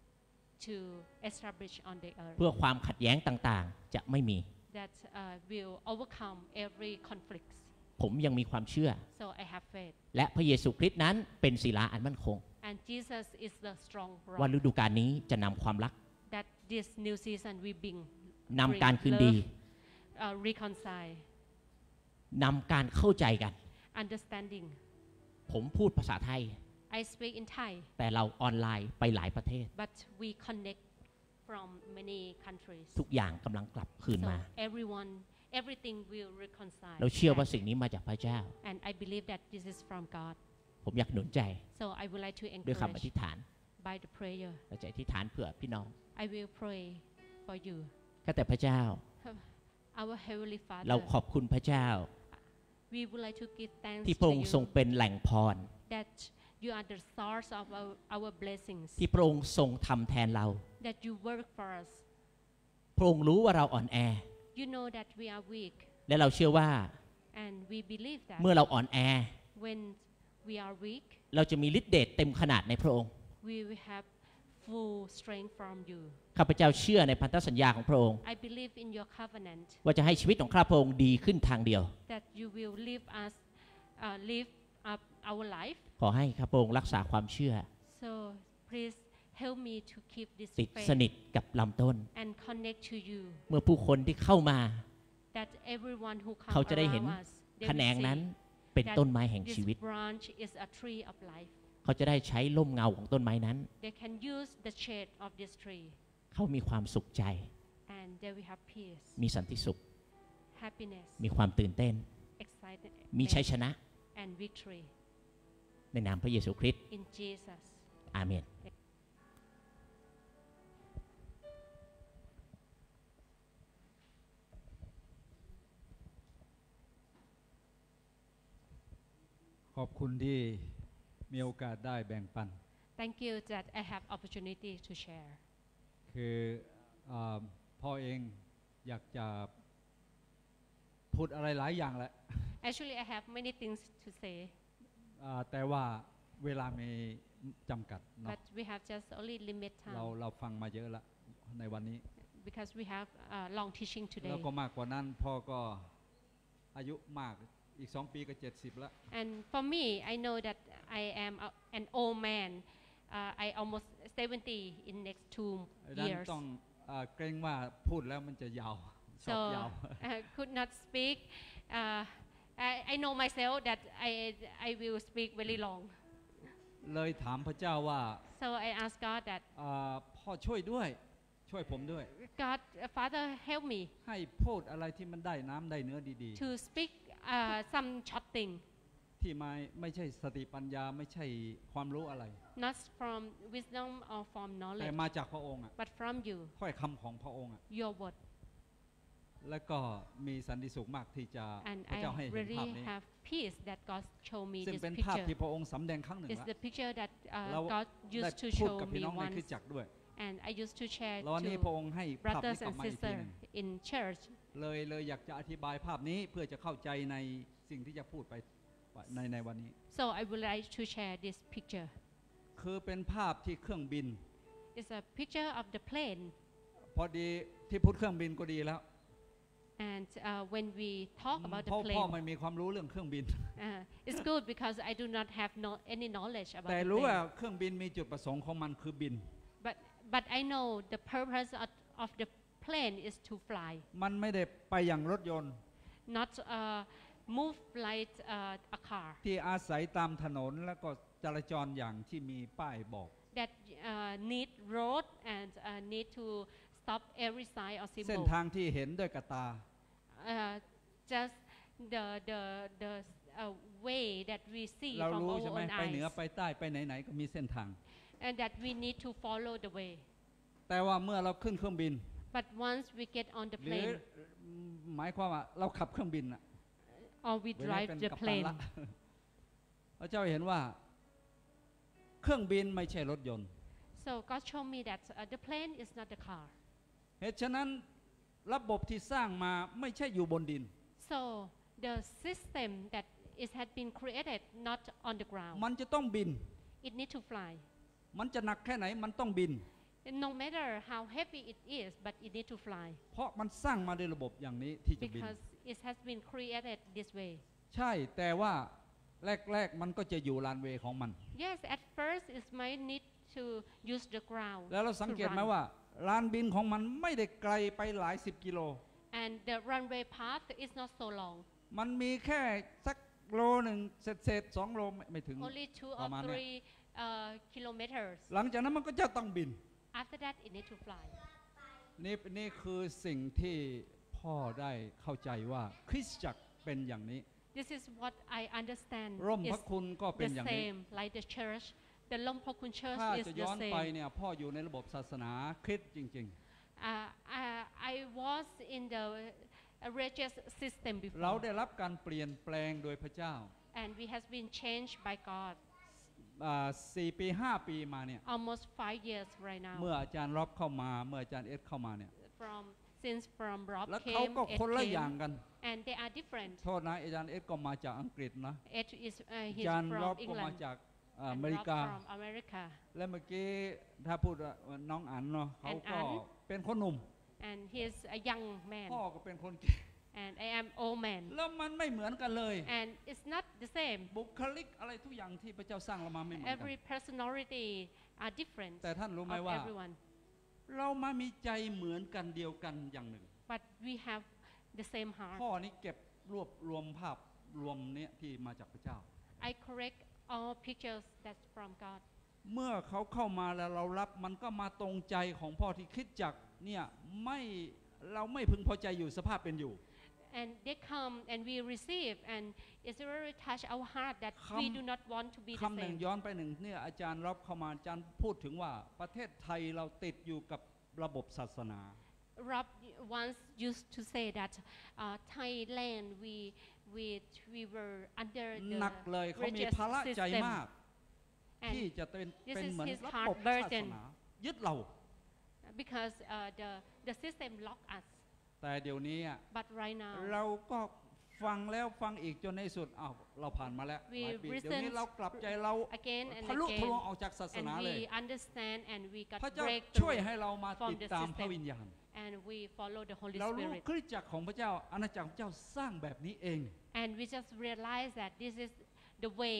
to establish on the earth เพื่อความขัดแย้งต่างๆ จะไม่มี that will overcome every conflict. ผมยังมีความเชื่อ So I have faith. และพระเยซูคริสต์นั้นเป็นศิลาอันมั่นคง And Jesus is the strong ว่า rock ฤดูกาลนี้จะนำความรัก that this new season we bring นำการคืนดี reconcile, นำการเข้าใจกัน understanding. ผมพูดภาษาไทย I speak in Thai, แต่เราออนไลน์ไปหลายประเทศ but we connect from many countries. ทุกอย่างกำลังกลับคืน So มา everything will reconcile. เราเชื่อว่า back. สิ่งนี้มาจากพระเจ้า And I believe that this is from God. ผมอยากหนุนใจ So I would like to ด้วยคำอ encourage ธิษฐาน by the prayer. เราจะอธิษฐานเผื่อพี่น้อง I will pray for you. ข้าแต่พระเจ้า Our Heavenly เรา Father, ขอบคุณพระเจ้า we would like to give thanks ที่พระ to องค์ทรง you เป็นแหล่งพร that you are the source of our blessings, ที่พระองค์ทรงทำแทนเรา that you work for us. พระองค์รู้ว่าเราอ่อนแอ You know that we are weak, และเราเชื่อว่า and we believe that เมื่อเราอ่อนแอ when we are weak, เราจะมีฤทธิ์เดชเต็มขนาดในพระองค์ we will have full strength from you. ข้าพเจ้าเชื่อในพันธสัญญาของพระองค์ I believe in your covenant ว่าจะให้ชีวิตของข้าพระองค์ดีขึ้นทางเดียว that you will live up our life. ขอให้ข้าพระองค์รักษาความเชื่อ So please help me to keep this ติดส faith นิทกับลำต้น and connect to you. เมื่อผู้คนที่เข้ามา That everyone who เขา comes จะได้เห็น around us, they แขนง will นั้น see เป็น that ต้นไม้แห่งชี this วิต branch is a tree of life. เขาจะได้ใช้ร่มเงาของต้นไม้นั้น They can use the shade of this tree, เขามีความสุขใจ and they will have peace, มีสันติสุข happiness, มีความตื่นเต้น มีชัย excitement, ชนะ and victory ในนามพระเยซูคริสต์ in Jesus. อาเมนขอบคุณที่มีโอกาสได้แบ่งปัน Thank you that I have opportunity to share. คือพ่อเองอยากจะพูดอะไรหลายอย่างแหละ Actually, I have many things to say, แต่ว่าเวลามีจำกัดเนาะ but we have just only limit เรา time ฟังมาเยอะละในวันนี้ because we have long teaching แล้ว today. ก็มากกว่านั้นพ่อก็อายุมากอีก2 ปีก็70แล้ว And for me, I know that I am an old man. I almost 70 in next 2 ดังนั้น years. ต้องเกรงว่าพูดแล้วมันจะยาวชอบ So ยาว I could not speak. I know myself that I will speak very long. เลยถามพระเจ้าว่า So I asked God that, พ่อช่วยด้วยช่วยผมด้วย God, Father, help me ให้พูดอะไรที่มันได้น้ำได้เนื้อดี to speak some short thing, ๆที่ไม่ใช่สติปัญญาไม่ใช่ความรู้อะไร not from wisdom or from แต่ knowledge, มาจากพระองค์อ่ะ but from you, ถ้อยคำของพระองค์อ่ะ your word. แล้วก็มีสันติสุขมากที่จะ And พระเจ้า I ให้เห็นภาพ really นี้ have peace that God showed me ซึ่ง this เป็นภาพ picture. ที่พระองค์สำแดงครั้งหนึ่ง It's แล้ว the picture that เรา God ได้ used to พูด show กับพี่ me น้องในคริส once, ตจักรด้วย and I used to share แล้ววันนี้พระองค์ให้ภาพนี้ brothers กลับ and มาอีกทีห sisters นึ่ง in church. เลยอยากจะอธิบายภาพนี้เพื่อจะเข้าใจในสิ่งที่จะพูดไปในวันนี้ So I would like to share this picture. คือเป็นภาพที่เครื่องบิน It's a picture of the plane. พอดีที่พูดเครื่องบินก็ดีแล้ว And when we talk about พ่ the อ plane, ไม่มีความรู้เรื่องเครื่องบิน it's good because I do not have any knowledge about แต่ the รู้ว่า plane. เครื่องบินมีจุดประสงค์ของมันคือบิน But I know the purpose of the plane is to fly, มันไม่ได้ไปอย่างรถยนต์ not move like a car ที่อาศัยตามถนนแล้วก็จราจรอย่างที่มีป้ายบอก that need road and need to stop every sign or เส้น symbol. ทางที่เห็นด้วยกับตา Just the way that we see เรา from รู้ our ใช่ไหม own ไปเหนือ eyes, ไปใต้ไปไหนๆก็มีเส้นทาง and that we need to follow the way. แต่ว่าเมื่อเราขึ้นเครื่องบิน But once we get on the หรือ plane หมายความว่าเราขับเครื่องบินอะ or we เวลา drive เป็น the กัปตัน plane, ละ พระเจ้าเห็นว่าเครื่องบินไม่ใช่รถยนต์ so God showed me that the plane is not the car. เหตุฉะนั้นระบบที่สร้างมาไม่ใช่อยู่บนดิน So the system that it had been created not on the ground. มันจะต้องบิน It need to fly. มันจะหนักแค่ไหนมันต้องบิน No matter how heavy it is, but it need to fly เพราะมันสร้างมาด้วยระบบอย่างนี้ที่จะบิน because it has been created this way. ใช่แต่ว่าแรกๆมันก็จะอยู่ลานเวย์ของมัน Yes, at first it might need to use the ground แล้วเราสัง to เกตไหม run. ว่าลานบินของมันไม่ได้ไกลไปหลาย10 กิโล And the runway path is not so long. มันมีแค่สักโลหนึ่งเศษ2 โลไม่ถึง Only 2 ประมาณ or เนี่ย 3 kilometers. หลังจากนั้นมันก็จะต้องบิน After that, it need to fly. นี่คือสิ่งที่พ่อได้เข้าใจว่าคริสตจักรเป็นอย่างนี้ This is what I understand ร่มพ is ระคุณก็เป็น the อย่างนี้ same like the church. The Lom Pokun Church ถ้า is จะ the ย้อนไป same. เนี่ยพ่ออยู่ในระบบศาสนาคริสต์จริง I was in the religious system ๆ เรา before, ได้รับการเปลี่ยนแปลงโดยพระเจ้า and we has been changed by God 4 ปี 5 ปีมาเนี่ย almost 5 years right เมื่อ now. อาจารย์รอบเข้ามาเมื่ออาจารย์เอสเข้ามาเนี่ย From Rob แล้วเขา came, ก็ Ed คนละอย่าง came, กัน and they are different. โทษนะอาจารย์เอสก็มาจากอังกฤษนะ Ed is อา he's จารย์รอบ from ก็มา England จากอ and เมริ Rob กา from America. และเมื่อกี้ถ้าพูดว่าน้องอันเนาะเขาก็อันเป็นคนหนุ่ม And he's a young man, พ่อก็เป็นคนแก่ and I am old man. แล้วมันไม่เหมือนกันเลย And it's not the same. บุคลิกอะไรทุกอย่างที่พระเจ้าสร้างเรามาไม่เหมือนกัน Every personality are different แต่ท่านรู้ of ไหมว่า everyone. เรามามีใจเหมือนกันเดียวกันอย่างหนึ่ง But we have the same heart. พ่อนี่เก็บรวบรวมภาพรวมเนี้ยที่มาจากพระเจ้า I correct all pictures that's from God. เมื่อเขาเข้ามาแล้วเรารับมันก็มาตรงใจของพ่อที่คิดจักเนี่ยเราไม่พึงพอใจอยู่สภาพเป็นอยู่ And they come and we receive, and it's very touch our heart that we do not want to be the คำหนึ่ง same. ย้อนไปหนึ่งเนี่ยอาจารย์รับเข้ามาอาจารย์พูดถึงว่าประเทศไทยเราติดอยู่กับระบบศาสนา Rob once used to say that Thailand we were under หนัก the เลยเขามี religious ภาระใจ system. มาก And ที่จะเป็น this เป็น is เหมือน his ระ heart บบศาส burden นายึดเรา because the system lock us แต่เดี๋ยวนี้ but right now เราก็ฟังแล้วฟังอีกจนในสุดอ้าวเราผ่านมาแล้ว We หลายปี listen เดี๋ยวนี้เรากลับใจเรา again and ทะลุทะลวง again ออกจากศาส and นาเลย we understand and we got พระเจ้าช่วย breakthrough ให้เรามา from ติด the ตามพระ system วิญญาณ and we follow the Holy เรารู้ Spirit คริสตจักรของพระเจ้าอาณาจักรของพระเจ้าสร้างแบบนี้เอง and we just realize that this is the way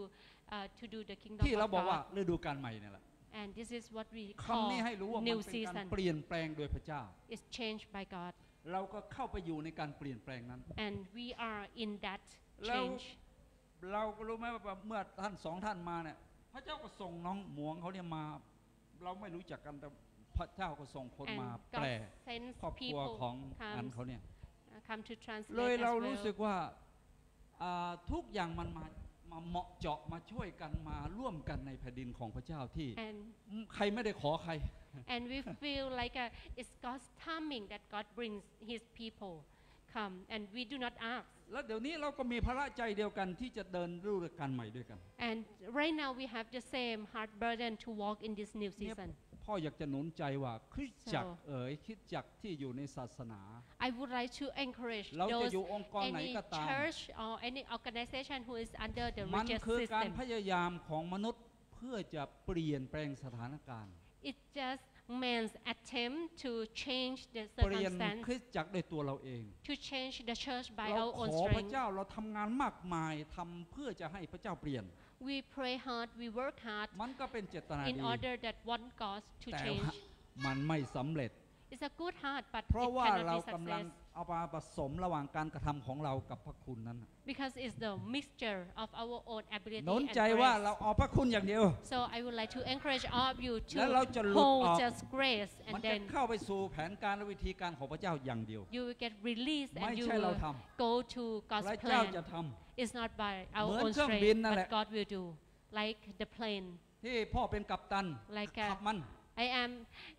to do the kingdom ที่เรา of บอกว่า God ฤดูกาลใหม่เนี่ยแหละ and this is what we คำ call นี้ให้รู้ว่ามัน new เป็นการ season เปลี่ยนแปลงโดยพระเจ้า is changed by God เราก็เข้าไปอยู่ในการเปลี่ยนแปลงนั้น and we are in that แล้ว change เราก็รู้ไหมว่าเมื่อท่านสองท่านมาเนี่ยพระเจ้าก็ส่งน้องหมวงเขาเนี่ยมา เราไม่รู้จักกันแต่พระเจ้าก็ส่งคนมา and แปล God sends ครอบครัว people ของอัน comes เขาเนี่ย come to เลย translate เรา as รู้สึก well ว่าทุกอย่างมันมาเหมาะเจาะมาช่วยกันมาร่วมกันในแผ่นดินของพระเจ้าที่ and ใครไม่ได้ขอใคร and we feel like it's God's timing that God brings His people come and we do not ask แล้วเดี๋ยวนี้เราก็มีภาระใจเดียวกันที่จะเดินฤดูกาลใหม่ด้วยกัน and right now we have the same heart burden to walk in this new เนี่ย season พ่ออยากจะหนุนใจว่าคริสตจักรคริสตจักรที่อยู่ในศาสนา I would like to encourage เราจะ those อยู่องค์กรไหน any ก็ตาม church or any organization who is under the มัน religious คือการ system พยายามของมนุษย์เพื่อจะเปลี่ยนแปลงสถานการณ์ it just man's attempt to change the เปลี่ยน circumstance คริสตจักรด้วยตัวเราเอง to change the church by เรา our ข own อพระ strength เจ้าเราทำงานมากมายทำเพื่อจะให้พระเจ้าเปลี่ยน we pray hard we work hard มันก็เป็นเจตนา in ดี order that one God to แต่ change ว่ามันไม่สำเร็จ it's a good heart but เพราะ it ว่า cannot เรา be กำลัง success เอามาผสมระหว่างการกระทำของเรากับพระคุณนั้น because it's the mixture of our own ability หนุน and ใจว่า grace เราเอาพระคุณอย่างเดียว so I would like to encourage all of you แล้วเราจะ to หลุดอ hold อก just grace มั and นจะ then เข้าไปสู่แผนการและวิธีการของพระเจ้าอย่างเดียว you will get released ไม่ and you ใช่เรา will ท go to พ God's ระเจ้า plan จะท it's not by our เหมือน own เครื่องบิน strength นั่นแหละ but God will do like the plane ำที่พ่อเป็นกัปตัน like ขับมัน I am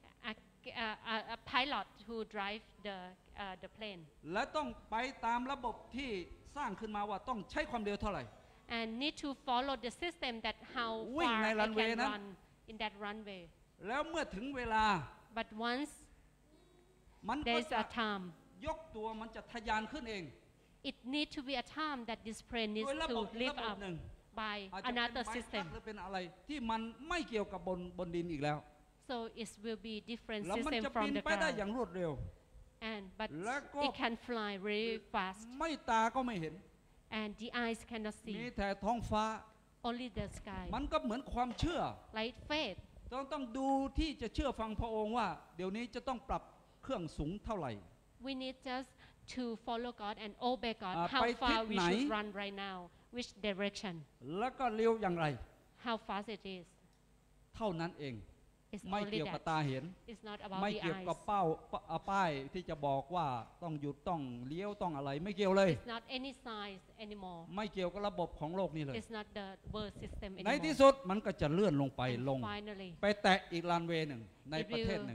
a pilot who drive the plane และต้องไปตามระบบที่สร้างขึ้นมาว่าต้องใช้ความเร็วเท่าไหร่ and need to follow the system that how วิ่ง far ใน I runway can นั้น run in that runway แล้วเมื่อถึงเวลา but once มันก็ there's จะ a time ยกตัวมันจะทะยานขึ้นเอง it need to be a time that this plane โด needs ยระ to บบ live ระบบ up หนึ่ง by อาจจะเป็น another ใบพัด system หรือเป็นอะไรที่มันไม่เกี่ยวกับบนดินอีกแล้ว so it will be different แล้วมัน system จะ from บิน the ไปได้อ ground ย่างรวดเร็ว and but แล้วก็ it can fly really fast ไม่ตาก็ไม่เห็น and the eyes cannot มี see แต่ท้องฟ้า only the sky มันก็เหมือนความเชื่อ like faith ต้องดูที่จะเชื่อฟังพระองค์ว่า เดี๋ยวนี้จะต้องปรับเครื่องสูงเท่าไหร่ we need just to follow God and obey God ไป how ทิศ far we ไหน should run right now which direction แล้วก็เร็วอย่างไร how fast it is เท่านั้นเอง it's ไม่ only เกี่ยวกับ that ตาเห็น it's not about ไม่ the เกี่ยวกับ eyes ป้ายที่จะบอกว่าต้องหยุดต้องเลี้ยวต้องอะไร ไม่เกี่ยวเลย it's not any signs anymore ไม่เกี่ยวกับระบบของโลกนี้เลย it's not the world system ในที่ anymore สุดมันก็จะเลื่อนลงไป and ลง finally ไปแตะอีกรันเวย์หนึ่งใน it ประเทศ will หนึ่ง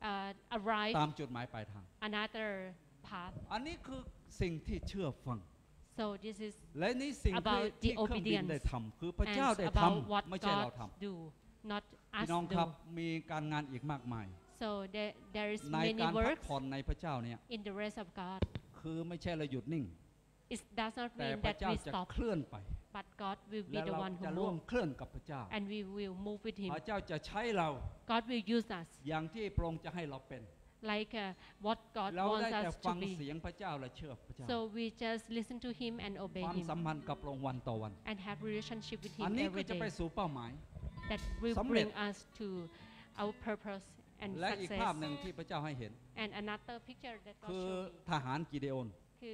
arrive ตามจุดหมายปลายทาง another path อันนี้คือสิ่งที่เชื่อฟัง so this is และนี่สิ่ง about ที่ the เครื่องบิน obedience ได้ทำคือพระเจ้า and ได้ about ทำ what ไม่ใช่เรา God ท do not ำ us พี่น้องครับ do มีการงานอีกมากมาย so there is ใน many การพัก works ผ่อนในพระเจ้าเนี่ย in the rest of God คือไม่ใช่เราหยุดนิ่ง it does not แต่ mean พระ that เจ้า we จะ stop เคลื่อนไป but God will be และ the เรา one who จะร่วม move เคลื่อนกับพระเจ้า and we will move with him พระเจ้าจะใช้เรา God will use us อย่างที่พระองค์จะให้เราเป็น like what God เรา wants ได้แต่ us ฟั to ง be เสียงพระเจ้าและเชื่อพระเจ้า so we just listen to him and obey ความ him สัมพันธ์กับพระองค์วันต่อวัน and have relationship with อัน him นี้ก็ every จะไป day สู่เป้าหมาย that will สำเร็จ bring us to our purpose and และอีกภาพหนึ่ง success ที่พระเจ้าให้เห็น and another picture that God คือ showed me ทหารกิเดโอนคือ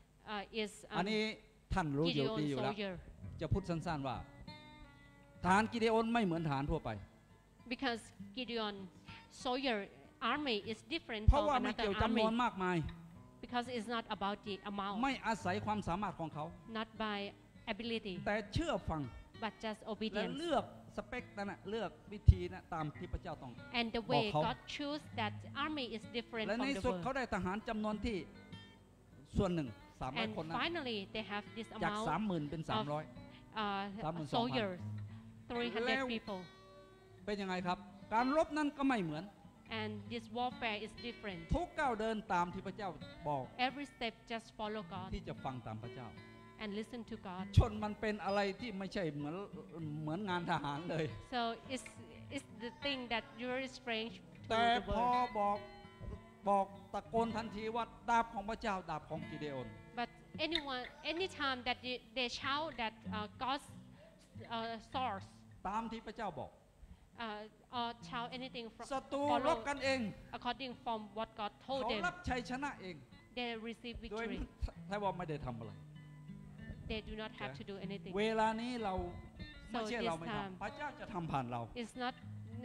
is อันนี้ท่านรู้อยู่ Gideon ดีอยู่แล้ว soldier จะพูดสั้นๆว่าทหารกิเดโอนไม่เหมือนทหารทั่วไป because Gideon soldier army is different เพราะ from ว่าไม่ another เกี่ยวจำนวน army มากมาย because it's not about the amount ไม่อาศัยความสามารถของเขา not by ability แต่เชื่อฟัง but just และ obedience เลือกสเปคนั่นนะเลือกวิธีนะตามที่พระเจ้าต้อง and the way บอกเขา God choose that army is different และ from ใน the สุดเขา world ได้ทหารจำนวนที่ส่วนหนึ่ง300 and คนนะ finally they have this จาก amount 30,000 เป็น 300 uh, $32,000 soldiers 300 people เป็นยังไงครับการรบนั้นก็ไม่เหมือน and this warfare is different ทุกก้าวเดินตามที่พระเจ้าบอก every step just follow God ที่จะฟังตามพระเจ้า and listen to God ชนมันเป็นอะไรที่ไม่ใช่เหมือนงานทหารเลย so it's the thing that very strange to แต่ the พอ world บอกตะโกนทันทีว่าดาบของพระเจ้าดาบของกิเดโอน but anytime that they shout that God's source ตามที่พระเจ้าบอก or shout anything from ศัตรูร follow บกันเอง according from what God เขา told them รับชัยชนะเอง they receive โดย victory ไทยว่าไม่ได้ทำอะไร they do not have to do anything เวลานี้เราไม่ใช่ this เราไม่ time ทำพระเจ้าจะทำผ่านเรา it's not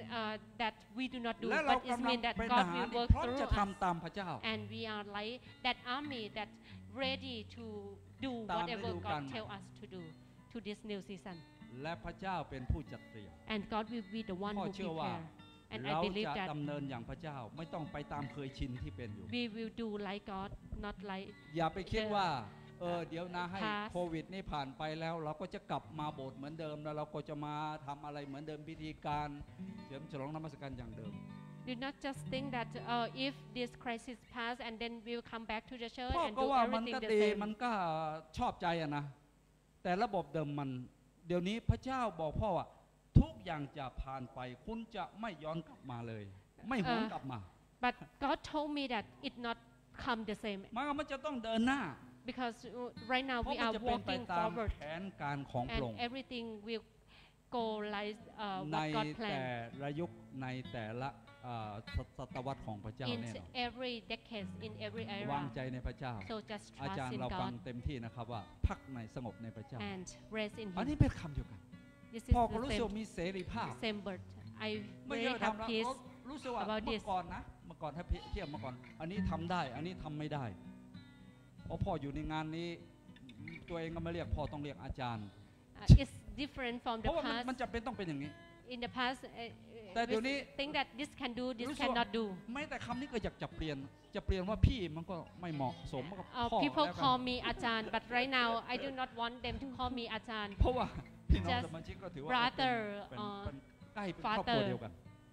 that we do not do และเรา but it กำลัง means that เป็นท God หาร will ที่ work พร้อม through จะ us ทำตามพระเจ้า and we are like that army that ready to do ตาม whatever ฤดูกาล God tell us to do to this new season และพระเจ้าเป็นผู้จัดเตรียม and God will be the one พ่อ who เชื่อว่า prepare and I เรา believe จะ that ดำเนินอย่างพระเจ้าไม่ต้องไปตามเคยชินที่เป็นอยู่ we will do like God not like อย่าไปคิด the ว่าเดี๋ยวนะให้ past โควิดนี่ผ่านไปแล้ว เราก็จะกลับมาโบสถ์เหมือนเดิมแล้วเราก็จะมาทำอะไรเหมือนเดิมพิธีการเฉลิมฉลองนมัสการอย่างเดิม do not just think that if this crisis pass and then we will come back to the church พ่อ and ก็ do ว่ามัน everything ก็ the ดี same มันก็ชอบใจอะนะแต่ระบบเดิมมันเดี๋ยวนี้พระเจ้าบอกพ่อว่าทุกอย่างจะผ่านไปคุณจะไม่ย้อนกลับมาเลยไม่หวนกลับมา but God told me that it not come the same มันจะต้องเดินหน้า because right now เพราะ we มัน are จะเป็นไป walking ตาม forward แผนการของพระ and องค์ everything will go like ใน what God แต่ planned ละยุคในแต่ละศตวรรษของพระเจ้า in แน่นอน every decade in every วาง era ใจในพระเจ้า so just อาจาร trust ย์ in เราฟัง God เต็มที่นะครับว่าพักในสงบในพระเจ้า and rest in อัน Him นี้เป็นคำเดียวกัน this is พ่อก็ the รู้สึกมีเสรีภาพ same word I ไม่ really ใช่ have ทำแล้ว peace รู้สึกว่า about เมื่ this อก่อนนะเมื่อก่อนถ้าเทียบมาก่อนอันนี้ทำได้อันนี้ทำไม่ได้เพราะพ่ออยู่ในงานนี้ตัวเองก็ไม่เรียกพ่อต้องเรียกอาจารย์ it's different from เพ the ราะว่ามัน past จำเป็นต้องเป็นอย่างนี้ in the past แต่เดี๋ยวนี้ we think that this can do this รู้สึกว่า cannot do ไม่แต่คำนี้ก็อยากจะเปลี่ยนว่าพี่มันก็ไม่เหมาะสมกับพ่อ people แล้วกัน call me อาจารย์ but right now I do not want them to call me อาจารย์เพราะว่าพี่น้อง just สมาชิกก็ถือว่า brother เป็นใกล้เป็นครอบครัว father เดียวกัน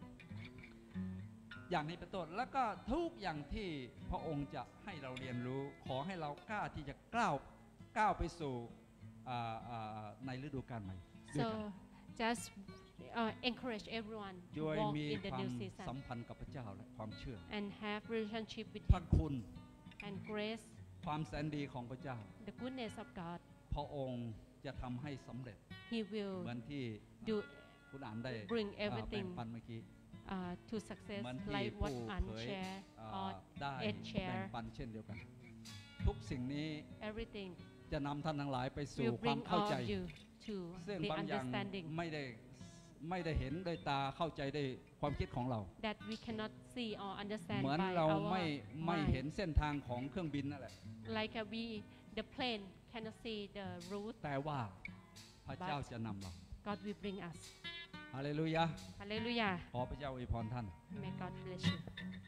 อย่างนี้เป็นต้นแล้วก็ทุกอย่างที่พระองค์จะให้เราเรียนรู้ขอให้เรากล้าที่จะก้าวไปสู่ในฤดูกาลใหม่ด้วย so กัน just encourage everyone โด to ย walk มี in the ความ new season สัมพันธ์กับพระเจ้าและความเชื่อ and have relationship with พระ Him คุณ and grace ความแสนดีของพระเจ้า the goodness of God พระองค์จะทำให้สำเร็จ He will เหมือนที่ do คุณอ่านได้ bring แบ่ง everything ปันเมื่อกี้ to success เหมือนที่ like ผู้ what เผ An ย share or ได้ Ed แบ่ง share ปันเช่นเดียวกัน ทุกสิ่งนี้ everything จะนำท่านทั้งหลายไปสู่ will ความ bring เข้า all ใจ of you to ซึ่ง the บางอย่าง understanding ไม่ได้เห็นด้วยตาเข้าใจด้วยความคิดของเรา that we cannot see or understand เหมือน by เรา our ไม่เห็น mind เส้นทางของเครื่องบินนั่นแหละ like we the plane cannot see the route แต่ว่าพระเจ้าจะนำเรา God will bring us ฮาเลลูยา Hallelujah ขอพระเจ้าอวยพรท่าน may God bless you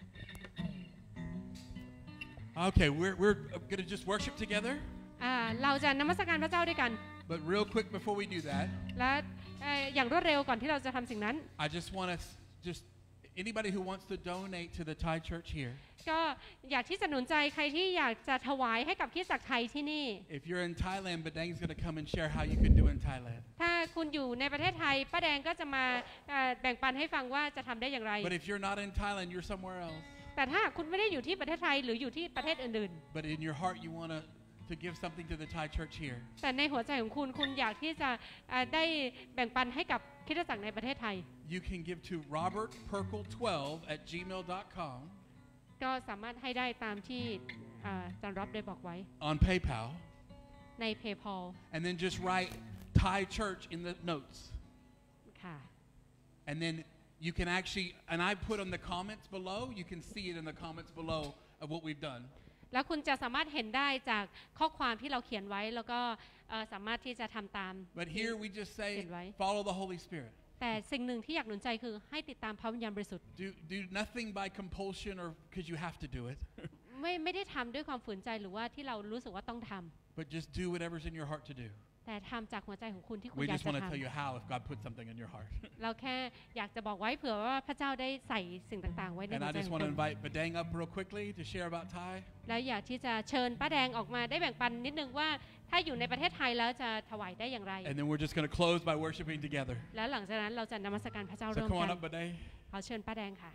Okay, we're going to just worship together. เราจะนมัสการพระเจ้าด้วยกัน But real quick before we do that, และอย่างรวดเร็วก่อนที่เราจะทำสิ่งนั้น I just want to anybody who wants to donate to the Thai church here, ก็อยากที่จะหนุนใจใครที่อยากจะถวายให้กับคริสตจักรไทยที่นี่ if you're in Thailand, Badang's going to come and share how you can do in Thailand. ถ้าคุณอยู่ในประเทศไทยป้าแดงก็จะมาแบ่งปันให้ฟังว่าจะทำได้อย่างไร But if you're not in Thailand, you're somewhere else. แต่ถ้าคุณไม่ได้อยู่ที่ประเทศไทยหรืออยู่ที่ประเทศอื่น But in your heart, you want to give something to the Thai church here. ๆแต่ในหัวใจของคุณอยากที่จะได้แบ่งปันให้กับคริสตจักรในประเทศไทย You can give to robertperkle12@gmail.com ก็สามารถให้ได้ตามที่อาจารย์ร็อบได้บอกไว้ on PayPal, ใน PayPal and then just write Thai church in the notes. ค่ะ And then you can actually, and I put on the comments below, you can see it in the comments below of what we've done. แล้วคุณจะสามารถเห็นได้จากข้อความที่เราเขียนไว้แล้วก็สามารถที่จะทำตาม But here we just say, Ken Wai. follow the Holy Spirit. แต่สิ่งหนึ่งที่อยากหนุนใจคือให้ติดตามพระวิญญาณบริสุทธิ์ Do nothing by compulsion or because you have to do it, ไม่ได้ทำด้วยความฝืนใจหรือว่าที่เรารู้สึกว่าต้องทำ but just do whatever's in your heart to do. แต่ทำจากหัวใจของคุณที่คุณ We อยาก just จะ want to ท tell you how if God put something in your heart. ำเราแค่อยากจะบอกไว้เผื่อว่าพระเจ้าได้ใส่สิ่งต่างๆไว้ใน And หั I วใจ just ของ want to คุณ invite Badang up real quickly to share about Thai. แล้วอยากที่จะเชิญป้าแดงออกมาได้แบ่งปันนิดนึงว่าถ้าอยู่ในประเทศไทยแล้วจะถวายได้อย่างไร And then we're just going to close by worshiping together. แล้วหลังจากนั้นเราจะนมัสการพระเจ้า So ร่วม come กั on น up, Badang. ขอเชิญป้าแดงค่ะ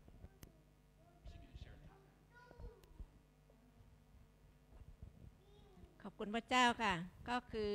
ขอบคุณพระเจ้าค่ะก็คือ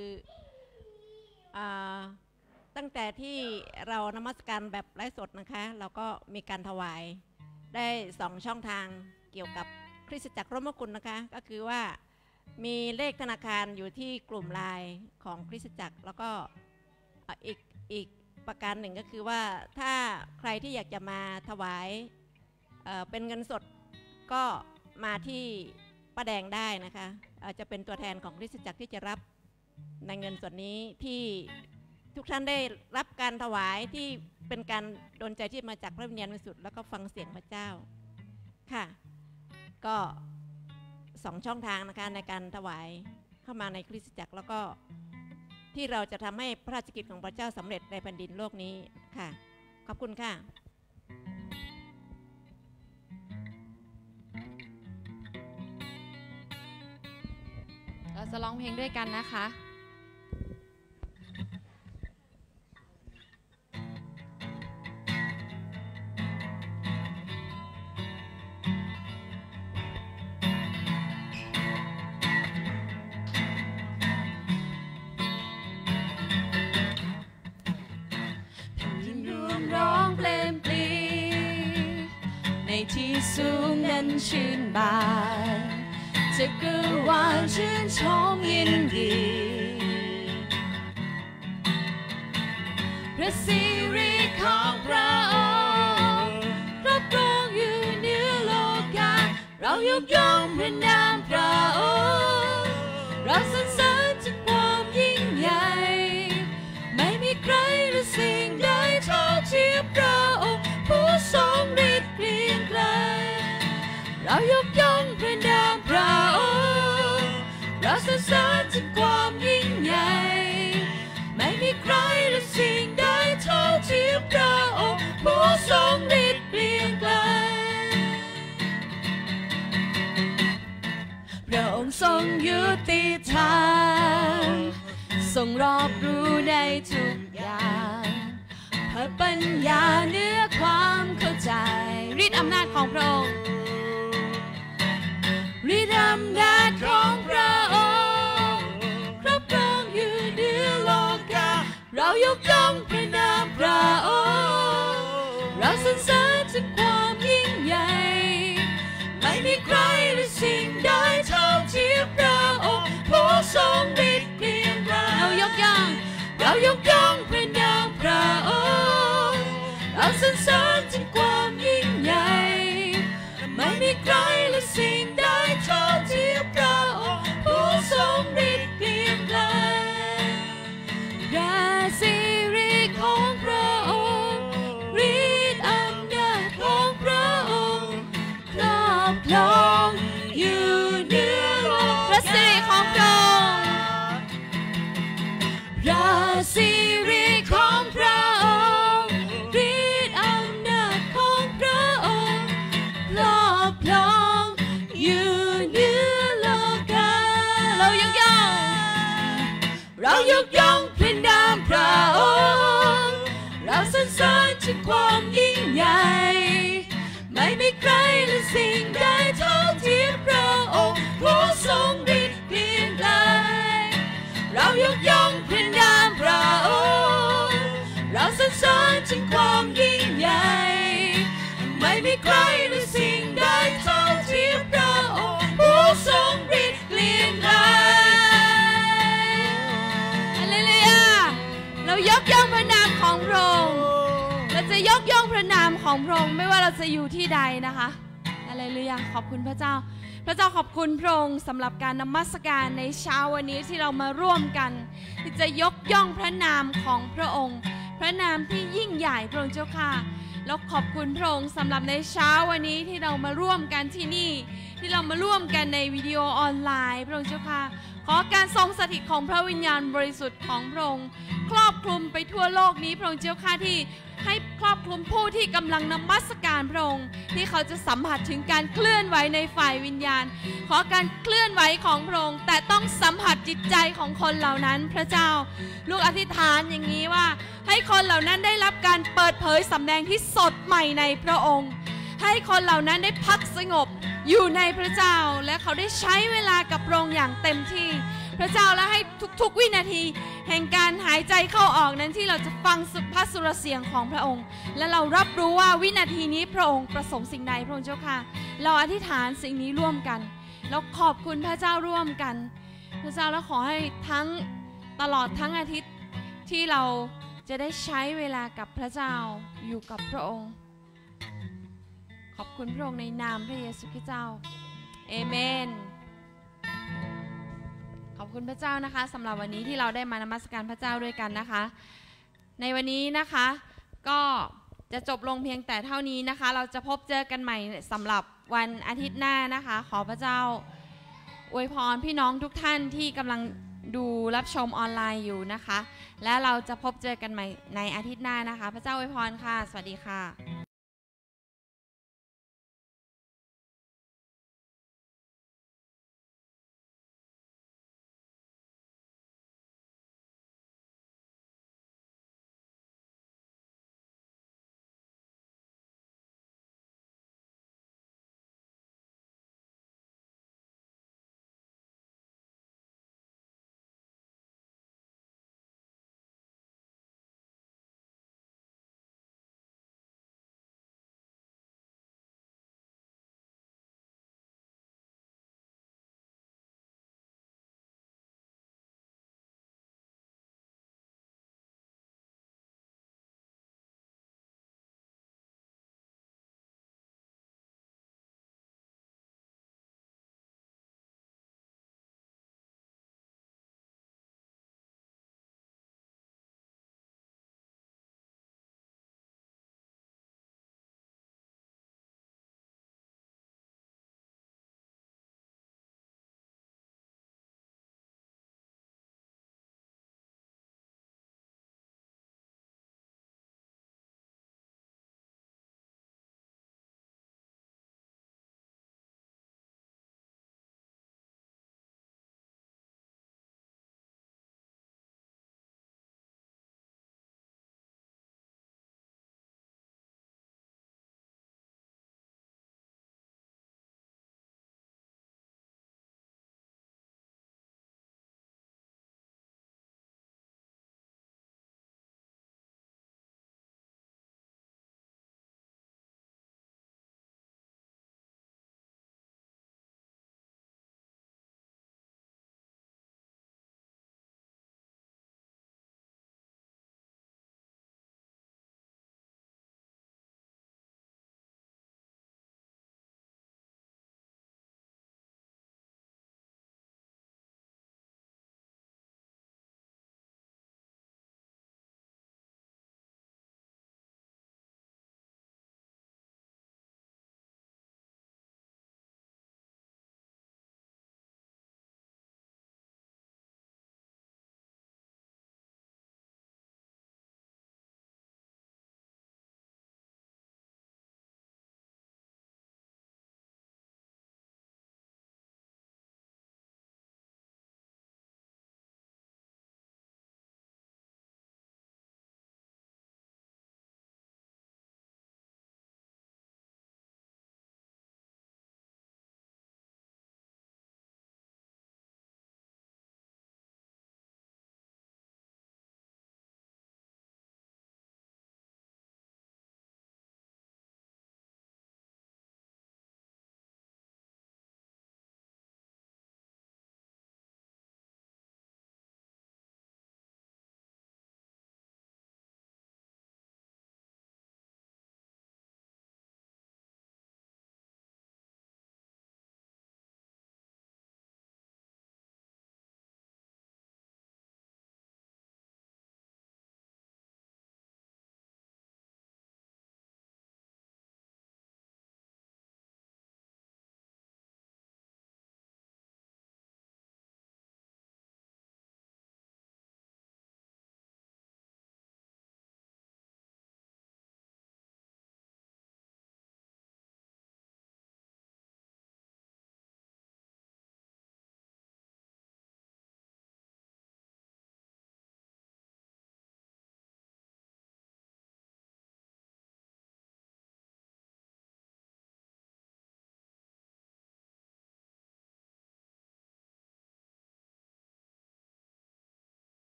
ตั้งแต่ที่เรานมัสการแบบไลฟ์สดนะคะเราก็มีการถวายได้2ช่องทางเกี่ยวกับคริสตจักรร่วมพระคุณนะคะก็คือว่ามีเลขธนาคารอยู่ที่กลุ่มไลน์ของคริสตจักรแล้วก็อีกประการหนึ่งก็คือว่าถ้าใครที่อยากจะมาถวายเป็นเงินสดก็มาที่ป้าแดงได้นะคะจะเป็นตัวแทนของคริสตจักรที่จะรับในเงินส่วนนี้ที่ทุกท่านได้รับการถวายที่เป็นการดลใจที่มาจากพระวิญญาณบริสุทธิ์แล้วก็ฟังเสียงพระเจ้าค่ะก็2ช่องทางนะคะในการถวายเข้ามาในคริสตจักรแล้วก็ที่เราจะทำให้พระราชกิจของพระเจ้าสำเร็จในแผ่นดินโลกนี้ค่ะขอบคุณค่ะเราจะร้องเพลงด้วยกันนะคะร้องเพลงปลีในที่สูงนั้นชื่นบานจะกึ่งวานชื่นชมยินดีพระสิริของพระองค์รับรองอยู่เหนือโลกาเรายกย่องพระนามพระองค์เราสรรเสริญถึงความยิ่งใหญ่ไม่มีใครหรือสิ่งใดเท่าเทียมพระองค์ผู้ทรงฤทธิ์เกรียงไกรเรายกย่องพระนามพระองค์เราสรรเสริญถึงความยิ่งใหญ่ไม่มีใครหรือสิ่งใดเท่าเทียมพระองค์ผู้ทรงฤทธิ์เกรียงไกรพระองค์ทรงยุติธรรมทรงรอบรู้ในทุกอย่างเพื่อปัญญาเหนือความเข้าใจฤทธิ์อำนาจของพระองค์ฤทธิ์อำนาจของพระองค์ครอบครองอยู่เหนือโลกาเรายกย่องพระนามพระองค์เราสรรเสริญถึงความยิ่งใหญ่ไม่มีใครหรือสิ่งใดเท่าเทียมพระองค์ผู้ทรงฤทธิ์เกรียงไกรเรายกย่องพระนามพระองค์เราสรรเสริญถึงความยิ่งใหญ่ไม่มีใครหรือสิ่งใดเท่าเทียมพระองค์ผู้ทรงฤทธิ์เกรียงไกรพระสิริของพระองค์ฤทธิ์อำนาจของพระองค์ครอบครองอยู่เหนือโลกพระสิริของพระองค์พระสิริของพระองค์ฤทธิ์อำนาจของพระองค์ครอบครองอยู่เหนือโลกาเรายกย่องพระนามพระองค์เราสรรเสริญถึงความยิ่งใหญ่ไม่มีใครหรือสิ่งใดเท่าเทียมพระองค์ผู้ทรงฤทธิ์เกรียงไกรเรายกย่องพระนามพระองค์เราสรรเสริญถึงความยิ่งใหญ่ไม่มีใครหรือสิ่งใดเท่าเทียมพระองค์ผู้ทรงฤทธิ์เกรียงไกรฮาเลลูยาเรายกย่องพระนามของพระองค์เราจะยกย่องพระนามของพระองค์ไม่ว่าเราจะอยู่ที่ใดนะคะฮาเลลูยาขอบคุณพระเจ้าพระเจ้าขอบคุณพระองค์สำหรับการนมัสการในเช้าวันนี้ที่เรามาร่วมกันที่จะยกย่องพระนามของพระองค์พระนามที่ยิ่งใหญ่พระองค์เจ้าค่ะแล้วขอบคุณพระองค์สำหรับในเช้าวันนี้ที่เรามาร่วมกันที่นี่ที่เรามาร่วมกันในวิดีโอออนไลน์พระองค์เจ้าค่ะขอการทรงสถิตของพระวิญญาณบริสุทธิ์ของพระองค์ครอบคลุมไปทั่วโลกนี้พระองค์เจ้าข้าที่ให้ครอบคลุมผู้ที่กำลังนมัสการพระองค์ที่เขาจะสัมผัสถึงการเคลื่อนไหวในฝ่ายวิญญาณขอการเคลื่อนไหวของพระองค์แต่ต้องสัมผัสจิตใจของคนเหล่านั้นพระเจ้าลูกอธิษฐานอย่างนี้ว่าให้คนเหล่านั้นได้รับการเปิดเผยสำแดงที่สดใหม่ในพระองค์ให้คนเหล่านั้นได้พักสงบอยู่ในพระเจ้าและเขาได้ใช้เวลากับพระองค์อย่างเต็มที่พระเจ้าและให้ทุกๆวินาทีแห่งการหายใจเข้าออกนั้นที่เราจะฟังพระสุรเสียงของพระองค์และเรารับรู้ว่าวินาทีนี้พระองค์ประสงค์สิ่งใดพระองค์เจ้าค่ะเราอธิษฐานสิ่งนี้ร่วมกันแล้วขอบคุณพระเจ้าร่วมกันพระเจ้าและขอให้ตลอดทั้งอาทิตย์ที่เราจะได้ใช้เวลากับพระเจ้าอยู่กับพระองค์ขอบคุณพระองค์ในนามพระเยซูคริสต์เจ้าเอเมนขอบคุณพระเจ้านะคะสำหรับวันนี้ที่เราได้มานมัสการพระเจ้าด้วยกันนะคะในวันนี้นะคะก็จะจบลงเพียงแต่เท่านี้นะคะเราจะพบเจอกันใหม่สำหรับวันอาทิตย์หน้านะคะขอพระเจ้าอวยพรพี่น้องทุกท่านที่กำลังดูรับชมออนไลน์อยู่นะคะและเราจะพบเจอกันใหม่ในอาทิตย์หน้านะคะพระเจ้าอวยพรค่ะสวัสดีค่ะ